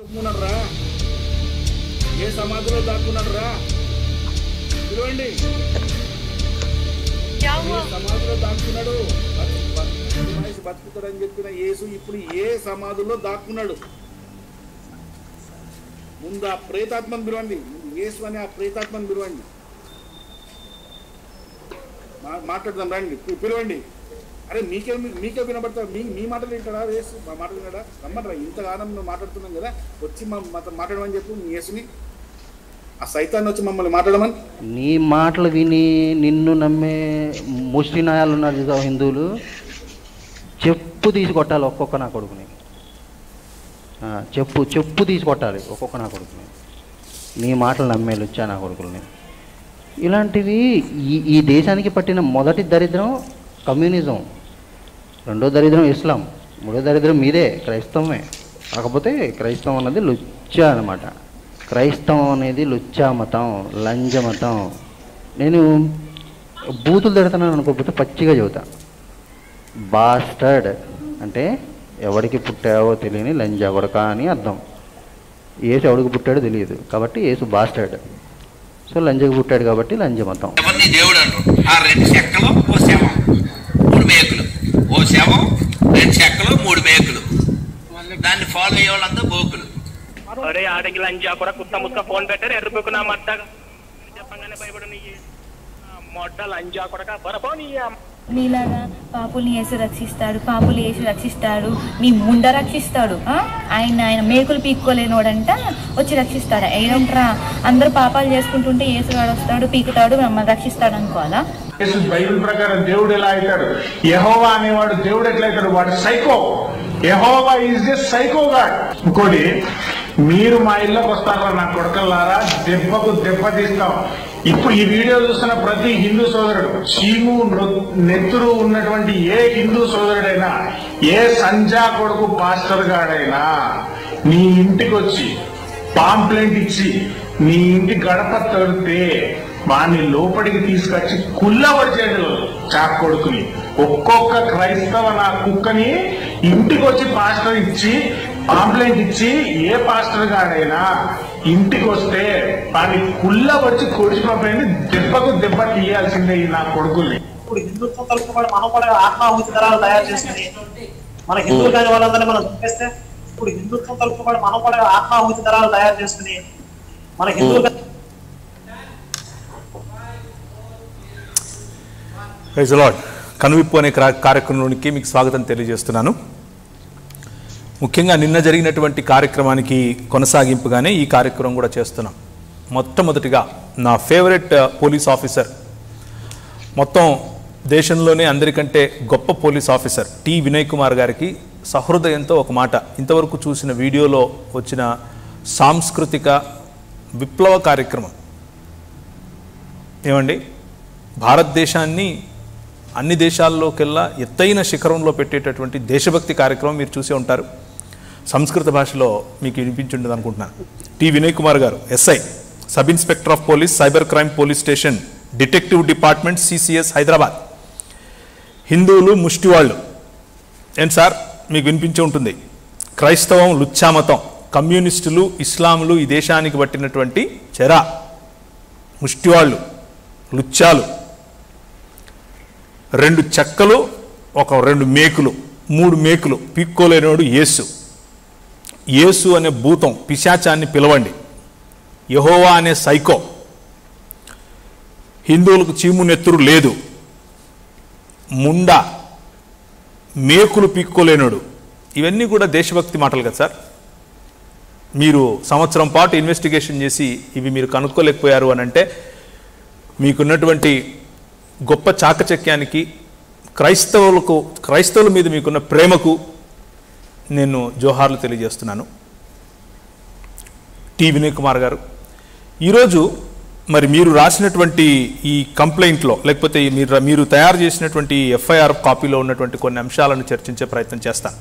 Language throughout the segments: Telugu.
దాక్కున్నాడు రా, ఏ సమాధిలో దాక్కున్నాడు రా, పిలవండి. సమాధిలో దాక్కున్నాడు, బతుకుతాడని చెప్పిన యేసు ఇప్పుడు ఏ సమాధిలో దాక్కున్నాడు? ముందు ఆ ప్రేతాత్మను పిలవండి, యేసు అని ఆ ప్రేతాత్మను పిలవండి, మాట్లాడదాం రండి, పిలవండి. అరే మీకే వినబడతా, మీ మాటలు వింటాడా యేసు? మా మాట విన్నాడా? రమ్మరా, ఇంతగానం మేము మాట్లాడుతున్నాం కదా, వచ్చి మాట్లాడమని చెప్పు మీ యేసుని. ఆ సైతాన్ని వచ్చి మమ్మల్ని మాట్లాడమని. నీ మాటలు విని నిన్ను నమ్మే ముష్టి నాయాలు ఉన్నారు చూసావు హిందువులు, చెప్పు తీసి కొట్టాలి ఒక్కొక్క నా కొడుకుని. చెప్పు తీసి కొట్టాలి ఒక్కొక్క నా కొడుకుని, నీ మాటలు నమ్మేలు వచ్చా నా కొడుకుల్ని. ఇలాంటివి ఈ దేశానికి పట్టిన మొదటి దరిద్రం కమ్యూనిజం, రెండో దరిద్రం ఇస్లాం, మూడో దరిద్రం మీదే క్రైస్తవమే. కాకపోతే క్రైస్తవం అన్నది లుచ్చా అనమాట. క్రైస్తవం అనేది లుచ్చా మతం, లంజ మతం. నేను బూతులు తిడుతున్నాను అనుకోకపోతే పచ్చిగా చెబుతా, బాస్టర్డ్ అంటే ఎవడికి పుట్టావో తెలియని లంజ కొడక అని అర్థం. యేసు ఎవడికి పుట్టాడో తెలియదు కాబట్టి యేసు బాస్టర్డ్. సో లంజకి పుట్టాడు కాబట్టి లంజ మతం. దేవుడు అంటారు. ఆ 2 చెక్కలు ఓ శవం 3 మేకులు, ఓ శవం 2 చెక్కలు 3 మేకులు, దాన్ని ఫాలో అయ్యే వాళ్ళంతా బోకులు. అరే ఆడకి లంజా కూడా కుత్త ముక్క ఫోన్ పెట్టారు, ఎర్రపోకు నా మడ్డ చెప్పంగానే భయపడు నీ మొడ్డ లంజా కూడా బరపో నీ. నీలాగా పాపుల్ని యేసు రక్షిస్తాడు, పాపులు యేసు రక్షిస్తాడు, నీ ముండ రక్షిస్తాడు. ఆయన మేకులు పీక్కోలేనోడంట వచ్చి రక్షిస్తాడు. ఏంట్రా అందరూ పాపాలు చేసుకుంటుంటే యేసుగాడు వస్తాడు, పీకుతాడు, మమ్మల్ని రక్షిస్తాడు అనుకోవాలా? బైబిల్ ప్రకారం దేవుడు ఎలా అవుతాడు? యెహోవా అనేవాడు దేవుడు ఎట్లయితాడు? వాడు psycho. Jehovah is the psycho god. ఇంకోటి, మీరు మా ఇళ్ళకి వస్తారా నా కొడకల్లారా, దెబ్బకు దెబ్బ తీస్తాం. ఇప్పుడు ఈ వీడియో చూస్తున్న ప్రతి హిందూ సోదరుడు, చీము నెత్తురు ఉన్నటువంటి ఏ హిందూ సోదరుడైనా, ఏ సంజా కొడుకు పాస్టర్ గాడైనా నీ ఇంటికి వచ్చి పాంప్లెంట్ ఇచ్చి నీ ఇంటి గడప తడితే వాడిని లోపలికి తీసుకొచ్చి కుల్లవచ్చేది చాక్ కొడుకుని. ఒక్కొక్క క్రైస్తవ నా కుక్కని ఇంటికి వచ్చి పాస్టర్ ఇచ్చి పాంప్లెంట్ ఇచ్చి ఏ పాస్టర్ గాడైనా ఇంటికి వస్తే వాడిని కుల్లవచ్చి కొడిచిపోయింది దెబ్బకు దెబ్బ తీయాల్సిందే ఈ నా కొడుకుల్ని. ఇప్పుడు హిందుత్వం తరఫున కూడా మనం కూడా ఆత్మాహుతి దళాలు తయారు చేసుకుని మన హిందువులు కాని వాళ్ళందరినీ మనం చంపేస్తే, ఇప్పుడు హిందుత్వం తరఫున కూడా మనం కూడా ఆత్మాహుతి దళాలు తయారు చేసుకుని మన హిందువులు. Praise the Lord. కనువిప్పు అనే కార్యక్రమంలోనికి మీకు స్వాగతం తెలియజేస్తున్నాను. ముఖ్యంగా నిన్న జరిగినటువంటి కార్యక్రమానికి కొనసాగింపుగానే ఈ కార్యక్రమం కూడా చేస్తున్నాం. మొట్టమొదటిగా నా ఫేవరెట్ పోలీస్ ఆఫీసర్, మొత్తం దేశంలోనే అందరికంటే గొప్ప police officer T Vinay Kumar గారికి సహృదయంతో ఒక మాట, ఇంతవరకు చూసిన వీడియోలో వచ్చిన సాంస్కృతిక విప్లవ కార్యక్రమం ఏమండి, భారతదేశాన్ని అన్ని దేశాల్లోకెల్లా ఎత్తైన శిఖరంలో పెట్టేటటువంటి దేశభక్తి కార్యక్రమం మీరు చూసే ఉంటారు. సంస్కృత భాషలో మీకు వినిపించుండదు అనుకుంటున్నాను. టి వినయ్ కుమార్ గారు, SI, sub inspector of police, cyber crime police station, detective department, CCS, Hyderabad. హిందువులు ముష్టివాళ్ళు. ఏంటి సార్ మీకు వినిపించి ఉంటుంది. క్రైస్తవం లుచ్చామతం, కమ్యూనిస్టులు ఇస్లాములు ఈ దేశానికి పట్టినటువంటి చెర, ముష్టివాళ్ళు, లుచ్చాలు. 2 చెక్కలు, 2 మేకులు, 3 మేకులు పీక్కోలేనివాడు యేసు. యేసు అనే భూతం, పిశాచాన్ని పిలవండి. యెహోవా అనే సైకో. హిందువులకు చీము నెత్తురు లేదు, ముండ, మేకులు పీక్కోలేనుడు. ఇవన్నీ కూడా దేశభక్తి మాటలు కదా సార్. మీరు సంవత్సరం పాటు ఇన్వెస్టిగేషన్ చేసి ఇవి మీరు కనుక్కోలేకపోయారు అని అంటే మీకున్నటువంటి గొప్ప చాకచక్యానికి, క్రైస్తవుల మీద మీకున్న ప్రేమకు నేను జోహార్లు తెలియజేస్తున్నాను. టి వినయ్ కుమార్ గారు, ఈరోజు మరి మీరు రాసినటువంటి ఈ కంప్లైంట్లో, లేకపోతే మీరు తయారు చేసినటువంటి ఎఫ్ఐఆర్ కాపీలో ఉన్నటువంటి కొన్ని అంశాలను చర్చించే ప్రయత్నం చేస్తాను.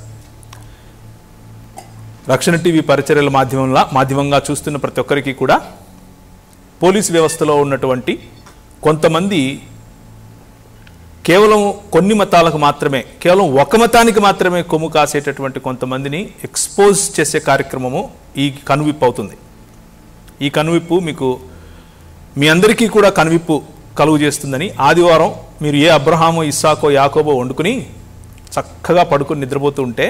రక్షణ టీవీ పరిచర్యల మాధ్యమంగా చూస్తున్న ప్రతి ఒక్కరికి కూడా పోలీస్ వ్యవస్థలో ఉన్నటువంటి కొంతమంది కేవలం కొన్ని మతాలకు మాత్రమే, కేవలం ఒక మతానికి మాత్రమే కొమ్ము కాసేటటువంటి కొంతమందిని ఎక్స్పోజ్ చేసే కార్యక్రమము ఈ కనువిప్పు అవుతుంది. ఈ కనువిప్పు మీకు మీ అందరికీ కూడా కనువిప్పు కలుగు చేస్తుందని ఆదివారం మీరు ఏ అబ్రహామో ఇస్సాకో యాకోబో వండుకుని చక్కగా పడుకొని నిద్రపోతూ ఉంటే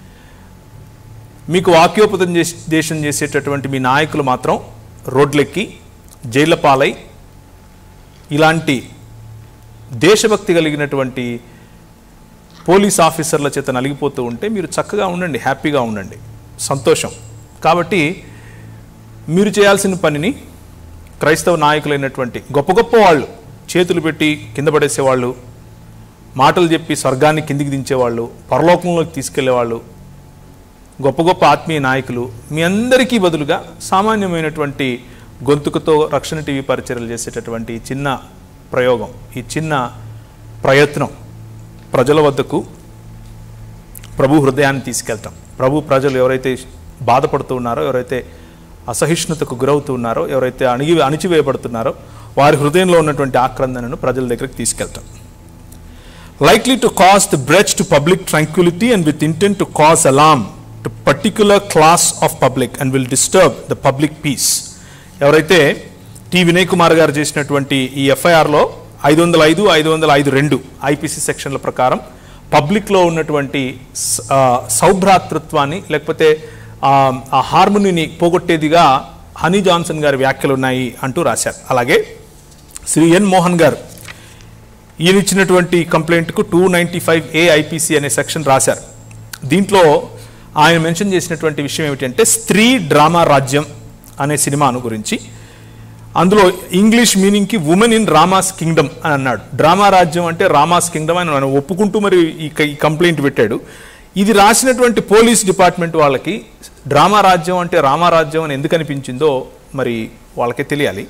మీకు వాక్యోపదేశం చేసేటటువంటి మీ నాయకులు మాత్రం రోడ్లెక్కి జైళ్ల పాలై ఇలాంటి దేశభక్తి కలిగినటువంటి పోలీస్ ఆఫీసర్ల చేత నలిగిపోతూ ఉంటే మీరు చక్కగా ఉండండి, హ్యాపీగా ఉండండి, సంతోషం. కాబట్టి మీరు చేయాల్సిన పనిని క్రైస్తవ నాయకులైనటువంటి గొప్ప గొప్ప వాళ్ళు, చేతులు పెట్టి కింద పడేసేవాళ్ళు, మాటలు చెప్పి స్వర్గాన్ని కిందికి దించేవాళ్ళు, పరలోకంలోకి తీసుకెళ్లేవాళ్ళు, గొప్ప గొప్ప ఆత్మీయ నాయకులు మీ అందరికీ బదులుగా సామాన్యమైనటువంటి గొంతుకుతో రక్షణ టీవీ పరిచర్యలు చేసేటటువంటి చిన్న ప్రయోగం, ఈ చిన్న ప్రయత్నం ప్రజల వద్దకు ప్రభు హృదయాన్ని తీసుకెళ్తాం. ప్రభు ప్రజలు ఎవరైతే బాధపడుతూ ఉన్నారో, ఎవరైతే అసహిష్ణుతకు గురవుతూ ఉన్నారో, ఎవరైతే అణిచివేయబడుతున్నారో వారి హృదయంలో ఉన్నటువంటి ఆక్రందనను ప్రజల దగ్గరికి తీసుకెళ్తాం. Likely to cause the breach to public tranquility and with intent to cause alarm to particular class of public and will disturb the public peace. ఎవరైతే టి వినయ్ కుమార్ గారు చేసినటువంటి ఈ ఎఫ్ఐఆర్లో 505, 505(2) ఐపీసీ సెక్షన్ల ప్రకారం పబ్లిక్లో ఉన్నటువంటి సౌభ్రాతృత్వాన్ని లేకపోతే ఆ హార్మోనీని పోగొట్టేదిగా హనీ జాన్సన్ గారి వ్యాఖ్యలు ఉన్నాయి అంటూ రాశారు. అలాగే శ్రీ ఎన్ మోహన్ గారు ఈయన ఇచ్చినటువంటి కంప్లైంట్కు 295A ఐపీసీ అనే సెక్షన్ రాశారు. దీంట్లో ఆయన మెన్షన్ చేసినటువంటి విషయం ఏమిటంటే స్త్రీ డ్రామా రాజ్యం అనే సినిమాను గురించి, అందులో ఇంగ్లీష్ మీనింగ్కి ఉమెన్ ఇన్ రామాస్ కింగ్డమ్ అని అన్నాడు. డ్రామా రాజ్యం అంటే రామాస్ కింగ్డమ్ అని ఆయన ఒప్పుకుంటూ మరి ఈ కంప్లైంట్ పెట్టాడు. ఇది రాసినటువంటి పోలీస్ డిపార్ట్మెంట్ వాళ్ళకి డ్రామా రాజ్యం అంటే రామారాజ్యం అని ఎందుకు అనిపించిందో మరి వాళ్ళకే తెలియాలి.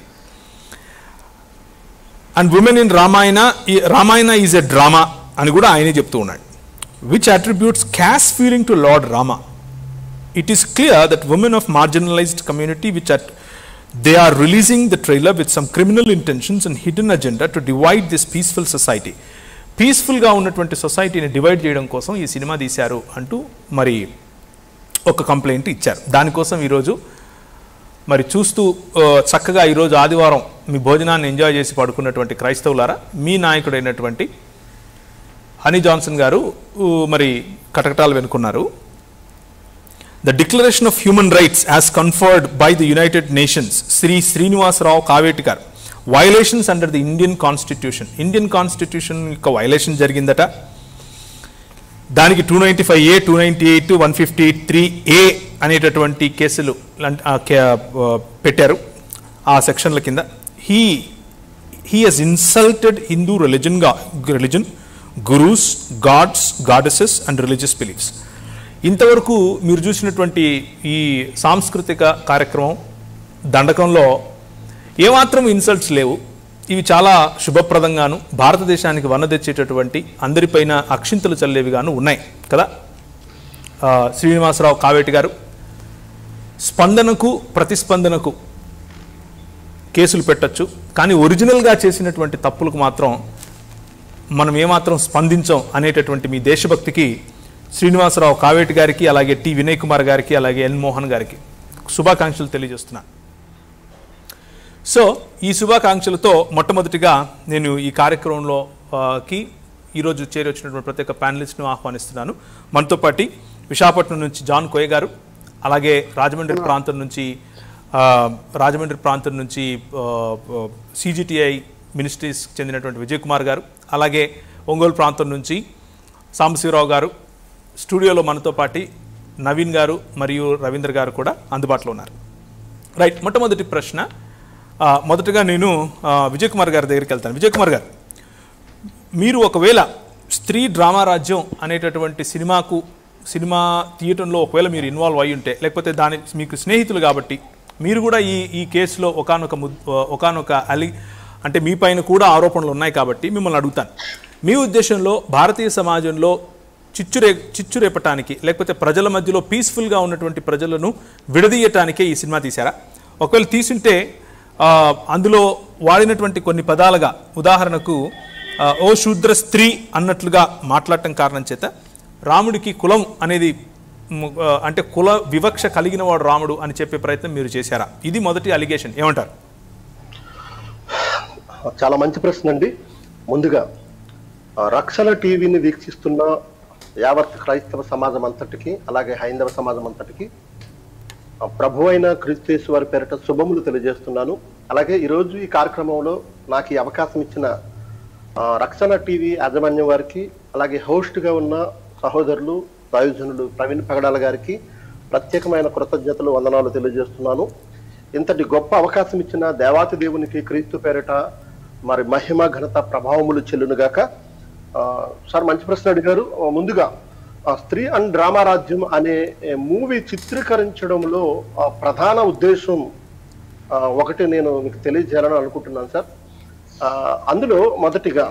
And women in Ramayana is a drama అని కూడా ఆయనే చెప్తూ ఉన్నాడు. Which attributes caste feeling to Lord Rama. It is clear that women of marginalized community they are releasing the trailer with some criminal intentions and hidden agenda to divide this peaceful society. పీస్ఫుల్గా ఉన్నటువంటి సొసైటీని డివైడ్ చేయడం కోసం ఈ సినిమా తీశారు అంటూ మరి ఒక కంప్లైంట్ ఇచ్చారు. దానికోసం ఈరోజు మరి చూస్తూ చక్కగా ఈరోజు ఆదివారం మీ భోజనాన్ని ఎంజాయ్ చేసి పడుకున్నటువంటి క్రైస్తవులారా, మీ నాయకుడైనటువంటి హనీ జాన్సన్ గారు మరి కటకటాలు వెనుకున్నారు. The Declaration of Human Rights as conferred by the United Nations, Sri Srinivasa Rao Kaveti garu, violations under the Indian Constitution. Indian Constitution యొక్క violation జరిగిందట. దానికి 295A, 298, 158(3)A అనేటటువంటి కేసులు పెట్టారు ఆ సెక్షన్ల కింద. He has insulted Hindu religion, gurus, gods, goddesses and religious beliefs. ఇంతవరకు మీరు చూసినటువంటి ఈ సాంస్కృతిక కార్యక్రమం దండకంలో ఏమాత్రం ఇన్సల్ట్స్ లేవు. ఇవి చాలా శుభప్రదంగాను భారతదేశానికి వన్న తెచ్చేటటువంటి అందరిపైన అక్షింతలు చల్లేవిగాను ఉన్నాయి కదా. శ్రీనివాసరావు కావేటి గారు స్పందనకు ప్రతిస్పందనకు కేసులు పెట్టచ్చు, కానీ ఒరిజినల్గా చేసినటువంటి తప్పులకు మాత్రం మనం ఏమాత్రం స్పందించాం అనేటటువంటి మీ దేశభక్తికి శ్రీనివాసరావు కావేటి గారికి, అలాగే టి వినయ్ కుమార్ గారికి, అలాగే ఎన్ మోహన్ గారికి శుభాకాంక్షలు తెలియజేస్తున్నాను. సో ఈ శుభాకాంక్షలతో మొట్టమొదటిగా నేను ఈ కార్యక్రమంలోకి ఈరోజు చేరి వచ్చినటువంటి ప్రత్యేక ప్యానలిస్ట్ను ఆహ్వానిస్తున్నాను. మనతో పాటు విశాఖపట్నం నుంచి జాన్ కోయ గారు, అలాగే రాజమండ్రి ప్రాంతం నుంచి సిజిటిఐ మినిస్ట్రీస్ చెందినటువంటి విజయ్ కుమార్ గారు, అలాగే ఒంగోలు ప్రాంతం నుంచి సాంబశివరావు గారు, స్టూడియోలో మనతో పాటు నవీన్ గారు మరియు రవీంద్ర గారు కూడా అందుబాటులో ఉన్నారు. రైట్, మొట్టమొదటి ప్రశ్న మొదటగా నేను విజయ్ కుమార్ గారి దగ్గరికి వెళ్తాను. విజయ్ కుమార్ గారు, మీరు ఒకవేళ స్త్రీ డ్రామా రాజ్యం అనేటటువంటి సినిమా తీయటంలో ఒకవేళ మీరు ఇన్వాల్వ్ అయ్యి ఉంటే, లేకపోతే దాని మీకు స్నేహితులు కాబట్టి మీరు కూడా ఈ కేసులో ఒకానొక అంటే మీ పైన కూడా ఆరోపణలు ఉన్నాయి కాబట్టి మిమ్మల్ని అడుగుతాను. మీ ఉద్దేశంలో భారతీయ సమాజంలో చిచ్చు రేపటానికి, లేకపోతే ప్రజల మధ్యలో పీస్ఫుల్గా ఉన్నటువంటి ప్రజలను విడదీయటానికే ఈ సినిమా తీశారా? ఒకవేళ తీసుంటే అందులో వాడినటువంటి కొన్ని పదాలుగా, ఉదాహరణకు ఓ శూద్ర స్త్రీ అన్నట్లుగా మాట్లాడటం కారణం చేత రాముడికి కులం అనేది అంటే కుల వివక్ష కలిగిన వాడు రాముడు అని చెప్పే ప్రయత్నం మీరు చేశారా? ఇది మొదటి అలిగేషన్, ఏమంటారు? చాలా మంచి ప్రశ్న అండి. ముందుగా రక్షణ టీవీని వీక్షిస్తున్న యావత్ క్రైస్తవ సమాజం అంతటికి, అలాగే హైందవ సమాజం అంతటికి ప్రభు అయిన క్రీస్తు వారి పేరిట శుభములు తెలియజేస్తున్నాను. అలాగే ఈరోజు ఈ కార్యక్రమంలో నాకు ఈ అవకాశం ఇచ్చిన రక్షణ టీవీ యాజమాన్యం వారికి, అలాగే హోస్ట్గా ఉన్న సహోదరులు దైవజనులు ప్రవీణ్ పగడాల గారికి ప్రత్యేకమైన కృతజ్ఞతలు, వందనాలు తెలియజేస్తున్నాను. ఇంతటి గొప్ప అవకాశం ఇచ్చిన దేవాతి దేవునికి క్రీస్తు పేరిట మరి మహిమ ఘనత ప్రభావములు చెల్లునుగాక. సార్ మంచి ప్రశ్న అడిగారు. ముందుగా స్త్రీ అండ్ డ్రామా రాజ్యం అనే మూవీ చిత్రీకరించడంలో ప్రధాన ఉద్దేశం ఒకటి నేను మీకు తెలియజేయాలని అనుకుంటున్నాను సార్. అందులో మొదటిగా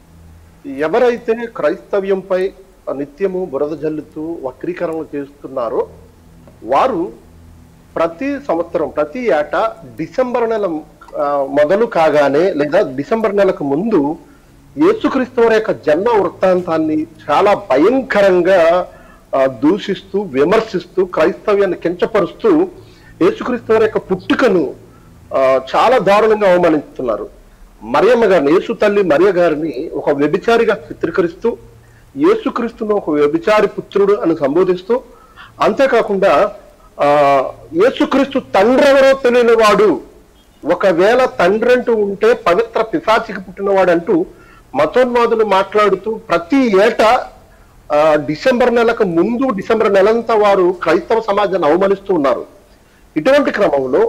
ఎవరైతే క్రైస్తవ్యంపై నిత్యము బురద జల్లుతూ వక్రీకరణ చేస్తున్నారో వారు ప్రతి సంవత్సరం, ప్రతి ఏటా డిసెంబర్ నెల మొదలు కాగానే లేదా డిసెంబర్ నెలకు ముందు యేసుక్రీస్తు వారి యొక్క జన్మ వృత్తాంతాన్ని చాలా భయంకరంగా దూషిస్తూ, విమర్శిస్తూ, క్రైస్తవ్యాన్ని కించపరుస్తూ యేసుక్రీస్తు వారి యొక్క పుట్టుకను చాలా దారుణంగా అవమానిస్తున్నారు. మరియమ్మ గారిని, యేసు తల్లి మరియ గారిని ఒక వ్యభిచారిగా చిత్రీకరిస్తూ యేసుక్రీస్తును ఒక వ్యభిచారి పుత్రుడు అని సంబోధిస్తూ, అంతేకాకుండా యేసుక్రీస్తు తండ్రి ఎవరో తెలియని వాడు, ఒకవేళ తండ్రి అంటూ ఉంటే పవిత్ర పిశాచికి పుట్టినవాడు అంటూ మతోన్మాదులు మాట్లాడుతూ ప్రతి ఏటా డిసెంబర్ నెలకు ముందు డిసెంబర్ నెలంతా వారు క్రైస్తవ సమాజాన్ని అవమానిస్తూ ఉన్నారు. ఇటువంటి క్రమంలో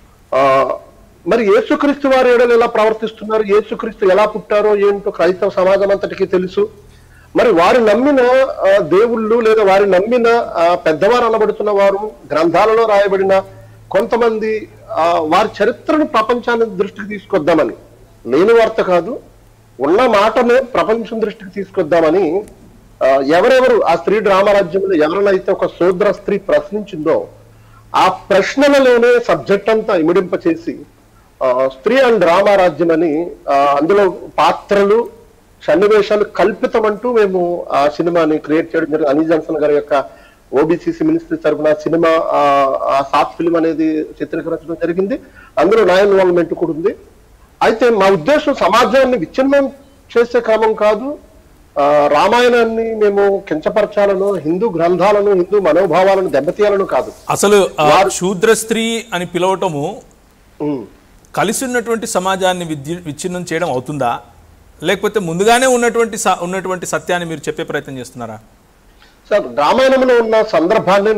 మరి యేసుక్రీస్తు వారు ఏడలు ఎలా ప్రవర్తిస్తున్నారు, యేసుక్రీస్తు ఎలా పుట్టారో ఏంటో క్రైస్తవ సమాజం అంతటికీ తెలుసు. మరి వారు నమ్మిన దేవుళ్ళు లేదా వారి నమ్మిన పెద్దవారు అనబడుతున్న వారు, గ్రంథాలలో రాయబడిన కొంతమంది వారి చరిత్రను ప్రపంచాన్ని దృష్టికి తీసుకొద్దామని, లేని వార్త కాదు, ఉన్న మాటనే ప్రపంచం దృష్టికి తీసుకొద్దామని ఎవరెవరు ఆ స్త్రీ డ్రామారాజ్యంలో ఎవరినైతే ఒక శూద్ర స్త్రీ ప్రశ్నించిందో ఆ ప్రశ్నలలోనే సబ్జెక్ట్ అంతా ఇమిడింప చేసి స్త్రీ అండ్ డ్రామారాజ్యం అని అందులో పాత్రలు, సన్నివేశాలు కల్పితం అంటూ మేము ఆ సినిమాని క్రియేట్ చేయడం జరిగింది. అనీ జాన్సన్ గారి యొక్క ఓబీసీసీ మినిస్ట్రీ తరఫున సినిమా షార్ట్ ఫిల్మ్ అనేది చిత్రీకరించడం జరిగింది. అందులో నా ఇన్వాల్వ్మెంట్ కూడా ఉంది. అయితే మా ఉద్దేశం సమాజాన్ని విచ్ఛిన్నం చేసే క్రమం కాదు, రామాయణాన్ని మేము కించపరచాలను, హిందూ గ్రంథాలను, హిందూ మనోభావాలను దెబ్బతీయాలను కాదు. అసలు శూద్ర స్త్రీ అని పిలవటము కలిసి ఉన్నటువంటి సమాజాన్ని విచ్ఛిన్నం చేయడం అవుతుందా, లేకపోతే ముందుగానే ఉన్నటువంటి సత్యాన్ని మీరు చెప్పే ప్రయత్నం చేస్తున్నారా? సార్, రామాయణంలో ఉన్న సందర్భాన్ని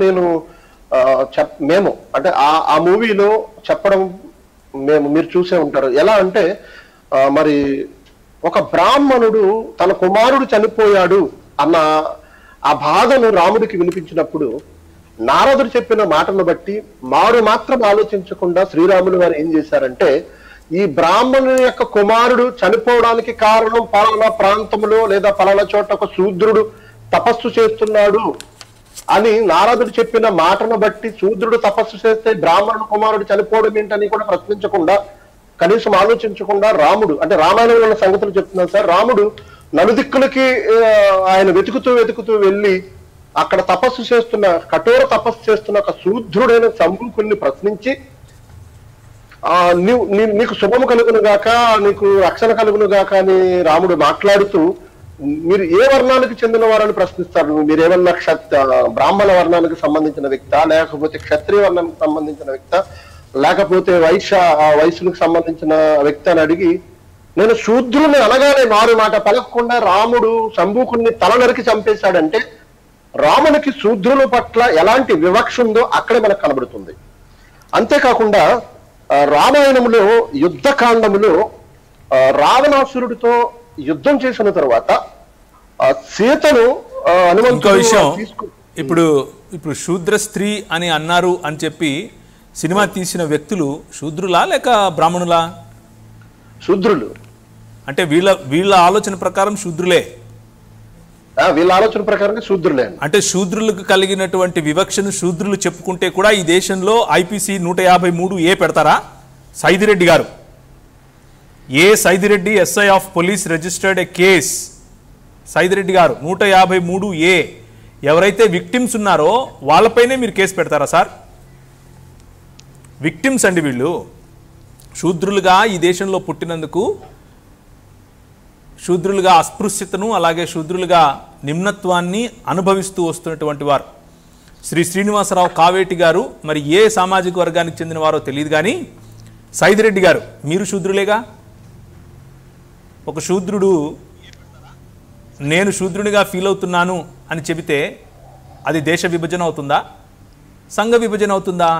మేము అంటే ఆ మూవీలో చెప్పడం మీరు చూసే ఉంటారు. ఎలా అంటే మరి ఒక బ్రాహ్మణుడు తన కుమారుడు చనిపోయాడు అన్న ఆ బాధను రాముడికి వినిపించినప్పుడు నారదుడు చెప్పిన మాటను బట్టి మారు మాత్రం ఆలోచించకుండా శ్రీరాములు వారు ఏం చేశారంటే, ఈ బ్రాహ్మణుని యొక్క కుమారుడు చనిపోవడానికి కారణం పలానా ప్రాంతంలో లేదా పలానా చోట ఒక శూద్రుడు తపస్సు చేస్తున్నాడు అని నారదుడు చెప్పిన మాటను బట్టి శూద్రుడు తపస్సు చేస్తే బ్రాహ్మణుడు కుమారుడు చనిపోవడం ఏంటని కూడా ప్రశ్నించకుండా, కనీసం ఆలోచించకుండా రాముడు, అంటే రామాయణంలో ఉన్న సంగతులు చెప్తున్నాను సార్, రాముడు నలుదిక్కులకి ఆయన వెతుకుతూ వెళ్ళి అక్కడ తపస్సు చేస్తున్న, కఠోర తపస్సు చేస్తున్న ఒక శూద్రుడైన శంభుకుని ప్రశ్నించి నీకు శుభము కలుగును గాక, నీకు రక్షణ కలుగును గాక అని రాముడు మాట్లాడుతూ, మీరు ఏ వర్ణానికి చెందిన వారని ప్రశ్నిస్తారు, మీరేమన్నా బ్రాహ్మణ వర్ణానికి సంబంధించిన వ్యక్త, లేకపోతే క్షత్రియ వర్ణానికి సంబంధించిన వ్యక్త, లేకపోతే వయసులకు సంబంధించిన వ్యక్తి అని అడిగి, నేను శూద్రుని అనగానే మారు మాట పలకకుండా రాముడు శంభుకుని తల నరికి చంపేశాడంటే రామునికి శూద్రుల పట్ల ఎలాంటి వివక్ష ఉందో అక్కడే మనకు కనబడుతుంది. అంతేకాకుండా రామాయణంలో యుద్ధకాండములో రావణాసురుడితో యుద్ధం చేసిన తర్వాత సీతను ఇప్పుడు శూద్ర స్త్రీ అని అన్నారు అని చెప్పి సినిమా తీసిన వ్యక్తులు శూద్రులా లేక బ్రాహ్మణులా? శూద్రులు. అంటే వీళ్ళ ఆలోచన ప్రకారం శూద్రులే. వీళ్ళ ఆలోచన ప్రకారం శూద్రులే. అంటే శూద్రులకు కలిగినటువంటి వివక్షను శూద్రులు చెప్పుకుంటే కూడా ఈ దేశంలో IPC 153A పెడతారా? సైదిరెడ్డి గారు ఏ Saidireddy SI of police registered a case. Saidireddy గారు 153A ఎవరైతే విక్టిమ్స్ ఉన్నారో వాళ్ళపైనే మీరు కేసు పెడతారా సార్? విక్టిమ్స్ అండి వీళ్ళు. శూద్రులుగా ఈ దేశంలో పుట్టినందుకు, శూద్రులుగా అస్పృశ్యతను అలాగే శూద్రులుగా నిమ్నత్వాన్ని అనుభవిస్తూ వస్తున్నటువంటి వారు. శ్రీ శ్రీనివాసరావు కావేటి గారు మరి ఏ సామాజిక వర్గానికి చెందిన వారో తెలియదు కానీ, సైదిరెడ్డి గారు మీరు శూద్రులేగా. ఒక శూద్రుడు నేను శూద్రునిగా ఫీల్ అవుతున్నాను అని చెబితే అది దేశ విభజన అవుతుందా, సంఘ విభజన అవుతుందా?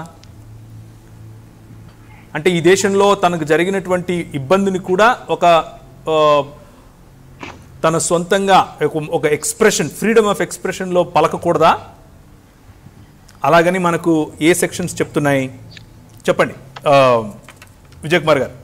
అంటే ఈ దేశంలో తనకు జరిగినటువంటి ఇబ్బందిని కూడా ఒక తన సొంతంగా ఒక ఎక్స్ప్రెషన్, ఫ్రీడమ్ ఆఫ్ ఎక్స్ప్రెషన్లో పలకకూడదా? అలాగని మనకు ఏ సెక్షన్స్ చెప్తున్నాయి చెప్పండి విజయ్ కుమార్ గారు.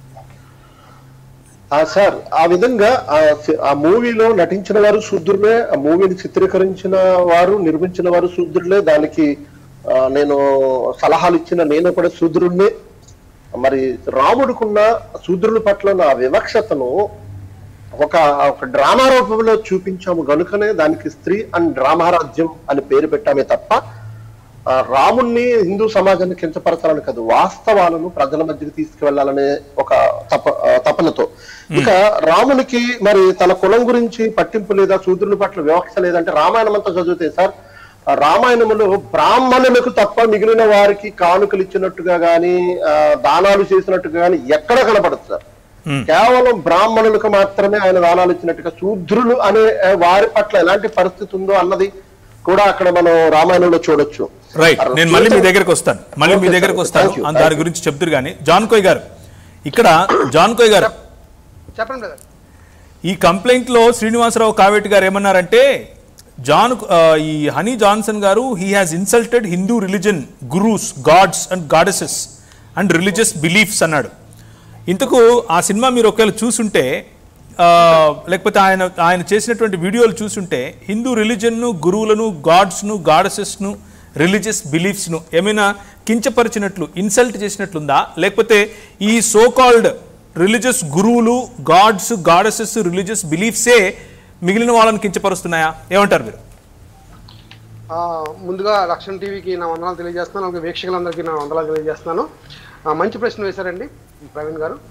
సార్, ఆ విధంగా ఆ మూవీలో నటించిన వారు శూద్రులే, ఆ మూవీని చిత్రీకరించిన వారు, నిర్మించిన వారు శూద్రులే, దానికి నేను సలహాలు ఇచ్చిన నేను కూడా శూద్రుడినే. మరి రాముడికున్న శూద్రుల పట్ల నా వివక్షతను ఒక డ్రామా రూపంలో చూపించాము గనుకనే దానికి స్త్రీ అండ్ డ్రామారాజ్యం అని పేరు పెట్టామే తప్ప రాముణ్ణి హిందూ సమాజాన్ని కించపరచాలని కాదు, వాస్తవాలను ప్రజల మధ్యకి తీసుకువెళ్లాలనే ఒక తపనతో. ఇక రామునికి మరి తన కులం గురించి పట్టింపు లేదా, శూద్రుల పట్ల వివక్ష లేదంటే రామాయణం అంతా చదివితే సార్, రామాయణంలో బ్రాహ్మణులకు తప్ప మిగిలిన వారికి కానుకలు ఇచ్చినట్టుగా గాని దానాలు చేసినట్టుగా గాని ఎక్కడ కనపడదు సార్. కేవలం బ్రాహ్మణులకు మాత్రమే ఆయన దానాలు ఇచ్చినట్టుగా, శూద్రులు అనే వారి పట్ల ఎలాంటి పరిస్థితి ఉందో అన్నది కూడా అక్కడ మనం రామాయణంలో చూడొచ్చు. రైట్, నేను మళ్ళీ మీ దగ్గరకు వస్తాను దాని గురించి చెప్తారు కానీ జాన్కోయ్ గారు, ఇక్కడ జాన్కోయ్ గారు చెప్పండి. ఈ కంప్లైంట్ లో శ్రీనివాసరావు కావేటి గారు ఏమన్నారంటే, ఈ హనీ జాన్సన్ గారు he has insulted Hindu religion, gurus, gods and goddesses and religious beliefs అన్నాడు. ఇంతకు ఆ సినిమా మీరు ఒకవేళ చూసుంటే, లేకపోతే ఆయన చేసినటువంటి వీడియోలు చూసుంటే, హిందూ రిలీజన్ను, గురువులను, గాడ్స్ను, గాడెసెస్ను, రిలీజియస్ బిలీఫ్స్ను ఏమైనా కించపరిచినట్లు, ఇన్సల్ట్ చేసినట్లుందా? లేకపోతే ఈ సో కాల్డ్ రిలీజియస్ గురువులు, గాడ్స్, గాడెసెస్, రిలీజియస్ బిలీఫ్సే మిగిలిన వాళ్ళని కించపరుస్తున్నాయా? ఏమంటారు మీరు? ముందుగా రక్షణ టీవీకి నా వందనాలు తెలియజేస్తున్నాను, అలాగే వీక్షకులందరికీ నా వందనాలు తెలియజేస్తున్నాను. మంచి ప్రశ్న వేశారండి ప్రవీణ్ గారు.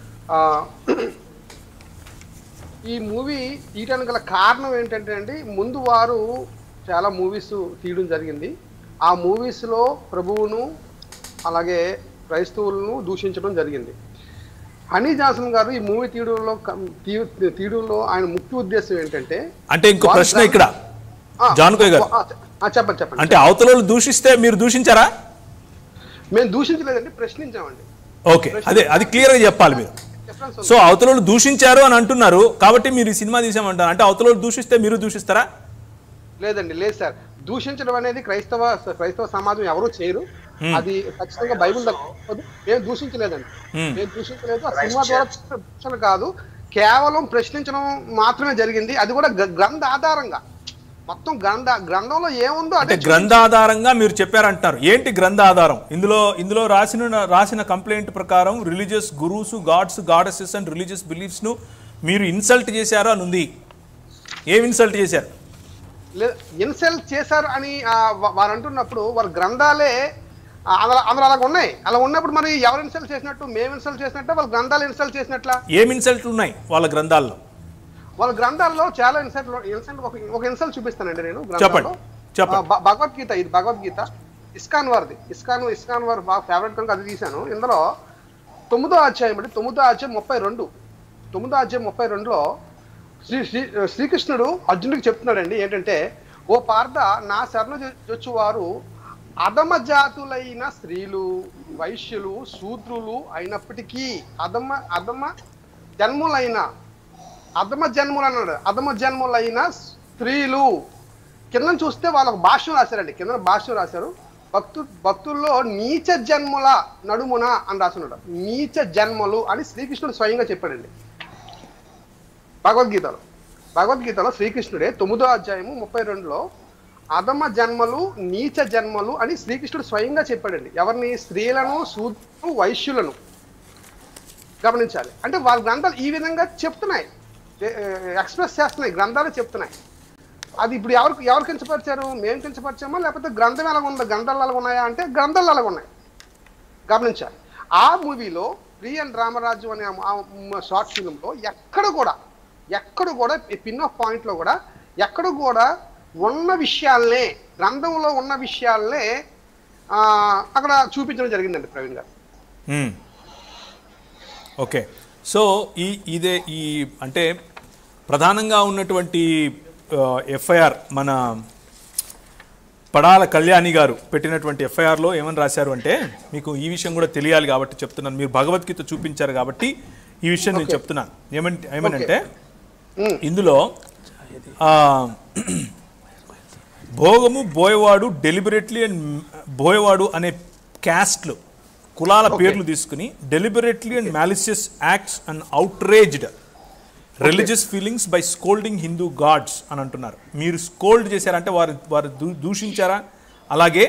ఈ మూవీ తీయడానికి గల కారణం ఏంటంటే అండి, ముందు వారు చాలా మూవీస్ తీయడం జరిగింది. ఆ మూవీస్లో ప్రభువును అలాగే క్రైస్తవులను దూషించడం జరిగింది. హనీ జాన్సన్ గారు ఈ మూవీ తీయడంలో ఆయన ముఖ్య ఉద్దేశం ఏంటంటే, అంటే ఇంకో ప్రశ్న ఇక్కడ జాన్కోయ్ గారు చెప్పండి. అంటే అవతల దూషిస్తే మీరు దూషించారా? మేము దూషించలేదండి, ప్రశ్నించామండి. ఓకే, అది క్లియర్ గా చెప్పాలి మీరు. సో అవతల దూషించారు అని అంటున్నారు కాబట్టి మీరు ఈ సినిమా తీసామంటారు, అంటే అవతల దూషిస్తే మీరు దూషిస్తారా? లేదండి, లేదు సార్. దూషించడం అనేది క్రైస్తవ సమాజం ఎవరూ చేయరు. అది ఖచ్చితంగా బైబిల్ మేము దూషించలేదండి, మేము దూషించలేదు. ఆ సినిమా ద్వారా కాదు, కేవలం ప్రశ్నించడం మాత్రమే జరిగింది. అది కూడా గ్రంథ ఆధారంగా, మొత్తం గ్రంథంలో ఏముందో అంటే గ్రంథ ఆధారంగా మీరు చెప్పారంటారు. ఏంటి గ్రంథ ఆధారం? ఇందులో రాసిన కంప్లైంట్ ప్రకారం religious gurus, gods, goddesses and religious beliefs ను మీరు ఇన్సల్ట్ చేశారు అని ఉంది. ఏం ఇన్సల్ట్ చేశారు? ఇన్సల్ట్ చేశారు అని వారు అంటున్నప్పుడు వారి గ్రంథాలే అందులో అలాగ ఉన్నాయి. అలా ఉన్నప్పుడు మరి ఎవరు ఇన్సల్ట్ చేసినట్టు? మేము ఇన్సల్ట్ చేసినట్టు, వాళ్ళ గ్రంథాలు ఇన్సల్ట్ చేసినట్లా? ఏం ఇన్సల్ట్ ఉన్నాయి వాళ్ళ గ్రంథాల్లో? వాళ్ళ గ్రంథాల్లో చాలా ఇన్సల్ట్ ఒక ఇన్సల్ట్ చూపిస్తానండి నేను. భగవద్గీత, ఇది భగవద్గీత, ఇస్కాన్ వారిది. ఇస్కాన్ వారు బాగా ఫేవరెట్ కనుక అది తీశాను. ఇందులో 9వ అధ్యాయం అండి, 9వ అధ్యాయం 32లో శ్రీకృష్ణుడు అర్జునుడికి చెప్తున్నాడండి ఏంటంటే, ఓ పార్థ, నా శరణు వచ్చువారు అధమ జాతులైన స్త్రీలు, వైశ్యులు, శూద్రులు అయినప్పటికీ అధమ జన్ములైన స్త్రీలు. కింద చూస్తే వాళ్ళకు భాష్యం రాశారండి, కింద భాష్యం రాశారు. భక్తుల్లో నీచ జన్ముల నడుమున అని రాస్తున్నాడు. నీచ జన్మలు అని శ్రీకృష్ణుడు స్వయంగా చెప్పాడండి భగవద్గీతలో శ్రీకృష్ణుడే 9వ అధ్యాయము 32లో అధమ జన్మలు, నీచ జన్మలు అని శ్రీకృష్ణుడు స్వయంగా చెప్పాడండి. ఎవరిని? స్త్రీలను, శూద్రులను, వైశ్యులను. గమనించాలి. అంటే వాళ్ళ గ్రంథాలు ఈ విధంగా చెప్తున్నాయి, ఎక్స్ప్రెస్ చేస్తున్నాయి, గ్రంథాలు చెప్తున్నాయి. అది ఇప్పుడు ఎవరు కించపరిచారు? మేము కించపరిచామా లేకపోతే గ్రంథం ఎలాగ ఉందా, గ్రంథాలు ఎలాగ ఉన్నాయా అంటే గ్రంథాలు ఎలాగ ఉన్నాయి గమనించాలి. ఆ మూవీలో ప్రియన్ రామరాజు అనే షార్ట్ ఫిల్మ్లో ఎక్కడ కూడా పిన్ ఆఫ్ పాయింట్లో కూడా ఎక్కడ కూడా ఉన్న విషయాలనే, గ్రంథంలో ఉన్న విషయాలనే అక్కడ చూపించడం జరిగిందండి ప్రవీణ్ గారు. ఓకే, సో ఇదే అంటే ప్రధానంగా ఉన్నటువంటి ఎఫ్ఐఆర్ మన పడాల కళ్యాణి గారు పెట్టినటువంటి ఎఫ్ఐఆర్లో ఏమని రాశారు అంటే, మీకు ఈ విషయం కూడా తెలియాలి కాబట్టి చెప్తున్నాను, మీరు భగవద్గీత చూపించారు కాబట్టి ఈ విషయం నేను చెప్తున్నాను. ఏమనంటే ఇందులో భోగము బోయవాడు డెలిబరేట్లీ అండ్ బోయవాడు అనే క్యాస్ట్లు కులాల పేర్లు తీసుకుని deliberately and malicious acts and outraged religious feelings by scolding Hindu gods అని అంటున్నారు. మీరు స్కోల్డ్ చేశారంటే వారు దూషించారా? అలాగే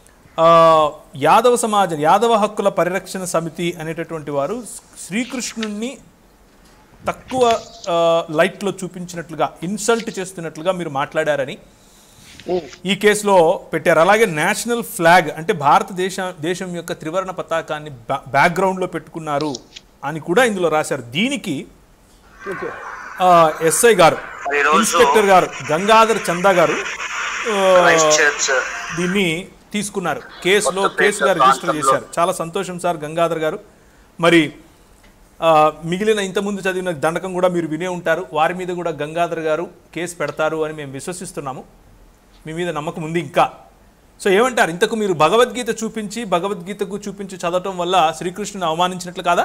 యాదవ హక్కుల పరిరక్షణ సమితి అనేటటువంటి వారు శ్రీకృష్ణుణ్ణి తక్కువ లైట్లో చూపించినట్లుగా, ఇన్సల్ట్ చేస్తున్నట్లుగా మీరు మాట్లాడారని ఈ కేసులో పెట్టారు. అలాగే నేషనల్ ఫ్లాగ్ అంటే భారతదేశం యొక్క త్రివర్ణ పతాకాన్ని బ్యాక్గ్రౌండ్లో పెట్టుకున్నారు అని కూడా ఇందులో రాశారు. దీనికి ఎస్ఐ గారు, ఇన్స్పెక్టర్ గారు గంగాధర్ చందా గారు దీన్ని తీసుకున్నారు, కేసుగా రిజిస్టర్ చేశారు. చాలా సంతోషం సార్ గంగాధర్ గారు. మరి మిగిలిన ఇంతకుముందు చదివిన దండకం కూడా మీరు వినే ఉంటారు, వారి మీద కూడా గంగాధర్ గారు కేసు పెడతారు అని మేము విశ్వసిస్తున్నాము. మీ మీద నమ్మకం ఉంది ఇంకా. సో ఏమంటారు, ఇంతకు మీరు భగవద్గీతకు చూపించి చదవటం వల్ల శ్రీకృష్ణుని అవమానించినట్లు కాదా?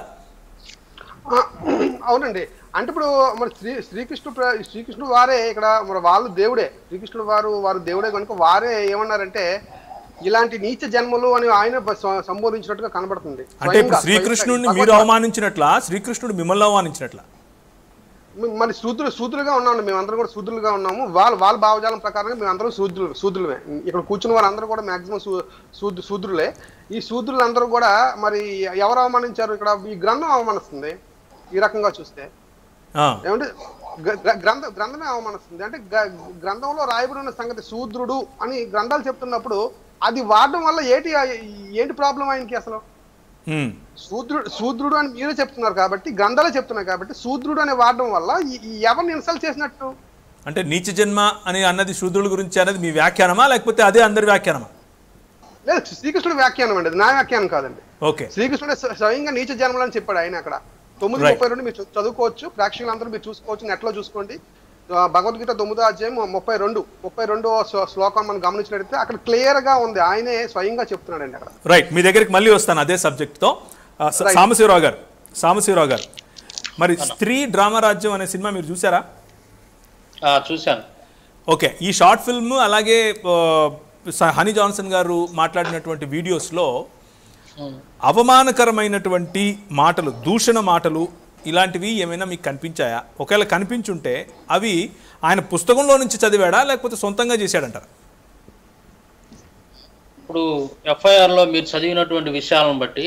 అవునండి. అంటే ఇప్పుడు మన శ్రీకృష్ణుడు వారే ఇక్కడ మన వాళ్ళు దేవుడే, శ్రీకృష్ణుడు వారు దేవుడే కనుక వారే ఏమన్నారంటే ఇలాంటి నీచ జన్మలు అని ఆయన సంబోధించినట్టుగా కనబడుతుంది. అంటే శ్రీకృష్ణుడిని మీరు అవమానించినట్లా, శ్రీకృష్ణుడు మిమ్మల్ని అవమానించినట్లా? మరి శూద్రులుగా ఉన్నాము, మేమందరం కూడా శూద్రులుగా ఉన్నాము. వాళ్ళ భావజాలం ప్రకారంగా మేమందరం శూద్రులమే. ఇక్కడ కూర్చున్న వారందరూ కూడా మాక్సిమం శూద్రులే. ఈ శూద్రులందరూ కూడా మరి ఎవరు అవమానించారు? ఇక్కడ ఈ గ్రంథం అవమానిస్తుంది. ఈ రకంగా చూస్తే ఏమంటే గ్రంథమే అవమానిస్తుంది. అంటే గ్రంథంలో రాయబడి ఉన్న సంగతి శూద్రుడు అని గ్రంథాలు చెప్తున్నప్పుడు అది వాడడం వల్ల ఏంటి ప్రాబ్లం ఆయనకి అసలు? శూద్రుడు అని మీరే చెప్తున్నారు కాబట్టి, గ్రంథాలే చెప్తున్నారు కాబట్టి శూద్రుడు అని వాడడం వల్ల ఎవరిని ఇన్సల్ట్ చేసినట్టు? అంటే నీచ జన్మ అని అన్నది శూద్రుల గురించి అనేది మీ వ్యాఖ్యానమా లేకపోతే అదే అందరి వ్యాఖ్యానమా? లేదు, శ్రీకృష్ణుడు వ్యాఖ్యానం అండి, నా వ్యాఖ్యానం కాదండి. ఓకే, శ్రీకృష్ణుడు స్వయంగా నీచ జన్మలు అని చెప్పాడు ఆయన అక్కడ. 9:32 మీరు చదువుకోవచ్చు, ప్రేక్షకులందరూ మీరు చూసుకోవచ్చు, నెట్లో చూసుకోండి. భగవద్గీత 9వ అధ్యాయం 32వ శ్లోకం మనం గమనించినట్లయితే అక్కడ క్లియర్ గా ఉంది, ఆయనే స్వయంగా చెప్తున్నాడండి అక్కడ. రైట్, మీ దగ్గరికి మళ్ళీ వస్తాను అదే సబ్జెక్ట్ తో. సాంబశివరావు గారు మరి స్త్రీ డ్రామా రాజ్యం అనే సినిమా మీరు చూసారా? చూశాను. ఓకే, ఈ షార్ట్ ఫిల్మ్ అలాగే హనీ జాన్సన్ గారు మాట్లాడినటువంటి వీడియోస్లో అవమానకరమైనటువంటి మాటలు, దూషణ మాటలు ఇలాంటివి ఏమైనా మీకు కనిపించాయా? ఒకవేళ కనిపించుంటే అవి ఆయన పుస్తకంలో నుంచి చదివాడా లేకపోతే సొంతంగా చేశాడంటారా? ఇప్పుడు ఎఫ్ఐఆర్లో మీరు చదివినటువంటి విషయాలను బట్టి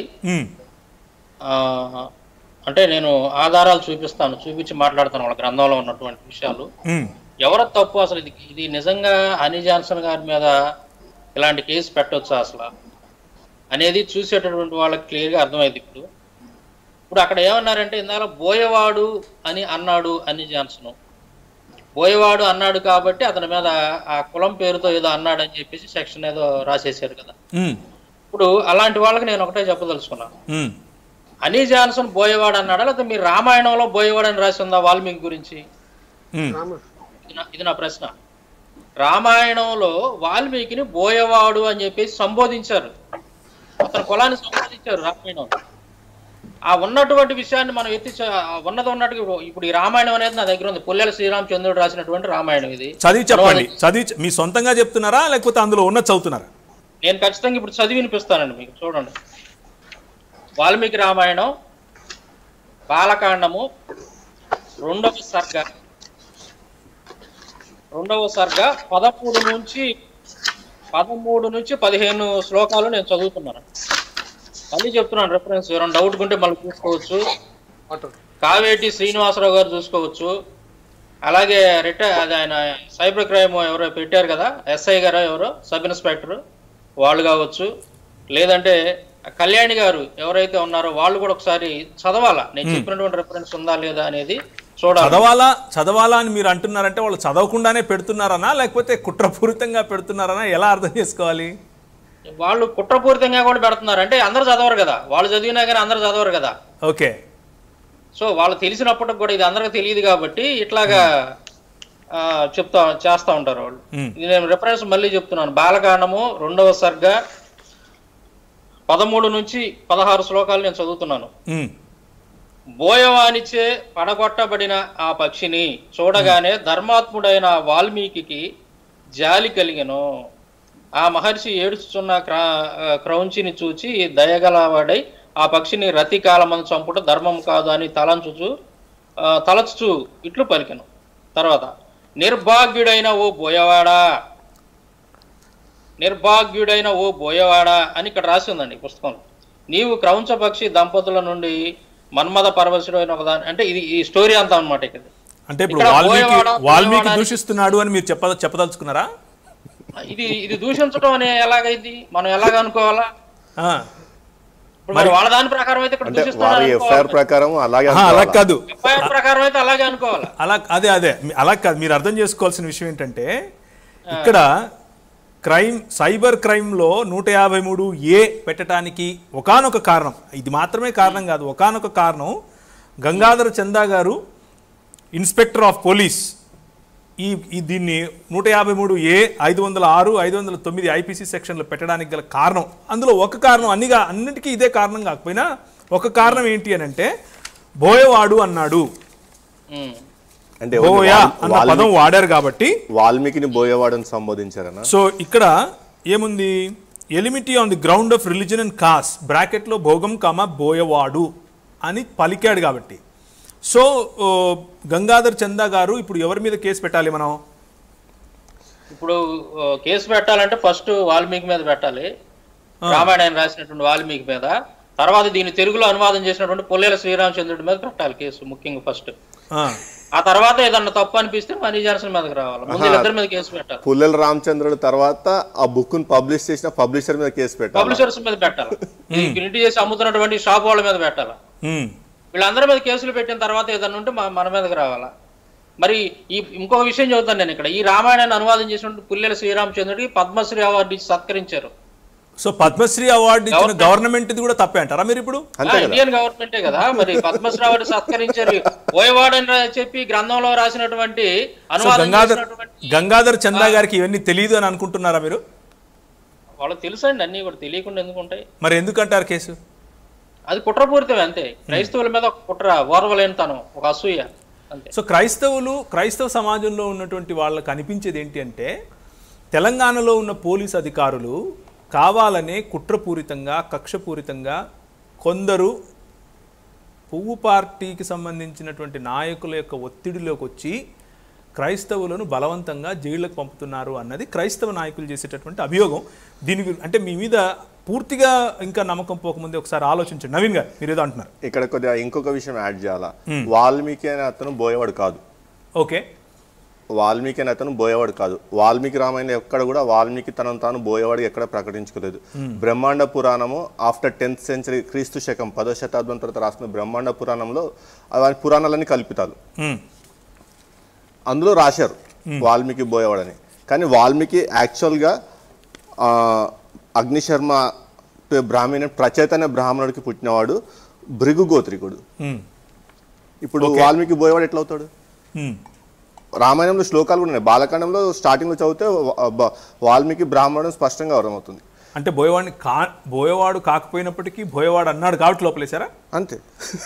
అంటే నేను ఆధారాలు చూపించి మాట్లాడతాను. వాళ్ళ గ్రంథంలో ఉన్నటువంటి విషయాలు ఎవరు తప్పు, అసలు ఇది నిజంగా హనీ జాన్సన్ గారి మీద ఇలాంటి కేసు పెట్టవచ్చా అసలు అనేది చూసేటటువంటి వాళ్ళకి క్లియర్గా అర్థమైంది. ఇప్పుడు అక్కడ ఏమన్నారంటే ఇందాక బోయవాడు అని అన్నాడు హనీ జాన్సన్. బోయవాడు అన్నాడు కాబట్టి అతని మీద ఆ కులం పేరుతో ఏదో అన్నాడు అని చెప్పేసి సెక్షన్ ఏదో రాసేసారు కదా. ఇప్పుడు అలాంటి వాళ్ళకి నేను ఒకటే చెప్పదలుచుకున్నాను, హనీ జాన్సన్ బోయవాడు అన్నాడా లేకపోతే మీరు రామాయణంలో బోయవాడు అని రాసి ఉందా వాల్మీకి గురించి? ఇది నా ప్రశ్న. రామాయణంలో వాల్మీకిని బోయవాడు అని చెప్పేసి సంబోధించారు, అతని కులాన్ని సంబోధించారు రామాయణంలో. ఆ ఉన్నటువంటి విషయాన్ని మనం ఉన్నది ఉన్నట్టు ఇప్పుడు ఈ రామాయణం అనేది నా దగ్గర ఉంది, పుల్లెల శ్రీరామచంద్రుడు రాసినటువంటి రామాయణం. ఇది చదివి చెప్పండి. మీ సొంతంగా చెప్తున్నారా లేకపోతే అందులో ఉన్నది చదువుతున్నారా? నేను ఖచ్చితంగా ఇప్పుడు చదివి వినిపిస్తానండి మీకు. చూడండి, వాల్మీకి రామాయణం బాలకాండము 2వ సర్గ 13 నుంచి 15 శ్లోకాలు నేను చదువుతున్నాను. మళ్ళీ చెప్తున్నాను రెఫరెన్స్, ఎవరైనా డౌట్ ఉంటే మళ్ళీ చూసుకోవచ్చు. కావేటి శ్రీనివాసరావు గారు చూసుకోవచ్చు. అలాగే అది ఆయన సైబర్ క్రైమ్ ఎవరో పెట్టారు కదా, ఎస్ఐ గారు ఎవరో సబ్ ఇన్స్పెక్టర్ వాళ్ళు కావచ్చు, లేదంటే కళ్యాణి గారు ఎవరైతే ఉన్నారో వాళ్ళు కూడా ఒకసారి చదవాలా, నేను చెప్పినటువంటి రిఫరెన్స్ ఉందా లేదా అనేది చూడాలి. చదవాలా అని మీరు అంటున్నారంటే వాళ్ళు చదవకుండానే పెడుతున్నారనా లేకపోతే కుట్రపూరితంగా పెడుతున్నారనా ఎలా అర్థం చేసుకోవాలి? వాళ్ళు కుట్రపూరితంగా కూడా పెడుతున్నారు అంటే అందరు చదవరు కదా, వాళ్ళు చదివినా కానీ అందరు చదవరు కదా. ఓకే, సో వాళ్ళు తెలిసినప్పటికి కూడా ఇది అందరికి తెలియదు కాబట్టి ఇట్లాగా చేస్తా ఉంటారు వాళ్ళు. ఇది నేను రిఫరెన్స్ మళ్ళీ చెప్తున్నాను. బాలకాండము 2వ సర్గ 13 నుంచి 16 శ్లోకాలు నేను చదువుతున్నాను. బోయవానిచే పడగొట్టబడిన ఆ పక్షిని చూడగానే ధర్మాత్ముడైన వాల్మీకి జాలి కలిగెను. ఆ మహర్షి ఏడుస్తున్న క్రౌంచిని చూచి దయగలవాడై ఆ పక్షిని రతి కాలమందు చంపుట ధర్మం కాదు అని తలచుచు ఇట్లు పలికెను. తర్వాత నిర్భాగ్యుడైన ఓ బోయవాడా, నిర్భాగ్యుడైన ఓ బోయవాడా అని ఇక్కడ రాసి ఉందండి పుస్తకంలో. నీవు క్రౌంచ పక్షి దంపతుల నుండి మన్మథ పరవశుడైన ఒకదాని, అంటే ఇది ఈ స్టోరీ అంతా అనమాట. ఇక్కడ అంటే ఇప్పుడు వాల్మీకి దూషిస్తున్నాడు అని మీరు చెప్పదలుచుకున్నారా? ఇది దూషించడం అనే ఎలాగైంది, మనం ఎలాగ అనుకోవాలా? వాళ్ళ దాని ప్రకారం అయితే ఇక్కడ ఎఫ్ఐఆర్ ప్రకారం అలాగే కాదు, ఎఫ్ఐఆర్ ప్రకారం అయితే అలాగే అనుకోవాలి. అదే అలా కాదు. మీరు అర్థం చేసుకోవాల్సిన విషయం ఏంటంటే ఇక్కడ సైబర్ క్రైమ్ లో 153A పెట్టడానికి ఒకానొక కారణం, ఇది మాత్రమే కారణం కాదు, ఒకానొక కారణం గంగాధర చందా గారు ఇన్స్పెక్టర్ ఆఫ్ పోలీస్ దీన్ని 153A 506 509 ఐపీసీ సెక్షన్లో పెట్టడానికి గల కారణం, అందులో ఒక కారణం, అన్నిటికీ ఇదే కారణం కాకపోయినా ఒక కారణం ఏంటి అని అంటే బోయవాడు అన్నాడు, అంటే బోయా అన్న పదం వాడారు కాబట్టి వాల్మీకిని బోయవాడని సంబోధించారన్న. సో ఇక్కడ ఏముంది, enmity on the ground of religion and caste బ్రాకెట్లో భోగం బోయవాడు అని పలికాడు కాబట్టి. సో గంగాధర్ చందా గారు ఇప్పుడు ఎవరి మీద కేసు పెట్టాలి? మనం ఇప్పుడు కేసు పెట్టాలంటే ఫస్ట్ వాల్మీకి మీద పెట్టాలి, రామాయణాన్ని రాసినటువంటి వాల్మీకి మీద. తర్వాత దీన్ని తెలుగులో అనువాదం చేసినటువంటి పుల్లేల శ్రీరామచంద్రుడి మీద పెట్టాలి కేసు ముఖ్యంగా ఫస్ట్. ఆ తర్వాత ఏదన్నా తప్పు అనిపిస్తే మనీ జాన్సన్ మీదకి రావాలి, ముందు ఇద్దరి మీద కేసు పెట్టాలి. పుల్లెల రామచంద్రుడు తర్వాత ఆ బుక్ ను పబ్లిష్ చేసిన పబ్లిషర్ మీద కేసు పెట్టాలి, పబ్లిషర్స్ మీద పెట్టాలి, ప్రింట్ చేసి అమ్ముతున్నటువంటి షాప్ వాళ్ళ మీద పెట్టాలి. వీళ్ళందరి మీద కేసులు పెట్టిన తర్వాత ఏదన్నా ఉంటే మన మీదకి రావాలా. మరి ఇంకొక విషయం చెబుతాను నేను ఇక్కడ. ఈ రామాయణాన్ని అనువాదం చేసినటువంటి పుల్లెల శ్రీరామచంద్రుడికి పద్మశ్రీ అవార్డు ఇచ్చి సత్కరించారు. సో పద్మశ్రీ అవార్డు ఇచ్చిన గవర్నమెంట్ కూడా తప్పే అంటారా మీరు? ఇప్పుడు ఇండియన్ గవర్నమెంటే కదా మరి పద్మశ్రీ అవార్డు సత్కరించారు. బోయవాడు అని చెప్పి గ్రంథంలో రాసినటువంటి అనువాదం గంగాధర్ చందా గారికి ఇవన్నీ తెలియదు అని అనుకుంటున్నారా మీరు? వాళ్ళకి తెలుసండి, అన్ని కూడా తెలియకుండా ఎందుకు ఉంటాయి? మరి ఎందుకంటారు కేసు? అది కుట్రపూరితమే అంతే. క్రైస్తవుల మీద ఒక కుట్ర, ఓర్వలేనితనం, ఒక అసూయ అంతే. సో క్రైస్తవ సమాజంలో ఉన్నటువంటి వాళ్ళకి అనిపించేది ఏంటి అంటే తెలంగాణలో ఉన్న పోలీస్ అధికారులు కావాలనే కుట్రపూరితంగా కక్షపూరితంగా కొందరు పువ్వు పార్టీకి సంబంధించినటువంటి నాయకుల యొక్క ఒత్తిడిలోకి వచ్చి క్రైస్తవులను బలవంతంగా జైళ్ళకు పంపుతున్నారు అన్నది క్రైస్తవ నాయకులు చేసేటటువంటి అభియోగం. దీని అంటే మీ మీద పూర్తిగా ఇంకా నమ్మకం పోకముందే ఒకసారి ఆలోచించండి. నవీన్ గారు మీరు ఏదో అంటున్నారు. ఇక్కడ కొద్దిగా ఇంకొక విషయం యాడ్ చేయాలా. వాల్మీకి అనే అతను బోయవాడు కాదు. ఓకే, వాల్మీకి అనే అతను బోయవాడు కాదు. వాల్మీకి రామాయణం ఎక్కడ కూడా వాల్మీకి తనను తాను బోయవాడు ఎక్కడ ప్రకటించుకోలేదు. బ్రహ్మాండ పురాణము ఆఫ్టర్ 10th century క్రీస్తు శకం 10వ శతాబ్దం తర్వాత రాసిన బ్రహ్మాండ పురాణంలో అవన్నీ పురాణాలన్నీ కల్పితాలు, అందులో రాశారు వాల్మీకి బోయవాడని. కానీ వాల్మీకి యాక్చువల్గా అగ్నిశర్మ బ్రాహ్మణ ప్రచేతన బ్రాహ్మణుడికి పుట్టినవాడు, భృగు గోత్రికుడు. ఇప్పుడు వాల్మీకి బోయవాడు ఎట్లా అవుతాడు? రామాయణంలో శ్లోకాలు కూడా ఉన్నాయి. బాలకాండంలో స్టార్టింగ్లో చదివితే వాల్మీకి బ్రాహ్మణుడు స్పష్టంగా అర్థమవుతుంది. అంటే బోయవాడు కాకపోయినప్పటికీ బోయవాడు అన్నాడు కాబట్టి లోపలేశారా? అంతే.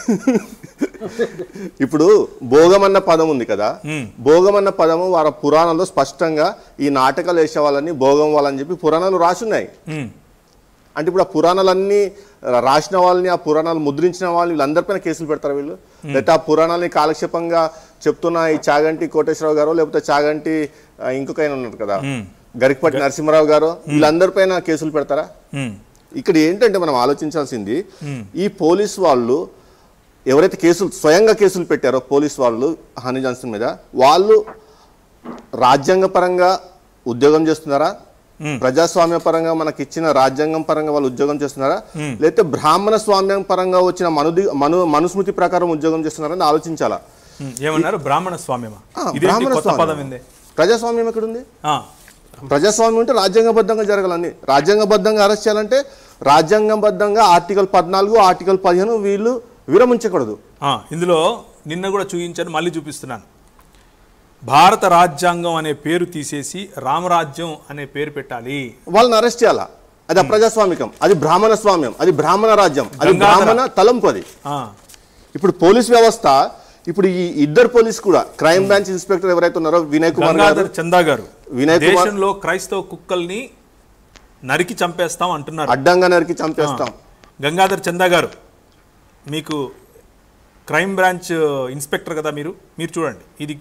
ఇప్పుడు భోగం అన్న పదం ఉంది కదా, భోగం అన్న పదము వారి పురాణంలో స్పష్టంగా ఈ నాటకాలు వేసే వాళ్ళని భోగం వాళ్ళని చెప్పి పురాణాలు రాసున్నాయి. అంటే ఇప్పుడు ఆ పురాణాలన్నీ రాసిన వాళ్ళని, ఆ పురాణాలు ముద్రించిన వాళ్ళని వీళ్ళందరిపైన కేసులు పెడతారు వీళ్ళు. లేకపోతే ఆ పురాణాలని కాలక్షేపంగా చెప్తున్న ఈ చాగంటి కోటేశ్వరరావు గారు, లేకపోతే చాగంటి ఇంకొక ఆయన ఉన్నారు కదా గరికపాటి నరసింహారావు గారు, వీళ్ళందరిపైన కేసులు పెడతారా? ఇక్కడ ఏంటంటే మనం ఆలోచించాల్సింది, ఈ పోలీస్ వాళ్ళు ఎవరైతే స్వయంగా కేసులు పెట్టారో పోలీస్ వాళ్ళు హనీ జాన్సన్ మీద, వాళ్ళు రాజ్యాంగపరంగా ఉద్యోగం చేస్తున్నారా, ప్రజాస్వామ్య పరంగా మనకి ఇచ్చిన రాజ్యాంగం పరంగా వాళ్ళు ఉద్యోగం చేస్తున్నారా, లేకపోతే బ్రాహ్మణ స్వామ్యం పరంగా వచ్చిన మనుస్మృతి ప్రకారం ఉద్యోగం చేస్తున్నారని ఆలోచించాలా. ఏమన్నారు? బ్రాహ్మణ స్వామ్యమా? ప్రజాస్వామ్యం ఎక్కడుంది? ప్రజాస్వామ్యం అంటే రాజ్యాంగబద్ధంగా జరగాలని. రాజ్యాంగబద్ధంగా అరెస్ట్ చేయాలంటే రాజ్యాంగబద్ధంగా ఆర్టికల్ 14, ఆర్టికల్ 15 వీళ్ళు విరమించకూడదు. ఇందులో నిన్న కూడా చూపించాను, మళ్ళీ చూపిస్తున్నాను. భారత రాజ్యాంగం అనే పేరు తీసేసి రామరాజ్యం అనే పేరు పెట్టాలి. వాళ్ళని అరెస్ట్ చేయాలా? అది అప్రజాస్వామికం, అది బ్రాహ్మణ స్వామ్యం, అది బ్రాహ్మణ రాజ్యం, అది బ్రాహ్మణ తలంపు. అది ఇప్పుడు పోలీస్ వ్యవస్థ, ఇప్పుడు ఈ ఇద్దరు పోలీస్ కూడా, క్రైమ్ బ్రాంచ్ ఇన్స్పెక్టర్ ఎవరైతే ఉన్నారో వినయ్ కుమార్ గారు, చందా గారు, దేశంలో క్రైస్తవ కుక్కల్ని నరికి చంపేస్తాం అంటున్నారు. అడ్డంగా నరికి చంపేస్తాం. గంగాధర్ చందా గారు, మీకు క్రైమ్ బ్రాంచ్ ఇన్స్పెక్టర్ కదా మీరు చూడండి, ఇది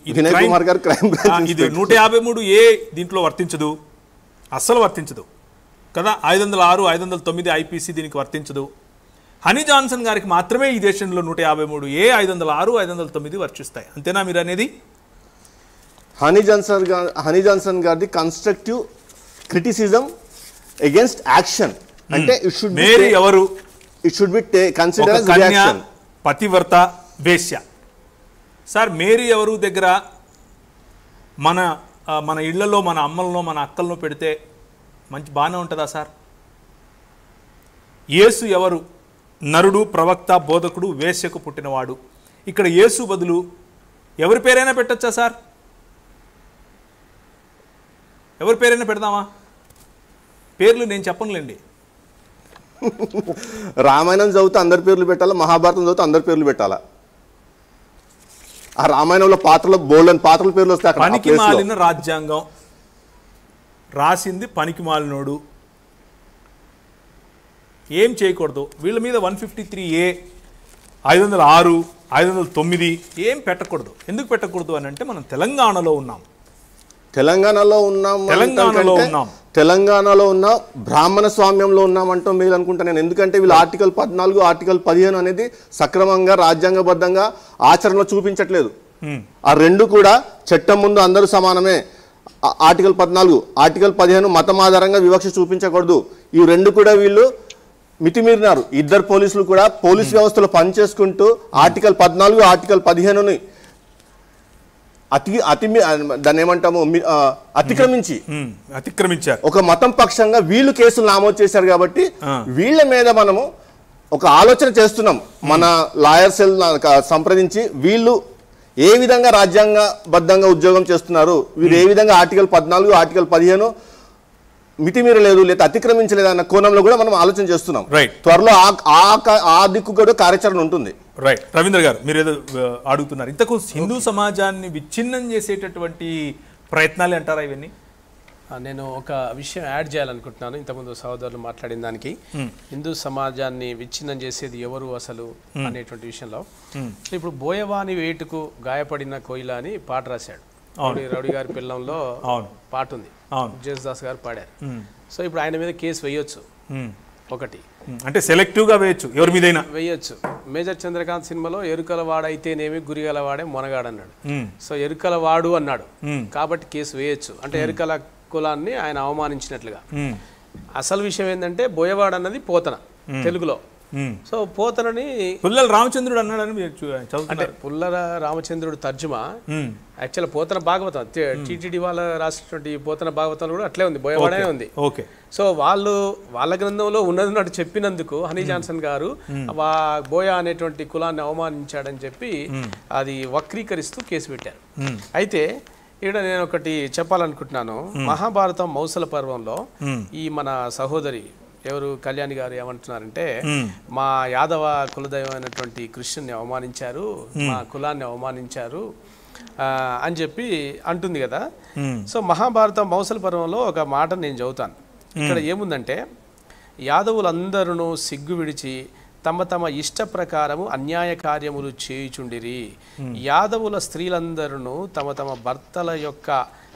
153A దీంట్లో వర్తించదు, అస్సలు వర్తించదు కదా. 506, 509 IPC దీనికి వర్తించదు. హనీ జాన్సన్ గారికి మాత్రమే ఈ దేశంలో 153A, 506, 509 వర్తిస్తాయి. అంతేనా మీరు అనేది? హనీ జాన్సన్ గారిది కన్స్ట్రక్టివ్ క్రిటిసిజం అగేన్స్ట్ యాక్షన్. అంటే మేరీ ఎవరు? It should be considered as reaction. పతివ్రత, వేశ్య. సార్ మేరీ ఎవరు దగ్గర మన ఇళ్లలో మన అమ్మలను మన అక్కలను పెడితే బాగానే ఉంటుందా సార్? యేసు ఎవరు? నరుడు, ప్రవక్త, బోధకుడు, వేశ్యకు పుట్టినవాడు. ఇక్కడ యేసు బదులు ఎవరి పేరైనా పెట్టచ్చా సార్? ఎవరి పేరైనా పెడదామా? పేర్లు నేను చెప్పనులేండి. రామాయణం చదివితే అందరి పేర్లు పెట్టాలా, మహాభారతం చదివితే అందరి పేర్లు పెట్టాలా? ఆ రామాయణంలో బోల్డెన్ పాత్రల పేర్లు వస్తే పనికి మాలిన రాజ్యాంగం రాసింది పనికి మాలినోడు. ఏం చేయకూడదు వీళ్ళ మీద. 153A, 506, 509 ఏం పెట్టకూడదు. ఎందుకు పెట్టకూడదు అని అంటే మనం తెలంగాణలో ఉన్నాం. తెలంగాణలో ఉన్న బ్రాహ్మణ స్వామ్యంలో ఉన్నామంటాం మీరు అనుకుంటా నేను. ఎందుకంటే వీళ్ళు ఆర్టికల్ 14, ఆర్టికల్ 15 అనేది సక్రమంగా రాజ్యాంగబద్ధంగా ఆచరణలో చూపించట్లేదు. ఆ రెండు కూడా చట్టం ముందు అందరూ సమానమే. ఆర్టికల్ 14, ఆర్టికల్ 15 మతం ఆధారంగా వివక్ష చూపించకూడదు. ఈ రెండు కూడా వీళ్ళు మితిమీరినారు. ఇద్దరు పోలీసులు కూడా పోలీస్ వ్యవస్థలో పనిచేసుకుంటూ ఆర్టికల్ 14, ఆర్టికల్ 15ని దాన్ని ఏమంటాము అతిక్రమించారు. ఒక మతం పక్షంగా వీళ్ళు కేసులు నమోదు చేశారు. కాబట్టి వీళ్ళ మీద మనము ఒక ఆలోచన చేస్తున్నాం. మన లాయర్ సెల్ సంప్రదించి వీళ్ళు ఏ విధంగా రాజ్యాంగబద్ధంగా ఉద్యోగం చేస్తున్నారు, వీళ్ళు ఏ విధంగా ఆర్టికల్ 14, ఆర్టికల్ 15 మితిమీరలేదు లేదా అతిక్రమించలేదు అన్న కోణంలో కూడా మనం ఆలోచన చేస్తున్నాం. త్వరలో ఆ దిక్కు కూడా కార్యాచరణ ఉంటుంది. రైట్. రవీంద్ర గారు మీరు ఏదో అడుగుతున్నారు. ఇంతకు హిందూ సమాజాన్ని విచ్ఛిన్నం చేసేటటువంటి ప్రయత్నాలు అంటారా ఇవన్నీ? నేను ఒక విషయం యాడ్ చేయాలనుకుంటున్నాను. ఇంతకుముందు సహోదరులు మాట్లాడిన దానికి, హిందూ సమాజాన్ని విచ్ఛిన్నం చేసేది ఎవరు అసలు అనేటువంటి విషయంలో, ఇప్పుడు బోయవాని వేటుకు గాయపడిన కోయిల అని పాట రాశాడు. రౌడీ గారి పిల్లంలో పాట ఉంది, జేసుదాస్ గారు పాడారు. సో ఇప్పుడు ఆయన మీద కేసు వేయొచ్చు. ఒకటి అంటే సెలెక్టివ్ గా వేయొచ్చు, ఎవరి మీదైనా వేయొచ్చు. మేజర్ చంద్రకాంత్ సినిమాలో ఎరుకల వాడైతేనేమి గురిగలవాడే మొనగాడు అన్నాడు. సో ఎరుకల వాడు అన్నాడు కాబట్టి కేసు వేయొచ్చు. అంటే ఎరుకల కులాన్ని ఆయన అవమానించినట్లుగా. అసలు విషయం ఏంటంటే బోయవాడు అన్నది పోతన తెలుగులో. సో పోతనని పుల్లల రామచంద్రుడు అన్నాడని అంటే పుల్లల రామచంద్రుడు తర్జుమా. యాక్చువల్ పోతన భాగవతం టీటీడీ వాళ్ళ రాసినటువంటి పోతన భాగవతం కూడా అట్లే ఉంది, బోయవాడే ఉంది. ఓకే. సో వాళ్ళ గ్రంథంలో ఉన్నది చెప్పినందుకు హనీ జాన్సన్ గారు బోయా అనేటువంటి కులాన్ని అవమానించాడని చెప్పి అది వక్రీకరిస్తూ కేసు పెట్టారు. అయితే ఇక్కడ నేను ఒకటి చెప్పాలనుకుంటున్నాను. మహాభారతం మౌసల పర్వంలో ఈ మన సహోదరి ఎవరు కళ్యాణి గారు ఏమంటున్నారంటే, మా యాదవ కులదైవమైనటువంటి కృష్ణుని అవమానించారు, మా కులాన్ని అవమానించారు అని చెప్పి అంటుంది కదా. సో మహాభారతం మౌసల పర్వంలో ఒక మాట నేను చదువుతాను. ఇక్కడ ఏముందంటే, యాదవులందరూ సిగ్గు విడిచి తమ తమ ఇష్ట ప్రకారము అన్యాయ కార్యములు చేయుచుండిరి. యాదవుల స్త్రీలందరూ తమ తమ భర్తల యొక్క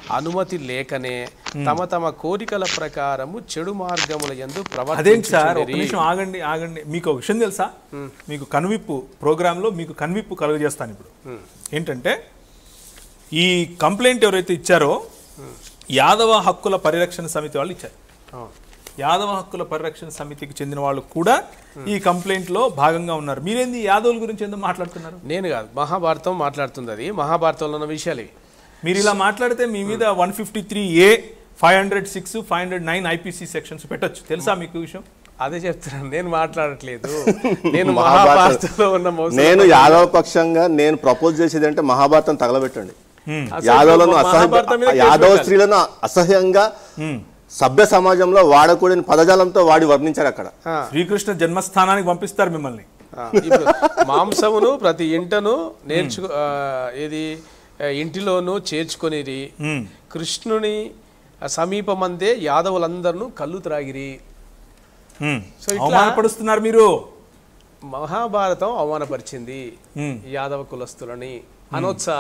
అనుమతి లేకనే తమ తమ కోరికల ప్రకారము చెడు మార్గముల యందు అదేంటి సార్, ఒక ప్రవర్తించుచుండిరి. నిమిషం ఆగండి. మీకు ఒక విషయం తెలుసా? మీకు కనువిప్పు ప్రోగ్రాంలో మీకు కనువిప్పు కలుగజేస్తాను ఇప్పుడు. ఏంటంటే ఈ కంప్లైంట్ ఎవరైతే ఇచ్చారో యాదవ హక్కుల పరిరక్షణ సమితి వాళ్ళు ఇచ్చారు. యాదవ హక్కుల పరిరక్షణ సమితికి చెందిన వాళ్ళు కూడా ఈ కంప్లైంట్ లో భాగంగా ఉన్నారు. మీరేంది యాదవుల గురించి ఎందుకు మాట్లాడుతున్నారు? నేను కాదు, మహాభారతం మాట్లాడుతుంది. అది మహాభారతంలో ఉన్న విషయాలు ఇవి. మీరు ఇలా మాట్లాడితే మీ మీద 153A 506 509 ఐపీసీ సెక్షన్స్ పెట్టొచ్చు. తెలుసా మీకు విషయం? అదే చెప్తున్నాను, నేను మాట్లాడట్లేదు. నేను మహాభారతంలో ఉన్న నేను యాదవ పక్షంగా నేను ప్రపోజ్ చేసేది అంటే మహాభారతం తగలబెట్టండి. యాదవులను యాదవ స్త్రీలను అసహ్యంగా సభ్య సమాజంలో వాడకూడని పదజాలంతో వాడి వర్ణించారు. అక్కడ శ్రీకృష్ణ జన్మస్థానానికి పంపిస్తారు మిమ్మల్ని. మాంసమును ప్రతి ఇంటను ఏది ఇంటిలోనూ చేర్చుకొనిరి, కృష్ణుని సమీపమందే యాదవులందరూ కళ్ళు త్రాగిరి. సో అవమానపరుస్తున్నారు మీరు. మహాభారతం అవమానపరిచింది యాదవ కులస్తులని అనొచ్చా?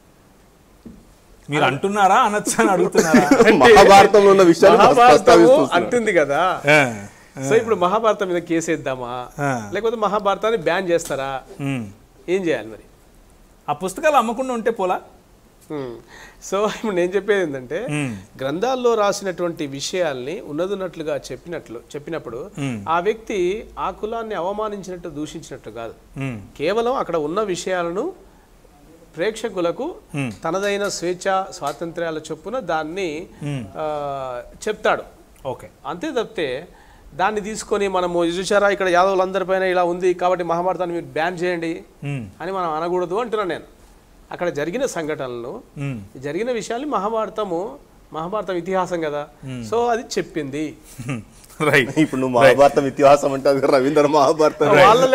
మీరు అంటున్నారా అనొచ్చా అని అడుగుతున్నారా? మహాభారతంలో ఉన్న విషయాలు అంటుంది కదా. సో ఇప్పుడు మహాభారతం మీద కేసు వేద్దామా, లేకపోతే మహాభారతాన్ని బ్యాన్ చేస్తారా? ఏం చేయాలి మరి? ఆ పుస్తకాలు అమ్మకుండా ఉంటే పోలా. సో ఇప్పుడు నేను చెప్పేది ఏంటంటే, గ్రంథాల్లో రాసినటువంటి విషయాల్ని ఉన్నదున్నట్లుగా చెప్పినప్పుడు ఆ వ్యక్తి ఆ కులాన్ని అవమానించినట్టు దూషించినట్టు కాదు. కేవలం అక్కడ ఉన్న విషయాలను ప్రేక్షకులకు తనదైన స్వేచ్ఛ స్వాతంత్ర్యాల చొప్పున దాన్ని చెప్తాడు. ఓకే, అంతే తప్పితే దాన్ని తీసుకొని మనము చూసారా ఇక్కడ యాదవులందరిపైన ఇలా ఉంది కాబట్టి మహాభారతాన్ని మీరు బ్యాన్ చేయండి అని మనం అనకూడదు అంటున్నాను నేను. అక్కడ జరిగిన సంఘటనలు, జరిగిన విషయాల్ని మహాభారతం ఇతిహాసం కదా, సో అది చెప్పింది. రైట్. ఇప్పుడు నువ్వు మహాభారతం ఇతిహాసం అంటే రవీంద్ర మహాభారతం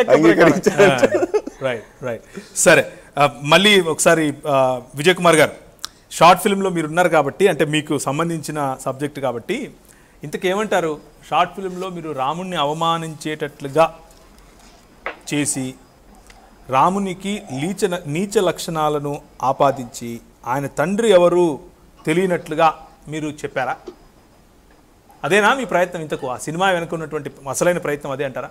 రైట్. సరే, మళ్ళీ ఒకసారి విజయ్ కుమార్ గారు, షార్ట్ ఫిల్మ్లో మీరు ఉన్నారు కాబట్టి, అంటే మీకు సంబంధించిన సబ్జెక్ట్ కాబట్టి ఇంతకేమంటారు? షార్ట్ ఫిల్మ్లో మీరు రాముణ్ణి అవమానించేటట్లుగా చేసి రామునికి నీచ లక్షణాలను ఆపాదించి ఆయన తండ్రి ఎవరు తెలియనట్లుగా మీరు చెప్పారా? అదేనా మీ ప్రయత్నం? ఇంతకు ఆ సినిమా వెనుకున్నటువంటి అసలైన ప్రయత్నం అదే అంటారా?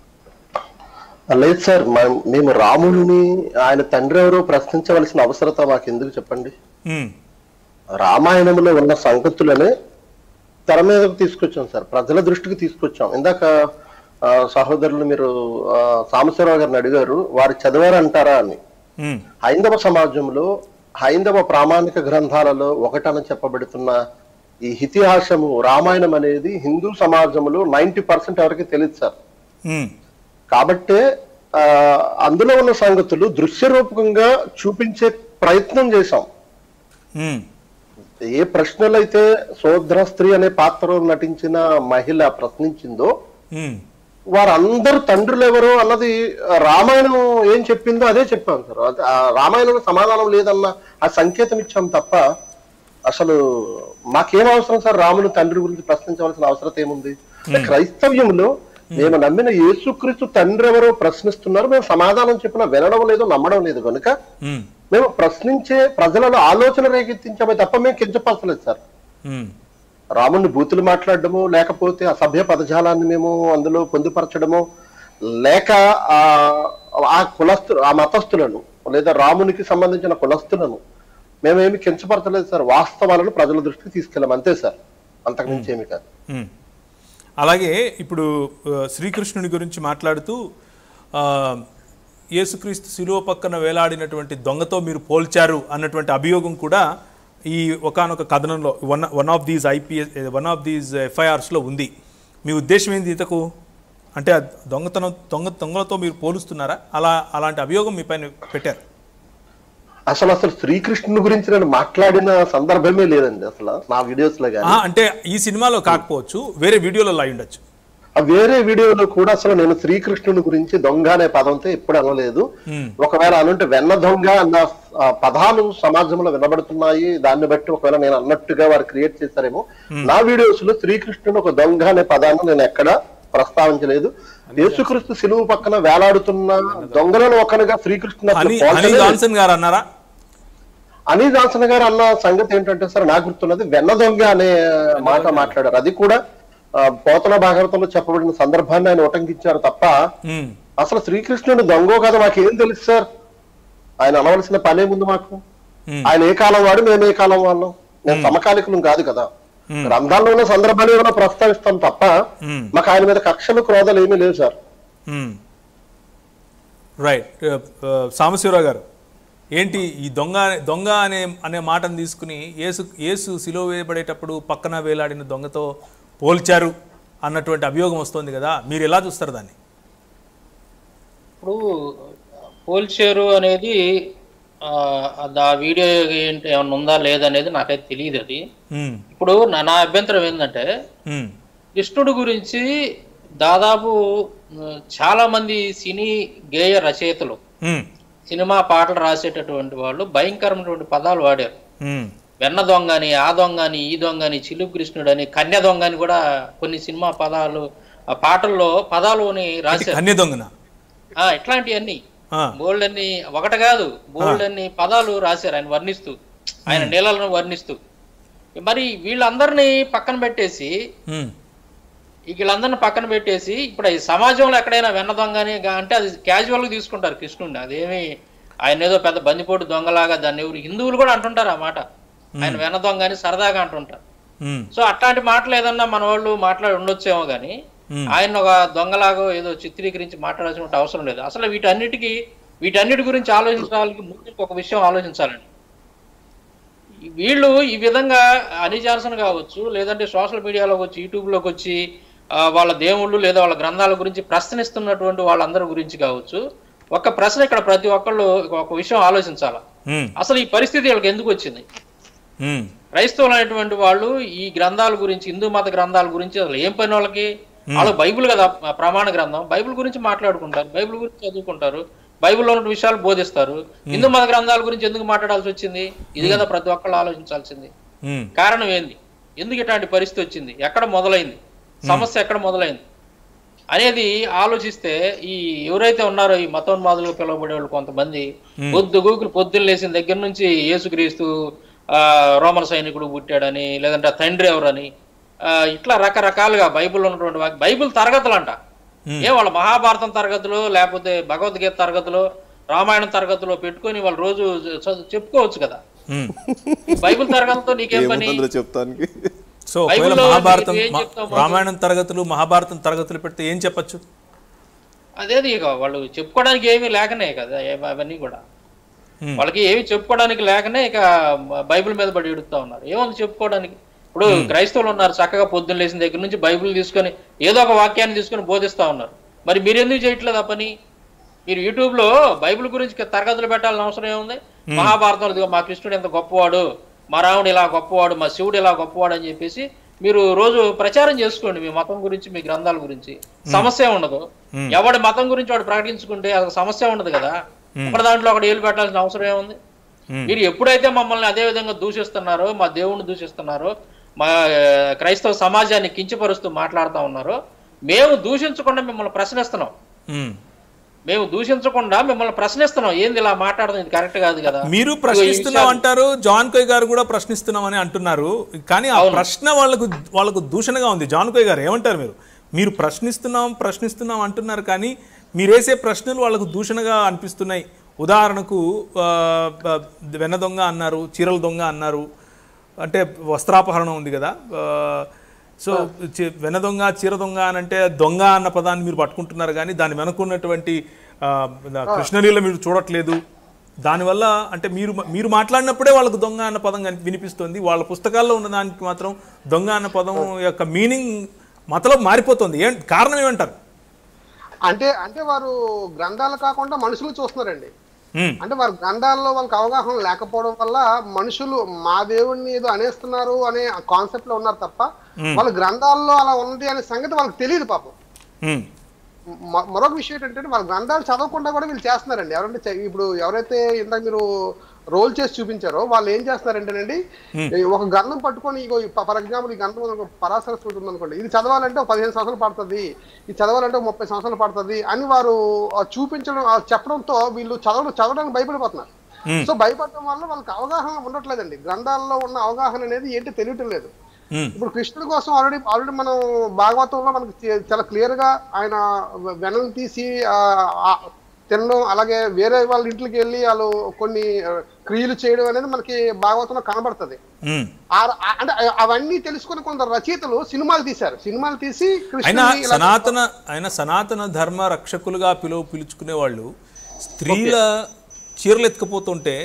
లేదు సార్, మేము రాముడిని ఆయన తండ్రి ఎవరో ప్రశ్నించవలసిన అవసరత మాకు ఎందుకు చెప్పండి. రామాయణంలో ఉన్న సంగతులనే తెర మీదకు తీసుకొచ్చాం సార్, ప్రజల దృష్టికి తీసుకొచ్చాం. ఇందాక సహోదరులు మీరు సాంబశివరావు గారిని అడిగారు, వారు చదివారంటారా అని. హైందవ సమాజంలో హైందవ ప్రామాణిక గ్రంథాలలో ఒకటని చెప్పబడుతున్న ఈ ఇతిహాసము రామాయణం అనేది హిందూ సమాజంలో 90% ఎవరికి తెలియదు సార్. కాబట్టే అందులో ఉన్న సంగతులు దృశ్య రూపకంగా చూపించే ప్రయత్నం చేశాం. ఏ ప్రశ్నలైతే సోదర స్త్రీ అనే పాత్రలో నటించిన మహిళ ప్రశ్నించిందో వారందరూ తండ్రులు ఎవరు అన్నది రామాయణం ఏం చెప్పిందో అదే చెప్పాం సార్. రామాయణంలో సమాధానం లేదన్న ఆ సంకేతం ఇచ్చాం తప్ప అసలు మాకేం అవసరం సార్ రాముని తండ్రి గురించి ప్రశ్నించవలసిన అవసరం ఏముంది? క్రైస్తవ్యంలో మేము నమ్మిన యేసుక్రీస్తు తండ్రి ఎవరో ప్రశ్నిస్తున్నారు, మేము సమాధానం చెప్పినా వినడం లేదు, నమ్మడం లేదు కనుక మేము ప్రశ్నించే ప్రజలలో ఆలోచన రేకెత్తించామే తప్ప మేము కించపరచలేదు సార్. రాముని బూతులు మాట్లాడడము, లేకపోతే అసభ్య పదజాలాన్ని మేము అందులో పొందుపరచడము, లేక ఆ మతస్థులను లేదా రామునికి సంబంధించిన కులస్తులను మేమేమి కించపరచలేదు సార్. వాస్తవాలను ప్రజల దృష్టికి తీసుకెళ్ళాం అంతే సార్, అంతకుమించి ఏమి కాదు. అలాగే ఇప్పుడు శ్రీకృష్ణుని గురించి మాట్లాడుతూ యేసుక్రీస్తు శిలువ పక్కన వేలాడినటువంటి దొంగతో మీరు పోల్చారు అన్నటువంటి అభియోగం కూడా ఈ ఒకానొక కథనంలో వన్ ఆఫ్ దీస్ ఎఫ్ఐఆర్స్లో ఉంది. మీ ఉద్దేశం ఏంది ఇంతకు? అంటే దొంగలతో మీరు పోలుస్తున్నారా? అలాంటి అభియోగం మీ పైన పెట్టారు. అసలు శ్రీకృష్ణుని గురించి నేను మాట్లాడిన సందర్భమే లేదండి అసలు నా వీడియోస్ లో. అంటే ఈ సినిమాలో కాకపోవచ్చు, వేరే వీడియోలో అయి ఉండొచ్చు. వేరే వీడియోలో కూడా అసలు నేను శ్రీకృష్ణుని గురించి దొంగ అనే పదంతో ఎప్పుడు అనలేదు. ఒకవేళ అనుంటే వెన్న దొంగ అన్న పదాలు సమాజంలో వినబడుతున్నాయి, దాన్ని బట్టి ఒకవేళ నేను అన్నట్టుగా వారు క్రియేట్ చేశారేమో. నా వీడియోస్ లో శ్రీకృష్ణుని ఒక దొంగ అనే పదాన్ని నేను ఎక్కడ ప్రస్తావించలేదు. యేసుక్రీస్తు శిలువు పక్కన వేలాడుతున్న దొంగలను ఒకనుగా శ్రీకృష్ణుని గారు అన్నారా? అనిల్ జాన్సన్ గారు అన్న సంగతి ఏంటంటే సార్ నాకు గుర్తున్నది వెన్న దొంగ అనే మాట మాట్లాడారు. అది కూడా పోతన భాగవతంలో చెప్పబడిన సందర్భాన్ని ఆయన ఉటంకించారు తప్ప అసలు శ్రీకృష్ణుడు దొంగో కదా మాకేం తెలుసు సార్. ఆయన అనవలసిన పనే ముందు మాకు. ఆయన ఏ కాలం వాడు, మేము ఏ కాలం వాళ్ళం. నేను సమకాలికులం కాదు కదా. గ్రంథాల్లో ఉన్న సందర్భాలు ఏమైనా ప్రస్తావిస్తాం తప్ప మాకు ఆయన మీద కక్షలు క్రోధాలు ఏమీ లేవు సార్. రైట్. సాంబశివరావు గారు, ఏంటి ఈ దొంగ అనే మాటను తీసుకుని యేసు సిలువ వేయబడేటప్పుడు పక్కన వేలాడిన దొంగతో పోల్చారు అన్నటువంటి అభియోగం వస్తుంది కదా, మీరు ఎలా చూస్తారు దాన్ని? ఇప్పుడు పోల్చారు అనేది ఆ వీడియో ఏంటి ఏమన్నా ఉందా లేదనేది నాకైతే తెలియదు. అది ఇప్పుడు నా అభ్యంతరం ఏంటంటే కృష్ణుడు గురించి దాదాపు చాలా మంది సినీ గేయ రచయితలు, సినిమా పాటలు రాసేటటువంటి వాళ్ళు భయంకరమైనటువంటి పదాలు వాడారు. వెన్న దొంగ అని, ఆ దొంగ అని, ఈ దొంగ అని, చిలుపు కృష్ణుడు అని, కన్య దొంగ అని కూడా కొన్ని సినిమా పదాలు పాటల్లో పదాలుని రాశారు. ఇట్లాంటివన్నీ బోల్డ్ అన్ని ఒకటి కాదు, బోల్డ్ అన్ని పదాలు రాశారు ఆయన వర్ణిస్తూ, ఆయన నీళ్ళను వర్ణిస్తూ. మరి వీళ్ళందరినీ పక్కన పెట్టేసి ఇప్పుడు ఈ సమాజంలో ఎక్కడైనా వెన్న దొంగ అని అంటే అది క్యాజువల్ గా తీసుకుంటారు కృష్ణుడిని. అదేమి ఆయన ఏదో పెద్ద బందిపోటు దొంగలాగా దాన్ని ఎవరు హిందువులు కూడా అంటుంటారు ఆ మాట, ఆయన వెన్న దొంగ అని సరదాగా అంటుంటారు. సో అట్లాంటి మాటలు ఏదన్నా మన వాళ్ళు మాట్లాడి ఉండొచ్చేమో గానీ ఆయన ఒక దొంగలాగా ఏదో చిత్రీకరించి మాట్లాడాల్సిన అవసరం లేదు. అసలు వీటన్నిటి గురించి ఆలోచించడానికి ముందు ఒక విషయం ఆలోచించాలండి. వీళ్ళు ఈ విధంగా అనిల్ జాన్సన్ కావచ్చు, లేదంటే సోషల్ మీడియాలోకి వచ్చి, యూట్యూబ్లోకి వచ్చి వాళ్ళ దేవుళ్ళు లేదా వాళ్ళ గ్రంథాల గురించి ప్రశ్నిస్తున్నటువంటి వాళ్ళందరి గురించి కావచ్చు, ఒక ప్రశ్న ఇక్కడ ప్రతి ఒక్కళ్ళు ఒక విషయం ఆలోచించాలా. అసలు ఈ పరిస్థితి వీళ్ళకి ఎందుకు వచ్చింది? క్రైస్తవులు అనేటువంటి వాళ్ళు ఈ గ్రంథాల గురించి, హిందూ మత గ్రంథాల గురించి అసలు ఏం పని వాళ్ళకి? వాళ్ళు బైబుల్ కదా ప్రమాణ గ్రంథం, బైబుల్ గురించి మాట్లాడుకుంటారు, బైబుల్ గురించి చదువుకుంటారు, బైబుల్లో ఉన్న విషయాలు బోధిస్తారు. హిందూ మత గ్రంథాల గురించి ఎందుకు మాట్లాడాల్సి వచ్చింది? ఇది కదా ప్రతి ఒక్కళ్ళు ఆలోచించాల్సింది. కారణం ఏంది? ఎందుకు ఇట్లాంటి పరిస్థితి వచ్చింది? ఎక్కడ మొదలైంది సమస్య? ఎక్కడ మొదలైంది అనేది ఆలోచిస్తే ఈ ఎవరైతే ఉన్నారో ఈ మతోన్మాదులు పిలువబడే వాళ్ళు కొంతమంది పొద్దున్న లేచిన దగ్గర నుంచి యేసుక్రీస్తు రోమన్ సైనికుడు పుట్టాడని, లేదంటే తండ్రి ఎవరని, ఇట్లా రకరకాలుగా బైబిల్లో ఉన్నటువంటి బైబిల్ తరగతులు అంట. వాళ్ళ మహాభారతం తరగతులు, లేకపోతే భగవద్గీత తరగతులు, రామాయణం తరగతులు పెట్టుకొని వాళ్ళు రోజు చెప్పుకోవచ్చు కదా. బైబిల్ తరగతులతో నీకేం పని? సో మహాభారతం, రామాయణం తరగతులు, మహాభారతం తరగతులు పెడితే ఏం చెప్పచ్చు? అదేది ఇక వాళ్ళు చెప్పుకోవడానికి ఏమీ లేకనే కదా అవన్నీ కూడా. వాళ్ళకి ఏమి చెప్పుకోవడానికి లేకనే ఇక బైబిల్ మీద పడి ఎడుతా ఉన్నారు. ఏముంది చెప్పుకోవడానికి? ఇప్పుడు క్రైస్తవులు ఉన్నారు, చక్కగా పొద్దున్న లేచిన దగ్గర నుంచి బైబిల్ తీసుకొని ఏదో ఒక వాక్యాన్ని తీసుకొని బోధిస్తా ఉన్నారు. మరి మీరు ఎందుకు చేయట్లేదు ఆ పని? మీరు యూట్యూబ్ లో బైబిల్ గురించి తరగతులు పెట్టాలని అవసరం ఏముంది? మహాభారతంలో మా కృష్ణుడు ఎంత గొప్పవాడు, మా రాముడు ఇలా గొప్పవాడు, మా శివుడు ఇలా గొప్పవాడు అని చెప్పేసి మీరు రోజు ప్రచారం చేసుకోండి మీ మతం గురించి, మీ గ్రంథాల గురించి. సమస్య ఉండదు. ఎవడి మతం గురించి వాడు ప్రకటించుకుంటే అది సమస్య ఉండదు కదా. ఒకటి దాంట్లో ఒకటి ఏలు పెట్టాల్సిన అవసరం ఏముంది? మీరు ఎప్పుడైతే మమ్మల్ని అదే విధంగా దూషిస్తున్నారో, మా దేవుణ్ణి దూషిస్తున్నారో, మా క్రైస్తవ సమాజాన్ని కించపరుస్తూ మాట్లాడుతూ ఉన్నారో, మేము దూషించకుండా మిమ్మల్ని ప్రశ్నిస్తున్నాం. ఏంది ఇలా మాట్లాడడం? ఇది కరెక్ట్ కాదు కదా. మీరు ప్రశ్నిస్తున్నాం అంటారు, జాన్ కోయ్ గారు కూడా ప్రశ్నిస్తున్నాం అని అంటున్నారు. కానీ ఆ ప్రశ్న వాళ్ళకు దూషణగా ఉంది. జాన్ కోయ్ గారు ఏమంటారు? మీరు ప్రశ్నిస్తున్నాం అంటున్నారు, కానీ మీరు వేసే ప్రశ్నలు వాళ్ళకు దూషణగా అనిపిస్తున్నాయి. ఉదాహరణకు వెన్న దొంగ అన్నారు, చీరల దొంగ అన్నారు, అంటే వస్త్రాపహరణం ఉంది కదా. సో వెన్న దొంగ, చీర దొంగ అని అంటే దొంగ అన్న పదాన్ని మీరు పట్టుకుంటున్నారు, కానీ దాన్ని వెనుకున్నటువంటి కృష్ణలీల మీరు చూడట్లేదు. దానివల్ల అంటే మీరు మాట్లాడినప్పుడే వాళ్ళకు దొంగ అన్న పదం వినిపిస్తుంది. వాళ్ళ పుస్తకాల్లో ఉన్న దానికి మాత్రం దొంగ అన్న పదం యొక్క మీనింగ్ మతలబ్ మారిపోతుంది. కారణం ఏమంటారు? అంటే వారు గ్రంథాలు కాకుండా మనుషులు చూస్తున్నారండి. అంటే వారి గ్రంథాల్లో వాళ్ళకి అవగాహన లేకపోవడం వల్ల మనుషులు మా దేవుడిని ఏదో అనేస్తున్నారు అనే కాన్సెప్ట్ లో ఉన్నారు తప్ప వాళ్ళ గ్రంథాల్లో అలా ఉంది అనే సంగతి వాళ్ళకి తెలియదు పాపం. మరొక విషయం ఏంటంటే వాళ్ళ గ్రంథాలు చదవకుండా కూడా వీళ్ళు చేస్తున్నారండి. ఇప్పుడు ఎవరైతే ఇందాక మీరు రోల్ చేసి చూపించారో వాళ్ళు ఏం చేస్తున్నారంటేనండి, ఒక గ్రంథం పట్టుకొని ఫర్ ఎగ్జాంపుల్ ఈ గ్రంథం పరాశర సూత్రం ఉందనుకోండి, ఇది చదవాలంటే 15 సంవత్సరాలు పడుతుంది, ఇది చదవాలంటే 30 సంవత్సరాలు పడుతుంది అని వారు చూపించడం చెప్పడంతో వీళ్ళు చదవడానికి భయపడిపోతున్నారు. సో భయపడటం వల్ల వాళ్ళకి అవగాహన ఉండట్లేదండి. గ్రంథాల్లో ఉన్న అవగాహన అనేది ఏంటి తెలియటం లేదు. ఇప్పుడు కృష్ణుడి కోసం ఆల్రెడీ మనం భాగవతంలో మనకి చాలా క్లియర్ గా ఆయన వెనలు తీసి తినడం, అలాగే వేరే వాళ్ళ ఇంట్లోకి వెళ్ళి వాళ్ళు కొన్ని క్రియలు చేయడం అనేది మనకి భాగవతంలో కనబడుతుంది. అంటే అవన్నీ తెలుసుకుని కొందరు రచయితలు సినిమాలు తీశారు. సినిమాలు తీసి ఆయన సనాతన ధర్మ రక్షకులుగా పిలుచుకునే వాళ్ళు స్త్రీల చీరలు ఎత్తుకుపోతుంటే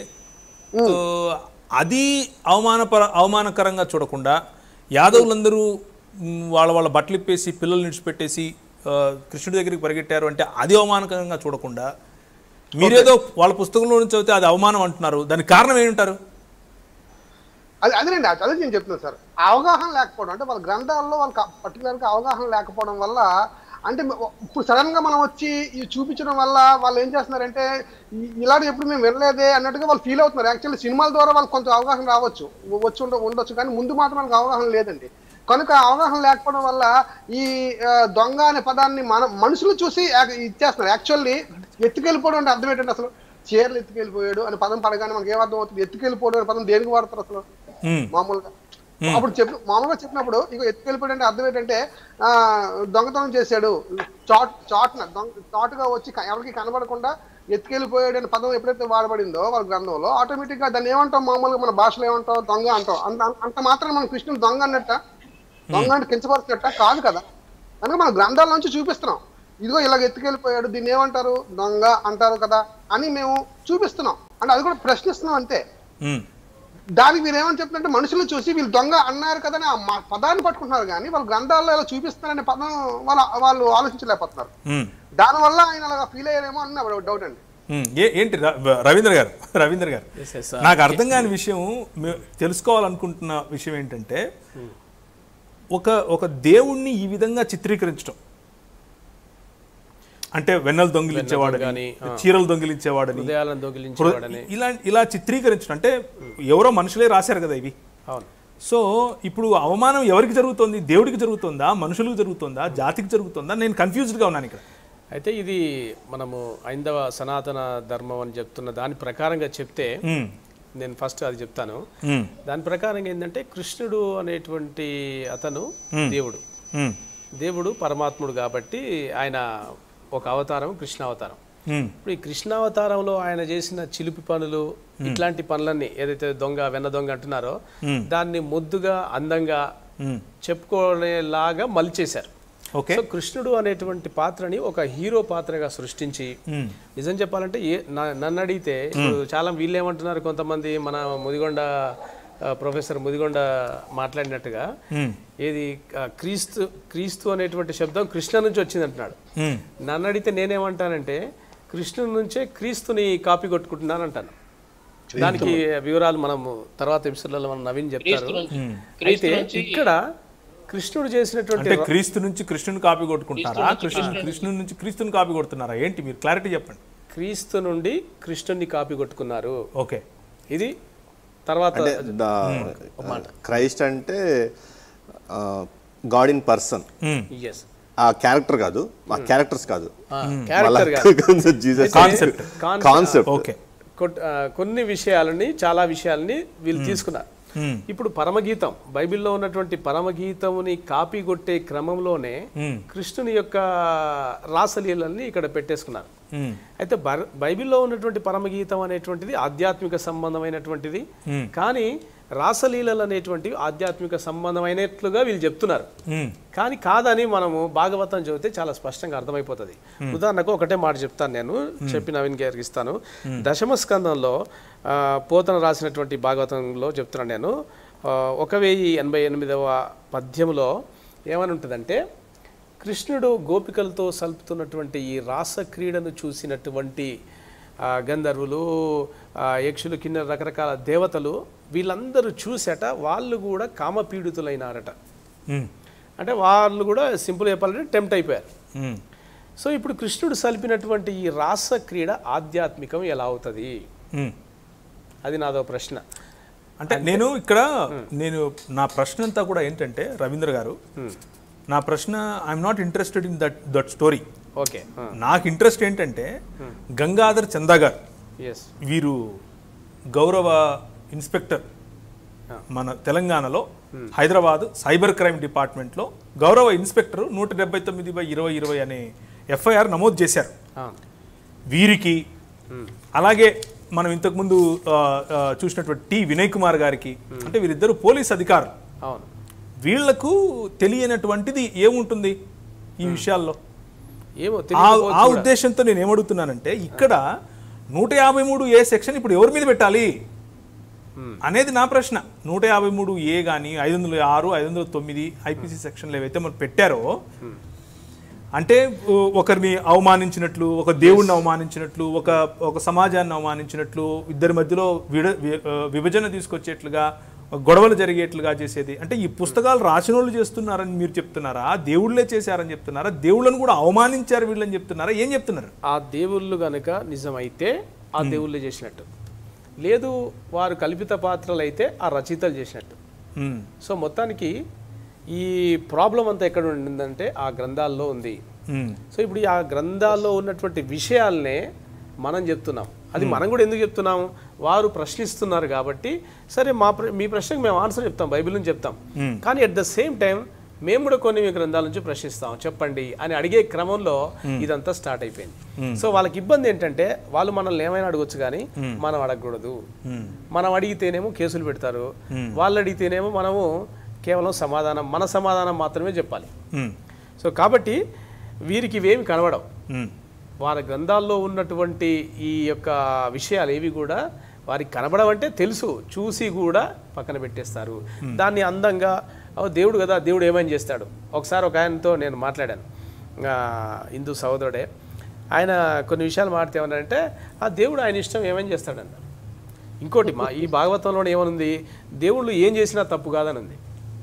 అది అవమానకరంగా చూడకుండా యాదవులందరూ వాళ్ళ బట్టలు ఇప్పేసి పిల్లల్ని విడిచిపెట్టేసి కృష్ణుడి దగ్గరికి పరిగెట్టారు అంటే అది అవమానకరంగా చూడకుండా మీరేదో వాళ్ళ పుస్తకంలో నుంచి చదివితే అది అవమానం అంటున్నారు. దానికి కారణం ఏంటారు? అదేనండి, అదే నేను చెప్తున్నాను సార్. అవగాహన లేకపోవడం అంటే వాళ్ళ గ్రంథాల్లో వాళ్ళకి పర్టికులర్గా అవగాహన లేకపోవడం వల్ల, అంటే ఇప్పుడు సడన్ గా మనం వచ్చి చూపించడం వల్ల వాళ్ళు ఏం చేస్తున్నారంటే ఇలాంటి ఎప్పుడు మేము వినలేదే అన్నట్టుగా వాళ్ళు ఫీల్ అవుతున్నారు. యాక్చువల్లీ సినిమాల ద్వారా వాళ్ళకి కొంచెం అవగాహన రావచ్చు, ఉండొచ్చు, కానీ ముందు మాత్రం వాళ్ళకి అవగాహన లేదండి. కనుక అవగాహన లేకపోవడం వల్ల ఈ దొంగ అనే పదాన్ని మనుషులు చూసి ఇచ్చేస్తున్నారు. యాక్చువల్లీ ఎత్తుకెళ్ళిపోవడం అంటే అర్థం ఏంటంటే, అసలు చీరలు ఎత్తుకెళ్ళిపోయాడు అనే పదం పడగానే మనకి ఏమర్థం అవుతుంది? ఎత్తుకెళ్ళిపోవడం అనే పదం దేనికి వాడతారు అసలు మామూలుగా? అప్పుడు మామూలుగా చెప్పినప్పుడు ఇక ఎత్తుకెళ్ళిపోయాడు అంటే అర్థం ఏంటంటే దొంగతనం చేశాడు, చాటుగా వచ్చి ఎవరికి కనబడకుండా ఎత్తుకెళ్ళిపోయాడు అనే పదం ఎప్పుడైతే వాడబడిందో వాళ్ళ గ్రంథంలో, ఆటోమేటిక్ గా దాన్ని ఏమంటాం? మామూలుగా మన భాషలో ఏమంటాం? దొంగ అంటాం. అంత మాత్రం మనం కృష్ణుడు దొంగ అన్నట్ట, దొంగ అంటే కించపరుస్తున్నట్ట కాదు కదా. కనుక మన గ్రంథాల నుంచి చూపిస్తున్నాం, ఇదిగో ఇలాగ ఎత్తుకెళ్ళిపోయాడు, దీన్ని ఏమంటారు? దొంగ అంటారు కదా అని మేము చూపిస్తున్నాం. అంటే అది కూడా ప్రశ్నిస్తున్నాం అంతే. దానికి మీరు ఏమని చెప్తుంటే మనుషులు చూసి వీళ్ళు దొంగ అన్నారు కదా అని ఆ పదాన్ని పట్టుకుంటున్నారు, కానీ వాళ్ళ గ్రంథాల్లో ఇలా చూపిస్తున్నారనే పదం వాళ్ళు ఆలోచించలేకపోతున్నారు. దానివల్ల ఆయన అలాగా ఫీల్ అయ్యారేమో అని నా డౌట్ అండి. ఏంటి రవీంద్ర గారు నాకు అర్థం కాని విషయం, తెలుసుకోవాలనుకుంటున్న విషయం ఏంటంటే, ఒక దేవుణ్ణి ఈ విధంగా చిత్రీకరించడం అంటే వెన్నెలు దొంగిలించేవాడని, చీరలు దొంగిలించేవాడని, ఇలా చిత్రీకరించడం అంటే ఎవరో మనుషులే రాశారు కదా ఇవి. సో ఇప్పుడు అవమానం ఎవరికి జరుగుతుంది? దేవుడికి జరుగుతుందా, మనుషులకు జరుగుతుందా, జాతికి జరుగుతుందా? నేను కన్ఫ్యూజ్డ్గా ఉన్నాను ఇక్కడ. అయితే ఇది మనము హైందవ సనాతన ధర్మం అని చెప్తున్న దాని ప్రకారంగా చెప్తే, నేను ఫస్ట్ అది చెప్తాను. దాని ప్రకారంగా ఏంటంటే, కృష్ణుడు అనేటువంటి అతను దేవుడు పరమాత్ముడు కాబట్టి ఆయన ఒక అవతారం, కృష్ణావతారం. ఇప్పుడు ఈ కృష్ణావతారంలో ఆయన చేసిన చిలిపి పనులు, ఇట్లాంటి పనులన్నీ ఏదైతే వెన్న దొంగ అంటున్నారో దాన్ని ముద్దుగా అందంగా చెప్పుకోలేలాగా మలిచేశారు. సో కృష్ణుడు అనేటువంటి పాత్రని ఒక హీరో పాత్రగా సృష్టించి, నిజం చెప్పాలంటే నన్ను అడిగితే చాలా వీళ్ళు ఏమంటున్నారు, కొంతమంది మన ప్రొఫెసర్ ముదిగొండ మాట్లాడినట్టుగా, ఏది క్రీస్తు అనేటువంటి శబ్దం కృష్ణ నుంచి వచ్చింది అంటున్నాడు. నన్ను అడిగితే నేనేమంటానంటే, కృష్ణుడి నుంచే క్రీస్తుని కాపీ కొట్టుకుంటున్నాను అంటాను. దానికి వివరాలు మనం తర్వాత ఎపిసోడ్లలో మనం నవీన్ చెప్తారు. అయితే ఇక్కడ కృష్ణుడు చేసినటువంటి క్రీస్తు నుంచి కృష్ణుని కాపీ కొట్టుకుంటారా, కృష్ణుడి నుంచి క్రీస్తుని కాపీ కొడుతున్నారా ఏంటి? మీరు క్లారిటీ చెప్పండి. క్రీస్తు నుండి కృష్ణుని కాపీ కొట్టుకున్నారు. ఓకే, ఇది తర్వాత క్రైస్ట్ అంటే గాడ్ ఇన్ పర్సన్, ఆ క్యారెక్టర్ కాదు, ఆ క్యారెక్టర్స్ కాదు, కాన్సెప్ట్. కొన్ని విషయాలని, చాలా విషయాలని వీళ్ళు తీసుకున్నారు. ఇప్పుడు పరమగీతం, బైబిల్లో ఉన్నటువంటి పరమగీతముని కాపీ కొట్టే క్రమంలోనే కృష్ణుని యొక్క రాసలీలల్ని ఇక్కడ పెట్టేసుకున్నారు. అయితే బైబిల్లో ఉన్నటువంటి పరమగీతం అనేటువంటిది ఆధ్యాత్మిక సంబంధమైనటువంటిది, కానీ రాసలీలలు అనేటువంటివి ఆధ్యాత్మిక సంబంధమైనట్లుగా వీళ్ళు చెప్తున్నారు. కానీ కాదని మనము భాగవతం చదివితే చాలా స్పష్టంగా అర్థమైపోతుంది. ఉదాహరణకు ఒకటే మాట చెప్తాను, నేను చెప్పి నవీన్ గారికి ఇస్తాను. దశమ స్కందంలో పోతన రాసినటువంటి భాగవతంలో చెప్తున్నాను నేను, 1088వ పద్యంలో ఏమని ఉంటుందంటే, కృష్ణుడు గోపికలతో సల్పుతున్నటువంటి ఈ రాస క్రీడను చూసినటువంటి గంధర్వులు, యక్షులు, కిన్నెర, రకరకాల దేవతలు వీళ్ళందరూ చూసేట వాళ్ళు కూడా కామపీడితులైనారట. అంటే వాళ్ళు కూడా సింపుల్ చెప్పాలంటే టెంప్ట్ అయిపోయారు. సో ఇప్పుడు కృష్ణుడు సల్పినటువంటి ఈ రాస క్రీడ ఆధ్యాత్మికం ఎలా అవుతుంది? అది నాదో ప్రశ్న. అంటే నేను నా ప్రశ్న అంతా కూడా ఏంటంటే, రవీంద్ర గారు, నా ప్రశ్న I'm not interested in that story. Okay, నాకు ఇంట్రెస్ట్ ఏంటంటే, గంగాధర్ చందా గారు వీరు గౌరవ ఇన్స్పెక్టర్ మన తెలంగాణలో హైదరాబాద్ సైబర్ క్రైమ్ డిపార్ట్మెంట్లో గౌరవ ఇన్స్పెక్టర్ 179/2020 అనే ఎఫ్ఐఆర్ నమోదు చేశారు. వీరికి అలాగే మనం ఇంతకుముందు చూసినటువంటి టి వినయ్ కుమార్ గారికి, అంటే వీరిద్దరు పోలీస్ అధికారులు, వీళ్లకు తెలియనటువంటిది ఏముంటుంది ఈ విషయాల్లో? ఆ ఉద్దేశంతో నేను ఏమడుగుతున్నానంటే, ఇక్కడ 153A సెక్షన్ ఇప్పుడు ఎవరి మీద పెట్టాలి అనేది నా ప్రశ్న. 153A కానీ 506, 509 ఐపీసీ సెక్షన్లు ఏవైతే మనం పెట్టారో, అంటే ఒకరిని అవమానించినట్లు, ఒక దేవుడిని అవమానించినట్లు, ఒక సమాజాన్ని అవమానించినట్లు, ఇద్దరి మధ్యలో విభజన తీసుకొచ్చేట్లుగా, గొడవలు జరిగేట్లుగా చేసేది. అంటే ఈ పుస్తకాలు రాసిన వాళ్ళు చేస్తున్నారని మీరు చెప్తున్నారా? దేవుళ్ళే చేశారని చెప్తున్నారా? దేవుళ్ళను కూడా అవమానించారు వీళ్ళని చెప్తున్నారా? ఏం చెప్తున్నారు? ఆ దేవుళ్ళు గనక నిజమైతే ఆ దేవుళ్ళే చేసినట్టు, లేదు వారు కల్పిత పాత్రలు అయితే ఆ రచయితలు చేసినట్టు. సో మొత్తానికి ఈ ప్రాబ్లం అంతా ఎక్కడ ఉండిందంటే ఆ గ్రంథాల్లో ఉంది. సో ఇప్పుడు ఆ గ్రంథాల్లో ఉన్నటువంటి విషయాలనే మనం చెప్తున్నాం. అది మనం కూడా ఎందుకు చెప్తున్నాం? వారు ప్రశ్నిస్తున్నారు కాబట్టి, సరే మీ ప్రశ్నకు మేము ఆన్సర్ చెప్తాం, బైబిల్ నుంచి చెప్తాం. కానీ అట్ ద సేమ్ టైం మేము కూడా కొన్ని మీ గ్రంథాల నుంచి ప్రశ్నిస్తాం, చెప్పండి అని అడిగే క్రమంలో ఇదంతా స్టార్ట్ అయిపోయింది. సో వాళ్ళకి ఇబ్బంది ఏంటంటే, వాళ్ళు మనల్ని ఏమైనా అడగొచ్చు కానీ మనం అడగకూడదు. మనం అడిగితేనేమో కేసులు పెడతారు, వాళ్ళు అడిగితేనేమో మనము కేవలం మన సమాధానం మాత్రమే చెప్పాలి. సో కాబట్టి వీరికి ఇవేమి కనబడవు. వారి గ్రంథాల్లో ఉన్నటువంటి ఈ యొక్క విషయాలు ఏవి కూడా వారికి కనబడవంటే తెలుసు, చూసి కూడా పక్కన పెట్టేస్తారు. దాన్ని అందంగా దేవుడు కదా, దేవుడు ఏమైనా చేస్తాడు. ఒకసారి ఒక ఆయనతో నేను మాట్లాడాను, హిందూ సహోదరుడే. ఆయన కొన్ని విషయాలు మాట్లాడేమన్నారంటే, ఆ దేవుడు ఆయన ఇష్టం ఏమైనా చేస్తాడన్నారు. ఇంకోటి ఈ భాగవతంలో ఏమనుంది, దేవుళ్ళు ఏం చేసినా తప్పు కాదని ఉంది.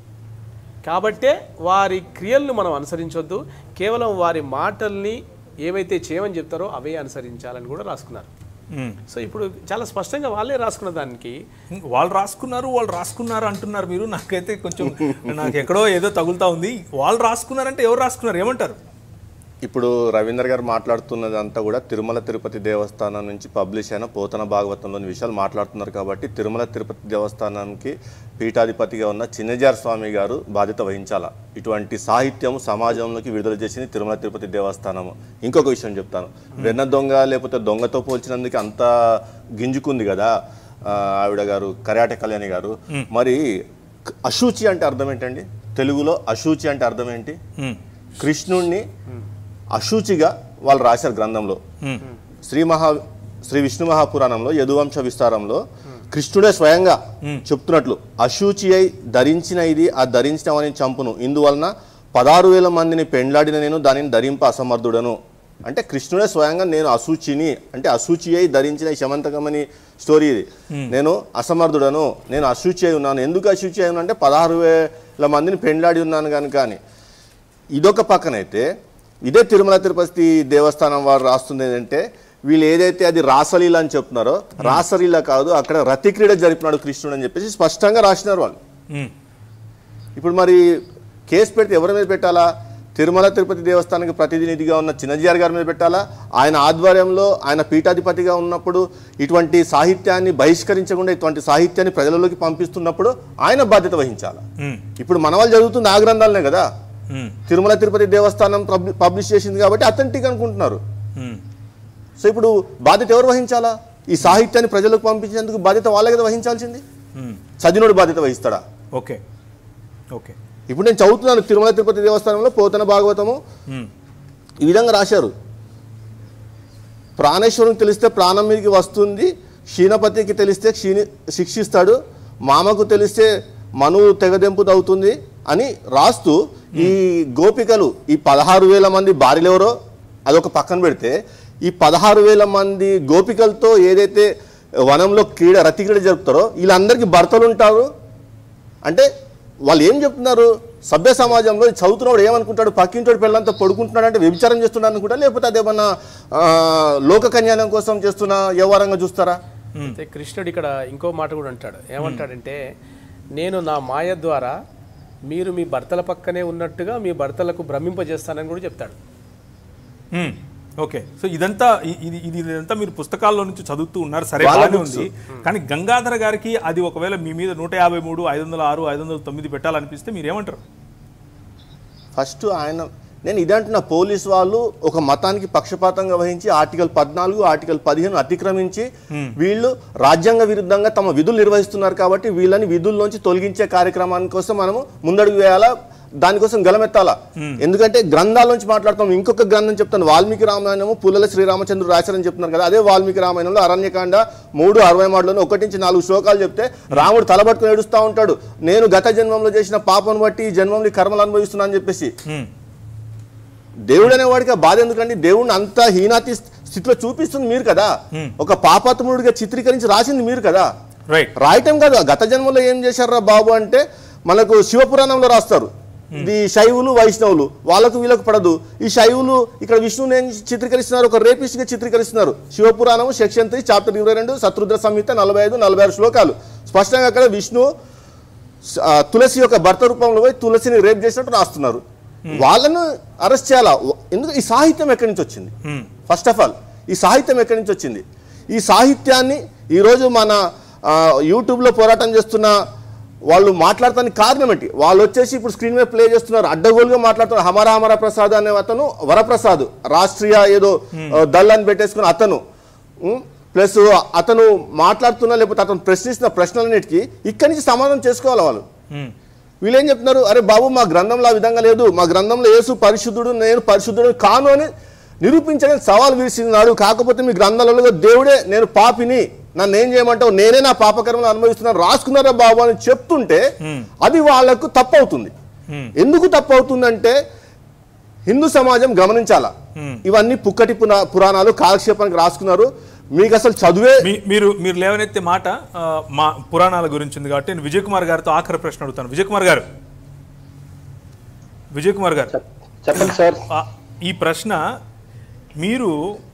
కాబట్టే వారి క్రియలను మనం అనుసరించొద్దు, కేవలం వారి మాటల్ని ఏవైతే చేయమని చెప్తారో అవే అనుసరించాలని కూడా రాసుకున్నారు. సో ఇప్పుడు చాలా స్పష్టంగా వాళ్ళే రాసుకున్న దానికి వాళ్ళు రాసుకున్నారు అంటున్నారు మీరు. నాకైతే కొంచెం నాకు ఎక్కడో ఏదో తగులుతా ఉంది. వాళ్ళు రాసుకున్నారంటే ఎవరు రాసుకున్నారు, ఏమంటారు? ఇప్పుడు రవీందర్ గారు మాట్లాడుతున్నదంతా కూడా తిరుమల తిరుపతి దేవస్థానం నుంచి పబ్లిష్ అయిన పోతన భాగవతంలోని విషయాలు మాట్లాడుతున్నారు. కాబట్టి తిరుమల తిరుపతి దేవస్థానానికి పీఠాధిపతిగా ఉన్న చిన్నజార్ స్వామి గారు బాధ్యత వహించాలా. ఇటువంటి సాహిత్యం సమాజంలోకి విడుదల చేసింది తిరుమల తిరుపతి దేవస్థానము. ఇంకొక విషయం చెప్తాను, వెన్న దొంగ లేకపోతే దొంగతో పోల్చినందుకు అంత గింజుకుంది కదా ఆవిడ గారు, కర్యాట కళ్యాణి గారు. మరి అశూచి అంటే అర్థం ఏంటండి? తెలుగులో అశూచి అంటే అర్థం ఏంటి? కృష్ణుణ్ణి అశూచిగా వాళ్ళు రాశారు గ్రంథంలో. శ్రీ విష్ణు మహాపురాణంలో యదువంశ విస్తారంలో కృష్ణుడే స్వయంగా చెప్తున్నట్లు, అశూచి అయి ధరించిన ఇది ఆ ధరించినవని చంపును, ఇందువలన 16,000 మందిని పెండ్లాడిన నేను దానిని ధరింప అసమర్థుడను. అంటే కృష్ణుడే స్వయంగా నేను అశూచిని, అంటే అశూచి అయి ధరించిన శమంతకమని స్టోరీ ఇది. నేను అసమర్థుడను, నేను అశూచి అయి ఉన్నాను. ఎందుకు అశూచి అయి ఉన్నా అంటే 16,000 మందిని పెండ్లాడి ఉన్నాను కనుక అని. ఇదొక పక్కనైతే ఇదే తిరుమల తిరుపతి దేవస్థానం వారు రాస్తుంది ఏంటంటే, వీళ్ళు ఏదైతే అది రాసలీల అని చెప్తున్నారో, రాసలీల కాదు, అక్కడ రతి క్రీడ జరిపినాడు కృష్ణుడు అని చెప్పేసి స్పష్టంగా రాసినారు వాళ్ళు. ఇప్పుడు మరి కేసు పెడితే ఎవరి మీద పెట్టాలా? తిరుమల తిరుపతి దేవస్థానానికి ప్రతినిధిగా ఉన్న చిన్నజీఆర్ గారి మీద పెట్టాలా? ఆయన ఆధ్వర్యంలో ఆయన పీఠాధిపతిగా ఉన్నప్పుడు ఇటువంటి సాహిత్యాన్ని బహిష్కరించకుండా ఇటువంటి సాహిత్యాన్ని ప్రజలలోకి పంపిస్తున్నప్పుడు ఆయన బాధ్యత వహించాలా? ఇప్పుడు మన వాళ్ళు చదువుతుంది ఆ గ్రంథాలనే కదా, తిరుమల తిరుపతి దేవస్థానం పబ్లిష్ చేసింది కాబట్టి అథెంటిక్ అనుకుంటున్నారు. సో ఇప్పుడు బాధ్యత ఎవరు వహించాలా? ఈ సాహిత్యాన్ని ప్రజలకు పంపించేందుకు బాధ్యత వాళ్ళే కదా వహించాల్సింది. చదివినోడు బాధ్యత వహిస్తాడా? Okay okay. ఇప్పుడు నేను చదువుతున్నాను, తిరుమల తిరుపతి దేవస్థానంలో పోతన భాగవతము ఈ విధంగా రాశారు. ప్రాణేశ్వరునికి తెలిస్తే ప్రాణం మీదకి వస్తుంది, క్షీణపతికి తెలిస్తే శిక్షిస్తాడు, మామకు తెలిస్తే మనువు తెగదెంపు అవుతుంది అని రాస్తూ, ఈ గోపికలు ఈ 16,000 మంది భార్యలెవరో అదొక పక్కన పెడితే, ఈ 16,000 మంది గోపికలతో ఏదైతే వనంలో రతి క్రీడ జరుపుతారో వీళ్ళందరికీ భర్తలు ఉంటారు. అంటే వాళ్ళు ఏం చెప్తున్నారు? సభ్య సమాజంలో చదువుతున్నవాడు ఏమనుకుంటాడు? పక్కింటోడు పిల్లలంతా పడుకుంటున్నాడు అంటే వ్యభిచారం చేస్తున్నాడు అనుకుంటా, లేకపోతే అదేమన్నా లోక కన్యానం కోసం చేస్తున్న వ్యవహారంగా చూస్తారా? అయితే కృష్ణుడు ఇక్కడ ఇంకో మాట కూడా అంటాడు. ఏమంటాడంటే, నేను నా మాయ ద్వారా మీరు మీ భర్తల పక్కనే ఉన్నట్టుగా మీ భర్తలకు భ్రమింపజేస్తానని కూడా చెప్తాడు. ఓకే, సో ఇదంతా ఇదంతా మీరు పుస్తకాల్లో నుంచి చదువుతూ ఉన్నారు, సరే బాగానే ఉంది. కానీ గంగాధర గారికి అది ఒకవేళ మీ మీద 153, 506, 509 పెట్టాలనిపిస్తే మీరు ఏమంటారు? ఫస్ట్ నేను ఇదే అంటున్నా, పోలీసు వాళ్ళు ఒక మతానికి పక్షపాతంగా వహించి ఆర్టికల్ 14, ఆర్టికల్ 15 అతిక్రమించి వీళ్ళు రాజ్యాంగ విరుద్ధంగా తమ విధులు నిర్వహిస్తున్నారు కాబట్టి వీళ్ళని విధుల్లోంచి తొలగించే కార్యక్రమాన్ని కోసం మనము ముందడుగు వేయాలా, దానికోసం గలమెత్తాలా. ఎందుకంటే గ్రంథాల నుంచి మాట్లాడతాం. ఇంకొక గ్రంథం చెప్తాను, వాల్మీకి రామాయణము పుల్లల శ్రీరామచంద్రుడు రాశారని చెప్తున్నారు కదా, అదే వాల్మీకి రామాయణంలో అరణ్యకాండ 3:63 1-4 శ్లోకాలు చెప్తే రాముడు తలబట్టుకుని ఏడుస్తూ ఉంటాడు, నేను గత జన్మంలో చేసిన పాపను బట్టి ఈ జన్మంలో కర్మలు అనుభవిస్తున్నా అని చెప్పేసి. దేవుడు అనేవాడికి బాధ ఎందుకండి? దేవుడిని అంత హీనాతి స్థితిలో చూపిస్తుంది మీరు కదా, ఒక పాపాత్ముడిగా చిత్రీకరించి రాసింది మీరు కదా, రాయటం కాదు. గత జన్మలో ఏం చేశారా బాబు అంటే మనకు శివపురాణంలో రాస్తారు, ఇది శైవులు వైష్ణవులు వాళ్ళకు వీళ్ళకు పడదు. ఈ శైవులు ఇక్కడ విష్ణువుని ఏం చిత్రీకరిస్తున్నారు, ఒక రేపిస్ట్ గా చిత్రీకరిస్తున్నారు. శివపురాణము సెక్షన్ 3 చాప్టర్ 22 శత్రుద్ర సంహిత 45-46 శ్లోకాలు స్పష్టంగా అక్కడ విష్ణు తులసి యొక్క భర్త రూపంలో పోయి తులసిని రేప్ చేసినట్టు రాస్తున్నారు. వాళ్ళను అరెస్ట్ చేయాలా? ఎందుకు? ఈ సాహిత్యం ఎక్కడి నుంచి వచ్చింది? ఫస్ట్ ఆఫ్ ఆల్ ఈ సాహిత్యం ఎక్కడి నుంచి వచ్చింది? ఈ సాహిత్యాన్ని ఈరోజు మన యూట్యూబ్లో పోరాటం చేస్తున్న వాళ్ళు మాట్లాడటానికి కారణం ఏంటి? వాళ్ళు వచ్చేసి ఇప్పుడు స్క్రీన్ మీద ప్లే చేస్తున్నారు, అడ్డగోలుగా మాట్లాడుతున్నారు. హమారా ప్రసాద్ అనే అతను వరప్రసాద్ రాష్ట్రీయ ఏదో దళాన్ని పెట్టేసుకున్న అతను, ప్లస్ అతను మాట్లాడుతున్నా లేకపోతే అతను ప్రశ్నిస్తున్న ప్రశ్నలన్నిటికీ ఇక్కడి నుంచి సమాధానం చేసుకోవాలి వాళ్ళు. వీళ్ళేం చెప్తున్నారు, అరే బాబు మా గ్రంథంలో ఆ విధంగా లేదు, మా గ్రంథంలో యేసు పరిశుద్ధుడు నేను పరిశుద్ధుడు కాను అని నిరూపించడానికి సవాల్ విసిరినాడు. కాకపోతే మీ గ్రంథాలలో దేవుడే నేను పాపిని, నన్ను ఏం చేయమంటావు, నేనే నా పాపకర్మలు అనుభవిస్తున్నాను రాసుకున్నారా బాబు అని చెప్తుంటే అది వాళ్లకు తప్పు అవుతుంది. ఎందుకు తప్పు అవుతుందంటే హిందూ సమాజం గమనించాలా, ఇవన్నీ పుక్కటి పురాణాలు కాలక్షేపానికి రాసుకున్నారు. మీకు అసలు చదువే మీరు లేవనెత్తే మాట మా పురాణాల గురించి ఉంది కాబట్టి నేను విజయ్ కుమార్ గారితో ఆఖరి ప్రశ్న అడుగుతాను. విజయ్ కుమార్ గారు చెప్పండి సార్. ఈ ప్రశ్న మీరు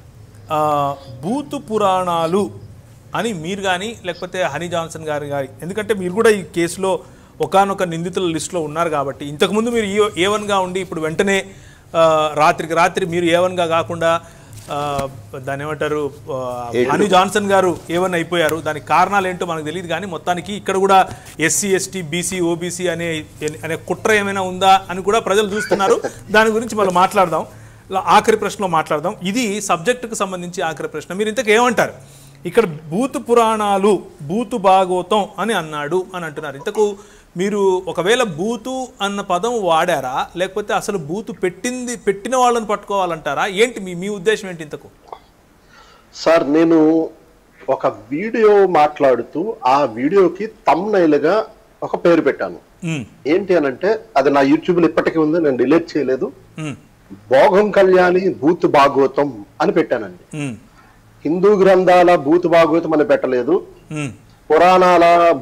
బూతు పురాణాలు అని మీరు కానీ లేకపోతే హనీ జాన్సన్ గారు కానీ, ఎందుకంటే మీరు కూడా ఈ కేసులో ఒకానొక నిందితుల లిస్టులో ఉన్నారు కాబట్టి, ఇంతకుముందు మీరు A1గా ఉండి ఇప్పుడు వెంటనే రాత్రికి రాత్రి మీరు A1గా కాకుండా దాని ఏమంటారు హనీ జాన్సన్ గారు A1 అయిపోయారు. దానికి కారణాలు ఏంటో మనకు తెలియదు, కానీ మొత్తానికి ఇక్కడ కూడా SC ST BC OBC అనే కుట్ర ఏమైనా ఉందా అని కూడా ప్రజలు చూస్తున్నారు. దాని గురించి మనం మాట్లాడదాం, ఆఖరి ప్రశ్నలో మాట్లాడదాం. ఇది సబ్జెక్టుకు సంబంధించి ఆఖరి ప్రశ్న. మీరు ఇంతకు ఏమంటారు? ఇక్కడ బూతు పురాణాలు బూతు భాగవతం అని అన్నాడు అని అంటున్నారు. ఇంతకు మీరు ఒకవేళ బూతు అన్న పదం వాడారా, లేకపోతే అసలు బూతు పెట్టిన వాళ్ళని పట్టుకోవాలంటారా? ఏంటి మీ ఉద్దేశం ఏంటి ఇంతకు? సార్ నేను ఒక వీడియో మాట్లాడుతూ ఆ వీడియోకి థంబ్నైల్ గా ఒక పేరు పెట్టాను. ఏంటి అనంటే అది నా యూట్యూబ్ లో ఇప్పటికీ ఉంది, నేను డిలీట్ చేయలేదు. భోగం కళ్యాణి బూతు భాగవతం అని పెట్టానండి. హిందూ గ్రంథాల బూతు భాగవతం అని పెట్టలేదు, పురాణాల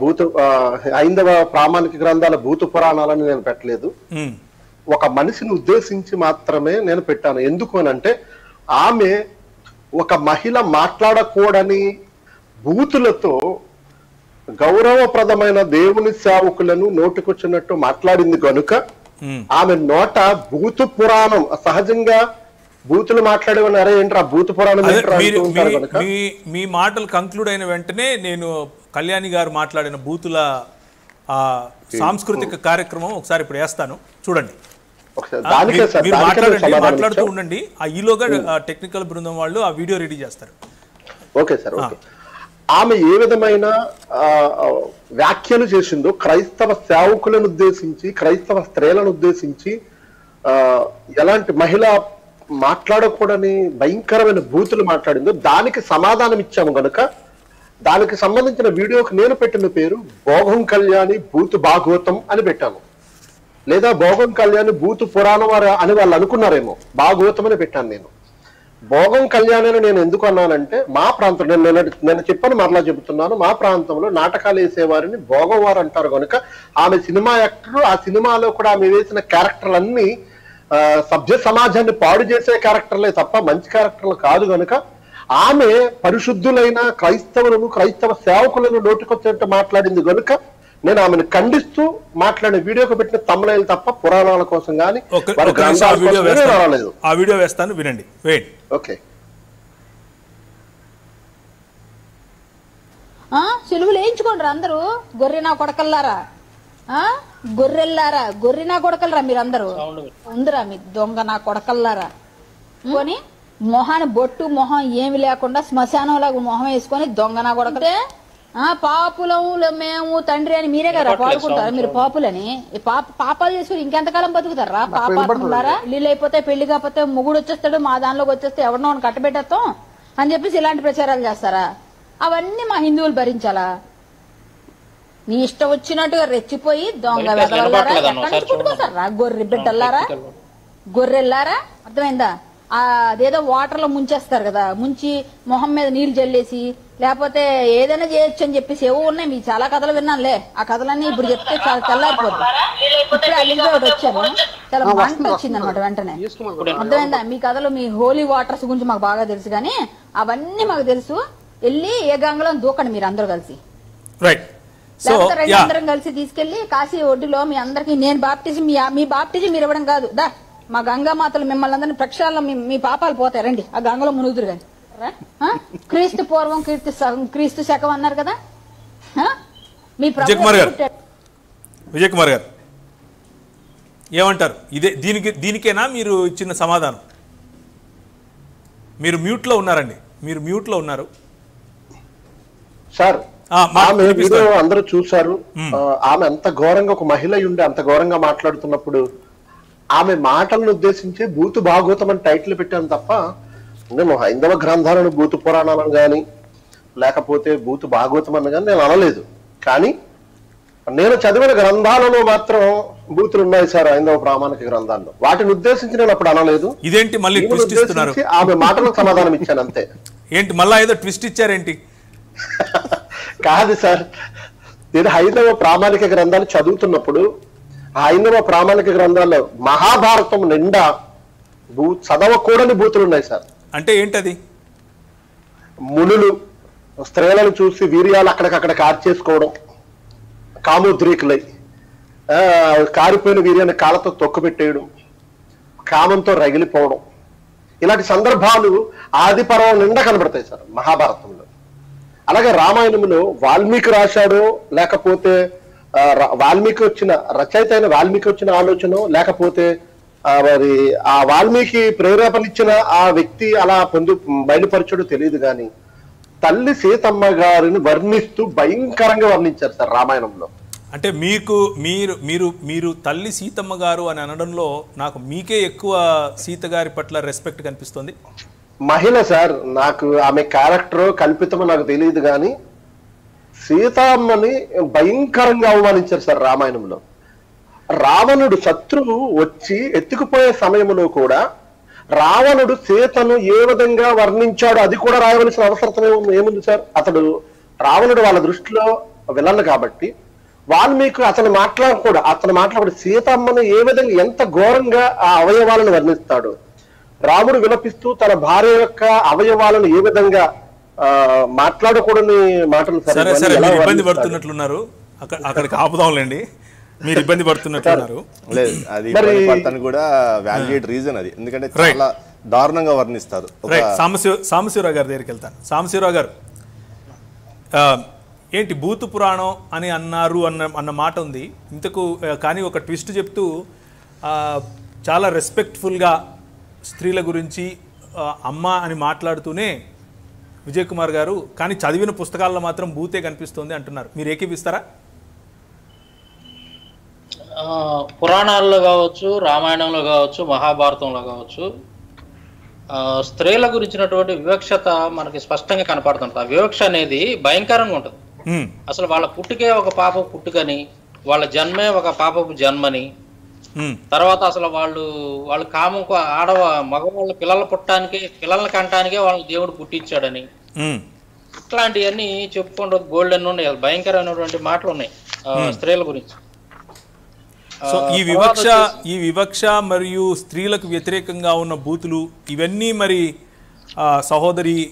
హైందవ ప్రామాణిక గ్రంథాల భూత పురాణాలని నేను పెట్టలేదు. ఒక మనిషిని ఉద్దేశించి మాత్రమే నేను పెట్టాను. ఎందుకు అనంటే ఆమె ఒక మహిళ మాట్లాడకూడని బూతులతో గౌరవప్రదమైన దేవుని సేవకులను నోటికొచ్చినట్టు మాట్లాడింది కనుక ఆమె నోట బూతు పురాణం సహజంగా బూతులు మాట్లాడేవాళ్ళు అరే ఏంట్రా బూతు పురాణం. మీ మాటలు కంక్లూడ్ అయిన వెంటనే నేను కళ్యాణి గారు మాట్లాడిన బూతుల సాంస్కృతిక కార్యక్రమం ఒకసారి ఇప్పుడు వేస్తాను, చూడండి. మీరు మాట్లాడుతూ ఉండండి, ఈలోగా టెక్నికల్ బృందం వాళ్ళు ఆ వీడియో రెడీ చేస్తారు. Okay sir. ఓకే. ఆమె ఏ విధమైన వ్యాఖ్యలు చేసిందో క్రైస్తవ సేవకులను ఉద్దేశించి క్రైస్తవ స్త్రీలను ఉద్దేశించి ఎలాంటి మహిళ మాట్లాడకూడని భయంకరమైన బూతులు మాట్లాడిందో దానికి సమాధానం ఇచ్చాము కనుక దానికి సంబంధించిన వీడియోకి నేను పెట్టిన పేరు భోగం కళ్యాణి బూతు భాగవతం అని పెట్టాను. లేదా భోగం కళ్యాణి బూతు పురాణం అని వాళ్ళు అనుకున్నారేమో, భాగవతం అని పెట్టాను. నేను భోగం కళ్యాణి అని నేను ఎందుకు అన్నానంటే మా ప్రాంతం నేను చెప్పని మరలా చెబుతున్నాను, మా ప్రాంతంలో నాటకాలు వేసేవారిని భోగం వారు అంటారు కనుక ఆమె సినిమా యాక్టర్, ఆ సినిమాలో కూడా ఆమె వేసిన క్యారెక్టర్లన్నీ సభ్య సమాజాన్ని పాడు చేసే క్యారెక్టర్లే తప్ప మంచి క్యారెక్టర్లు కాదు కనుక ఆమె పరిశుద్ధులైన క్రైస్తవులను క్రైస్తవ సేవకులను నోటికొచ్చినట్టు మాట్లాడింది కనుక నేను ఆమెను ఖండిస్తూ మాట్లాడిన వీడియోకి పెట్టిన తమ్ముళ్ళు తప్ప పురాణాల కోసం కానీ రాలేదు. ఆ వీడియో వేస్తాను, వినండి. వెయిట్. ఓకే. సిలువలు వేయించుకోండి అందరూ. గొర్రెనా కొడకల్లారా, గొర్రెల్లారా, గొర్రెనా కొడకలరా మీరందరూ. ఉందిరా మీ దొంగ నా కొడకల్లారా కొని మొహాన్ని బొట్టు మొహం ఏమి లేకుండా శ్మశానంలాగా మొహం వేసుకొని దొంగ నా కొడకలే. పాపులము మేము తండ్రి అని మీరే కదా పాడుకుంటారు. మీరు పాపులని పాపాలు చేసుకుని ఇంకెంతకాలం బతుకుతారా పాపాలున్నారా? ఇల్లు అయిపోతే పెళ్లి కాకపోతే మొగుడు వచ్చేస్తాడు, మా దానిలోకి వచ్చేస్తే ఎవరినో కట్టబెట్టేస్తాం అని చెప్పేసి ఇలాంటి ప్రచారాలు చేస్తారా? అవన్నీ మా హిందువులు భరించాలా? నీ ఇష్టం వచ్చినట్టుగా రెచ్చిపోయి దొంగ వెదలారా ఎక్కడి నుంచి పుట్టుకొస్తారా? గొర్రె బిడ్డల్లారా, గొర్రెల్లారా, అర్థమైందా? అదేదో వాటర్ లో ముంచేస్తారు కదా, ముంచి మొహం మీద నీళ్లు జల్లేసి లేకపోతే ఏదైనా చేయొచ్చు అని చెప్పేసి ఏవో ఉన్నాయి. మీ చాలా కథలు విన్నానులే, ఆ కథలన్నీ ఇప్పుడు చెప్తే చాలా తెల్లారిపోతుంది. ఇప్పుడే అల్లిగా ఒకటి వచ్చాను, చాలా మంట వచ్చింది అనమాట వెంటనే. అర్థమైందా? మీ కథలు మీ హోలీ వాటర్స్ గురించి మాకు బాగా తెలుసు, కానీ అవన్నీ మాకు తెలుసు. వెళ్ళి ఏ గంగలో దూకండి మీరు అందరూ కలిసి, లేకపోతే రెండు అందరం కలిసి తీసుకెళ్లి కాశీ ఒడ్డులో మీ అందరికి నేను బాప్టిజం మీ బాప్టిజం మీరు ఇవ్వడం కాదు, దా మా గంగామాతలు మిమ్మల్ని అందరినీ ప్రక్షాళన మీ పాపాలు పోతాయి, రండి ఆ గంగలో మునుగుదురు కానీ. క్రీస్తు పూర్వం క్రీస్తు శకం అన్నారు కదా. మీ విజయ్ కుమార్ గారు ఏమంటారు? ఇదే దీనికేనా మీరు ఇచ్చిన సమాధానం? మీరు మ్యూట్ లో ఉన్నారండి, మీరు మ్యూట్ లో ఉన్నారు సార్. ఆమె వీడియో అందరూ చూశారు. ఆమె అంత ఘోరంగా, ఒక మహిళ ఉండి అంత ఘోరంగా మాట్లాడుతున్నప్పుడు ఆమె మాటలను ఉద్దేశించి భూతు భాగవతం అని టైటిల్ పెట్టాను తప్ప నేను హైందవ గ్రంథాలను భూతు పురాణాలను కానీ లేకపోతే భూతు భాగవతం అని కానీ నేను అనలేదు. కానీ నేను చదివిన గ్రంథాలలో మాత్రం బూతులు ఉన్నాయి సార్, హైందవ ప్రామాణిక గ్రంథాల్లో. వాటిని ఉద్దేశించి నేను అప్పుడు అనలేదు. ఇదేంటి మళ్ళీ ట్విస్ట్ ఇస్తున్నారు? ఆమె మాటలకు సమాధానం ఇచ్చాను అంతే. ఏంటి మళ్ళా ఏదో ట్విస్ట్ ఇచ్చారేంటి? కాదు సార్, నేను హైందవ ప్రామాణిక గ్రంథాలు చదువుతున్నప్పుడు హైందవ ప్రామాణిక గ్రంథాల్లో మహాభారతం నిండా చదవకూడని బూతులు ఉన్నాయి సార్. అంటే ఏంటది? మునులు స్త్రీలను చూసి వీర్యాలు అక్కడికక్కడ కార్చేసుకోవడం, కామోద్రేకులై కారిపోయిన వీర్యాన్ని కాళ్ళతో తొక్కుపెట్టేయడం, కామంతో రగిలిపోవడం, ఇలాంటి సందర్భాలు ఆది పర్వం నిండా కనబడతాయి సార్ మహాభారతంలో. అలాగే రామాయణంలో వాల్మీకి రాశాడో లేకపోతే వాల్మీకి వచ్చిన రచయిత అయిన వాల్మీకి వచ్చిన ఆలోచన లేకపోతే మరి ఆ వాల్మీకి ప్రేరేపణ ఇచ్చిన ఆ వ్యక్తి అలా బయలుపరచడో తెలియదు, కానీ తల్లి సీతమ్మ గారిని వర్ణిస్తూ భయంకరంగా వర్ణించారు సార్ రామాయణంలో. అంటే మీరు తల్లి సీతమ్మ గారు అని అనడంలో నాకు మీకే ఎక్కువ సీత గారి పట్ల రెస్పెక్ట్ కనిపిస్తుంది. మహిళ సార్, నాకు ఆమె క్యారెక్టర్ కల్పితమో నాకు తెలియదు, కానీ సీతమ్మని భయంకరంగా అవమానించారు సార్ రామాయణంలో. రావణుడు శత్రువు వచ్చి ఎత్తుకుపోయే సమయంలో కూడా రావణుడు సీతను ఏ విధంగా వర్ణించాడు అది కూడా రాయవలసిన అవసరం ఏముంది సార్? అతడు రావణుడు వాళ్ళ దృష్టిలో విలన్ కాబట్టి వాల్మీకి అతను మాట్లాడకూడదు సీతమ్మను ఏ విధంగా ఎంత ఘోరంగా ఆ అవయవాలను వర్ణిస్తాడు. రాముడు విలపిస్తూ తన భార్య యొక్క అవయవాలను ఏ విధంగా మాట్లాడకూడని మాటలు. సరే ఇబ్బంది పడుతున్నట్లున్నారు, అక్కడికి ఆపుదాంలేండి. మీరు ఇబ్బంది పడుతున్నట్లున్నారు. లేదు, అది కూడా వ్యాలిడ్ రీజన్ అది, ఎందుకంటే చాలా దారుణంగా వర్ణిస్తారు. సాంబశివరావు గారి దగ్గరికి వెళ్తాను. సాంబశివరావు గారు, ఏంటి భూతు పురాణం అని అన్నారు అన్న మాట ఉంది ఇంతకు, కానీ ఒక ట్విస్ట్ చెప్తూ చాలా రెస్పెక్ట్ఫుల్గా స్త్రీల గురించి అమ్మ అని మాట్లాడుతూనే విజయ్ కుమార్ గారు, కానీ చదివిన పుస్తకాల్లో మాత్రం భూతే కనిపిస్తుంది అంటున్నారు. మీరు ఏకీపిస్తారా? పురాణాల్లో కావచ్చు, రామాయణంలో కావచ్చు, మహాభారతంలో కావచ్చు, స్త్రీల గురించినటువంటి వివక్షత మనకి స్పష్టంగా కనపడుతుంటుంది. ఆ వివక్ష అనేది భయంకరంగా ఉంటుంది. అసలు వాళ్ళ పుట్టుకే ఒక పాప పుట్టుకని, వాళ్ళ జన్మే ఒక పాపపు జన్మని, తర్వాత అసలు వాళ్ళు కామం మగవాళ్ళ పిల్లల్ని కంటానికే వాళ్ళని దేవుడు పుట్టించాడని, ఇట్లాంటివన్నీ చెప్పుకుంటూ గోల్డెన్ ఉన్నాయి. భయంకరమైనటువంటి మాటలు ఉన్నాయి స్త్రీల గురించి. సో ఈ వివక్ష మరియు స్త్రీలకు వ్యతిరేకంగా ఉన్న బూతులు ఇవన్నీ మరి సహోదరి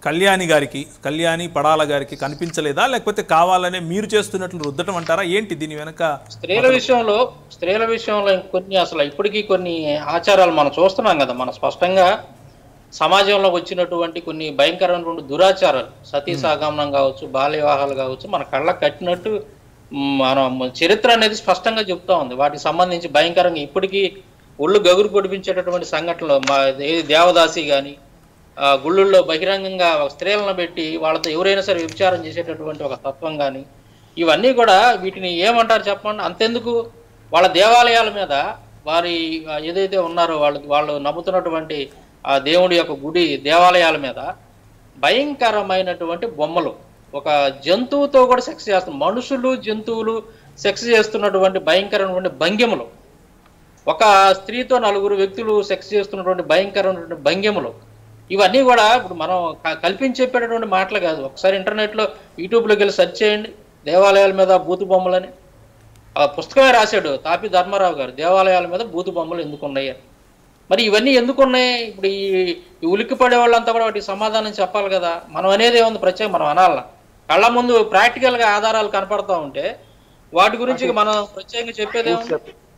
కళ్యాణి పడాల గారికి కనిపించలేదా, లేకపోతే కావాలనే మీరు చేస్తున్నట్లు రుద్దటం అంటారా? ఏంటి దీని వెనక? స్త్రీల విషయంలో కొన్ని అసలు ఇప్పటికీ కొన్ని ఆచారాలు మనం చూస్తున్నాం కదా, మనం స్పష్టంగా సమాజంలో వచ్చినటువంటి కొన్ని భయంకరమైనటువంటి దురాచారాలు, సతీ సాగమనం కావచ్చు, బాల్య వివాహాలు కావచ్చు, మన కళ్ళకు కట్టినట్టు మనం చరిత్ర అనేది స్పష్టంగా చెప్తా ఉంది. వాటికి సంబంధించి భయంకరంగా ఇప్పటికీ ఒళ్ళు గగురు పొడిపించేటటువంటి సంఘటనలు, దేవదాసి కానీ గుళ్ళుల్లో బహిరంగంగా స్త్రీలను పెట్టి వాళ్ళతో ఎవరైనా సరే విచారం చేసేటటువంటి ఒక తత్వం కానీ, ఇవన్నీ కూడా వీటిని ఏమంటారు చెప్పండి? అంతెందుకు వాళ్ళ దేవాలయాల మీద వారి ఏదైతే ఉన్నారో వాళ్ళు నమ్ముతున్నటువంటి ఆ దేవుడి యొక్క గుడి దేవాలయాల మీద భయంకరమైనటువంటి బొమ్మలు, ఒక జంతువుతో కూడా సెక్స్ చేస్తున్నారు, మనుషులు జంతువులు సెక్స్ చేస్తున్నటువంటి భయంకరమైనటువంటి భంగిమలు, ఒక స్త్రీతో 4 వ్యక్తులు సెక్స్ చేస్తున్నటువంటి భయంకరమైనటువంటి భంగిమలు, ఇవన్నీ కూడా ఇప్పుడు మనం కల్పించి చెప్పేటటువంటి మాటలు కాదు. ఒకసారి ఇంటర్నెట్లో యూట్యూబ్లోకి వెళ్ళి సెర్చ్ చేయండి, దేవాలయాల మీద బూతు బొమ్మలని. ఆ పుస్తకమే రాశాడు తాపి ధర్మారావు గారు, దేవాలయాల మీద బూతు బొమ్మలు ఎందుకు ఉన్నాయి. మరి ఇవన్నీ ఎందుకున్నాయి? ఇప్పుడు ఈ ఉలిక్కి పడే వాళ్ళంతా కూడా వాటికి సమాధానం చెప్పాలి కదా. మనం అనేది ఏముంది ప్రత్యేక, మనం అనాల కళ్ళ ముందు ప్రాక్టికల్గా ఆధారాలు కనపడతా ఉంటే వాటి గురించి మనం ప్రత్యేకంగా చెప్పేదేముంది.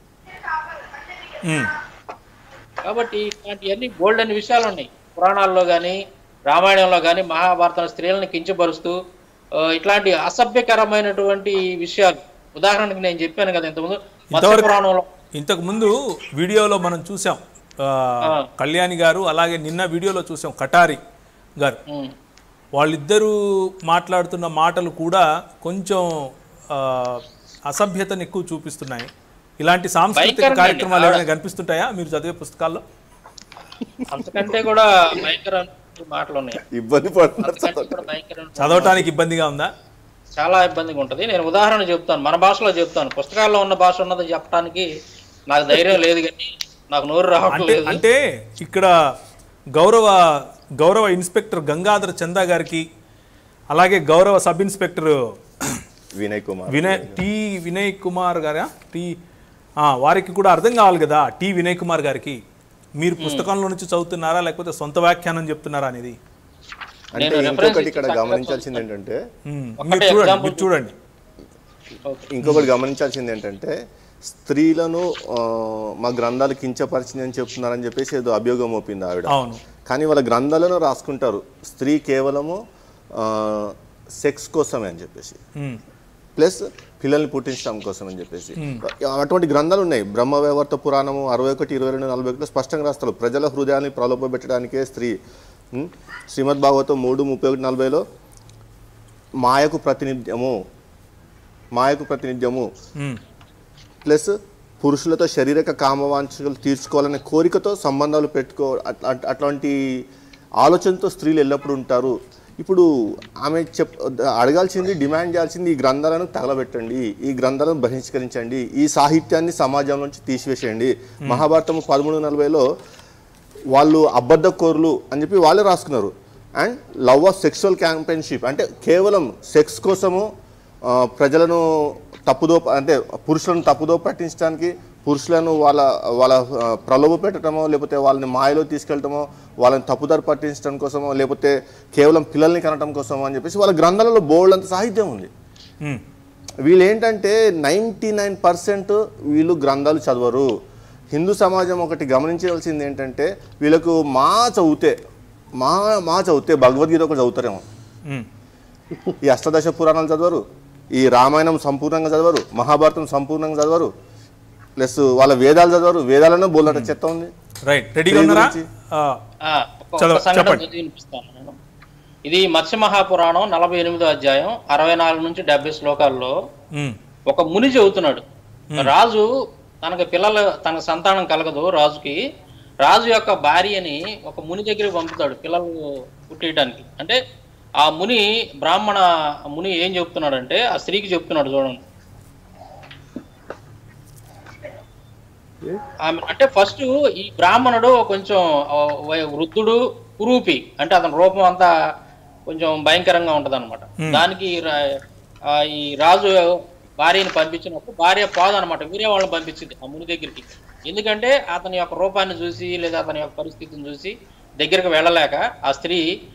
కాబట్టి ఇలాంటివన్నీ గోల్డ్ అనే విషయాలు ఉన్నాయి పురాణాల్లో కానీ రామాయణంలో కానీ, మహాభారతంలో స్త్రీలను కించపరుస్తూ ఇట్లాంటి అసభ్యకరమైనటువంటి విషయాలు. ఉదాహరణకి నేను చెప్పాను కదా ఇంతకుముందు మత్స్య పురాణంలో, ఇంతకు ముందు వీడియోలో మనం చూసాం కళ్యాణి గారు, అలాగే నిన్న వీడియోలో చూసాం కటారి గారు, వాళ్ళిద్దరూ మాట్లాడుతున్న మాటలు కూడా కొంచెం అసభ్యతను ఎక్కువ చూపిస్తున్నాయి. ఇలాంటి సాంస్కృతిక కార్యక్రమాలు ఏమైనా కనిపిస్తుంటాయా మీరు చదివే పుస్తకాల్లో? అంతకంటే కూడా భయంకరమైన మాటలు ఉన్నాయి. ఇబ్బంది చదవటానికి ఇబ్బందిగా ఉందా? చాలా ఇబ్బందిగా ఉంటుంది. నేను ఉదాహరణ చెప్తాను, మన భాషలో చెప్తాను. పుస్తకాల్లో ఉన్న భాష ఉన్నది చెప్పడానికి నాకు ధైర్యం లేదు, కానీ నాకు నోరు రావట్లేదు. అంటే ఇక్కడ గౌరవ ఇన్స్పెక్టర్ గంగాధర చందా గారికి, అలాగే గౌరవ సబ్ ఇన్స్పెక్టర్ వినయ్ కుమార్ గారా వారికి కూడా అర్థం కావాలి కదా. వినయ్ కుమార్ గారికి మీరు పుస్తకంలో నుంచి చదువుతున్నారా లేకపోతే సొంత వ్యాఖ్యానం చెప్తున్నారా అనేది. అంటే ఇంకొకటి ఇక్కడ గమనించాల్సింది ఏంటంటే, చూడండి ఇంకొకటి గమనించాల్సింది ఏంటంటే, స్త్రీలను మా గ్రంథాలు కించపరిచింది అని చెప్తున్నారని చెప్పేసి ఏదో అభియోగం మోపింది ఆవిడ. కానీ వాళ్ళ గ్రంథాలను రాసుకుంటారు స్త్రీ కేవలము సెక్స్ కోసమే అని చెప్పేసి, ప్లస్ పిల్లల్ని పుట్టించడం కోసం అని చెప్పేసి. అటువంటి గ్రంథాలు ఉన్నాయి. బ్రహ్మవైవర్త పురాణము 61, 22, 41 స్పష్టంగా రాస్తారు. ప్రజల హృదయాన్ని ప్రలోభపెట్టడానికే స్త్రీ. శ్రీమద్ భాగవతం 3, 31, 40లో మాయకు ప్రాతినిధ్యము ప్లస్ పురుషులతో శారీరక కామవాంఛలు తీర్చుకోవాలనే కోరికతో సంబంధాలు అట్లాంటి ఆలోచనతో స్త్రీలు ఎల్లప్పుడూ ఉంటారు. ఇప్పుడు ఆమె అడగాల్సింది, డిమాండ్ చేయాల్సింది, ఈ గ్రంథాలను తగలబెట్టండి, ఈ గ్రంథాలను బహిష్కరించండి, ఈ సాహిత్యాన్ని సమాజం నుంచి తీసివేసేయండి. మహాభారతం 13:40లో వాళ్ళు అబద్ధకోరులు అని చెప్పి వాళ్ళే రాసుకున్నారు. And love of sexual companionship అంటే కేవలం సెక్స్ కోసము ప్రజలను పురుషులను తప్పుదో పట్టించడానికి, పురుషులను వాళ్ళ ప్రలోభ పెట్టడమో, లేకపోతే వాళ్ళని మాయలో తీసుకెళ్ళటమో, వాళ్ళని తప్పుదారి పట్టించడం కోసమో, లేకపోతే కేవలం పిల్లల్ని కనటం కోసమో అని చెప్పేసి వాళ్ళ గ్రంథాలలో బోల్డ్ అంత సాహిత్యం ఉంది. వీళ్ళు ఏంటంటే 99% వీళ్ళు గ్రంథాలు చదవరు. హిందూ సమాజం ఒకటి గమనించవలసింది ఏంటంటే, వీళ్ళకు మా చదివితే భగవద్గీత ఒకటి చదువుతారేమో, ఈ అష్టాదశ పురాణాలు చదవరు, ఈ రామాయణం సంపూర్ణంగా చదవరు, మహాభారతం సంపూర్ణంగా చదవరు, ప్లస్ వాళ్ళ వేదాలు చదవరు. వేదాలను బోల్డట చెత్త ఉంది. ఇది మత్స్య మహాపురాణం 48వ అధ్యాయం 64 నుంచి 70 శ్లోకాల్లో ఒక ముని చెబుతున్నాడు. రాజు తనకు సంతానం కలగదు. రాజు యొక్క భార్యని ఒక ముని దగ్గరికి పంపుతాడు పిల్లలు పుట్టేయడానికి. అంటే ఆ బ్రాహ్మణ ముని ఏం చెప్తున్నాడంటే ఆ స్త్రీకి చెప్తున్నాడు, చూడండి. అంటే ఫస్ట్ ఈ బ్రాహ్మణుడు కొంచెం వృద్ధుడు, కురూపి, అంటే అతని రూపం అంతా కొంచెం భయంకరంగా ఉంటది అనమాట. దానికి ఈ రాజు భార్యని పంపించినప్పుడు భార్య పోదనమాట, వేరే వాళ్ళని పంపించింది ఆ ముని దగ్గరికి. ఎందుకంటే అతని యొక్క రూపాన్ని చూసి లేదా అతని యొక్క పరిస్థితిని చూసి దగ్గరికి వెళ్ళలేక ఆ స్త్రీ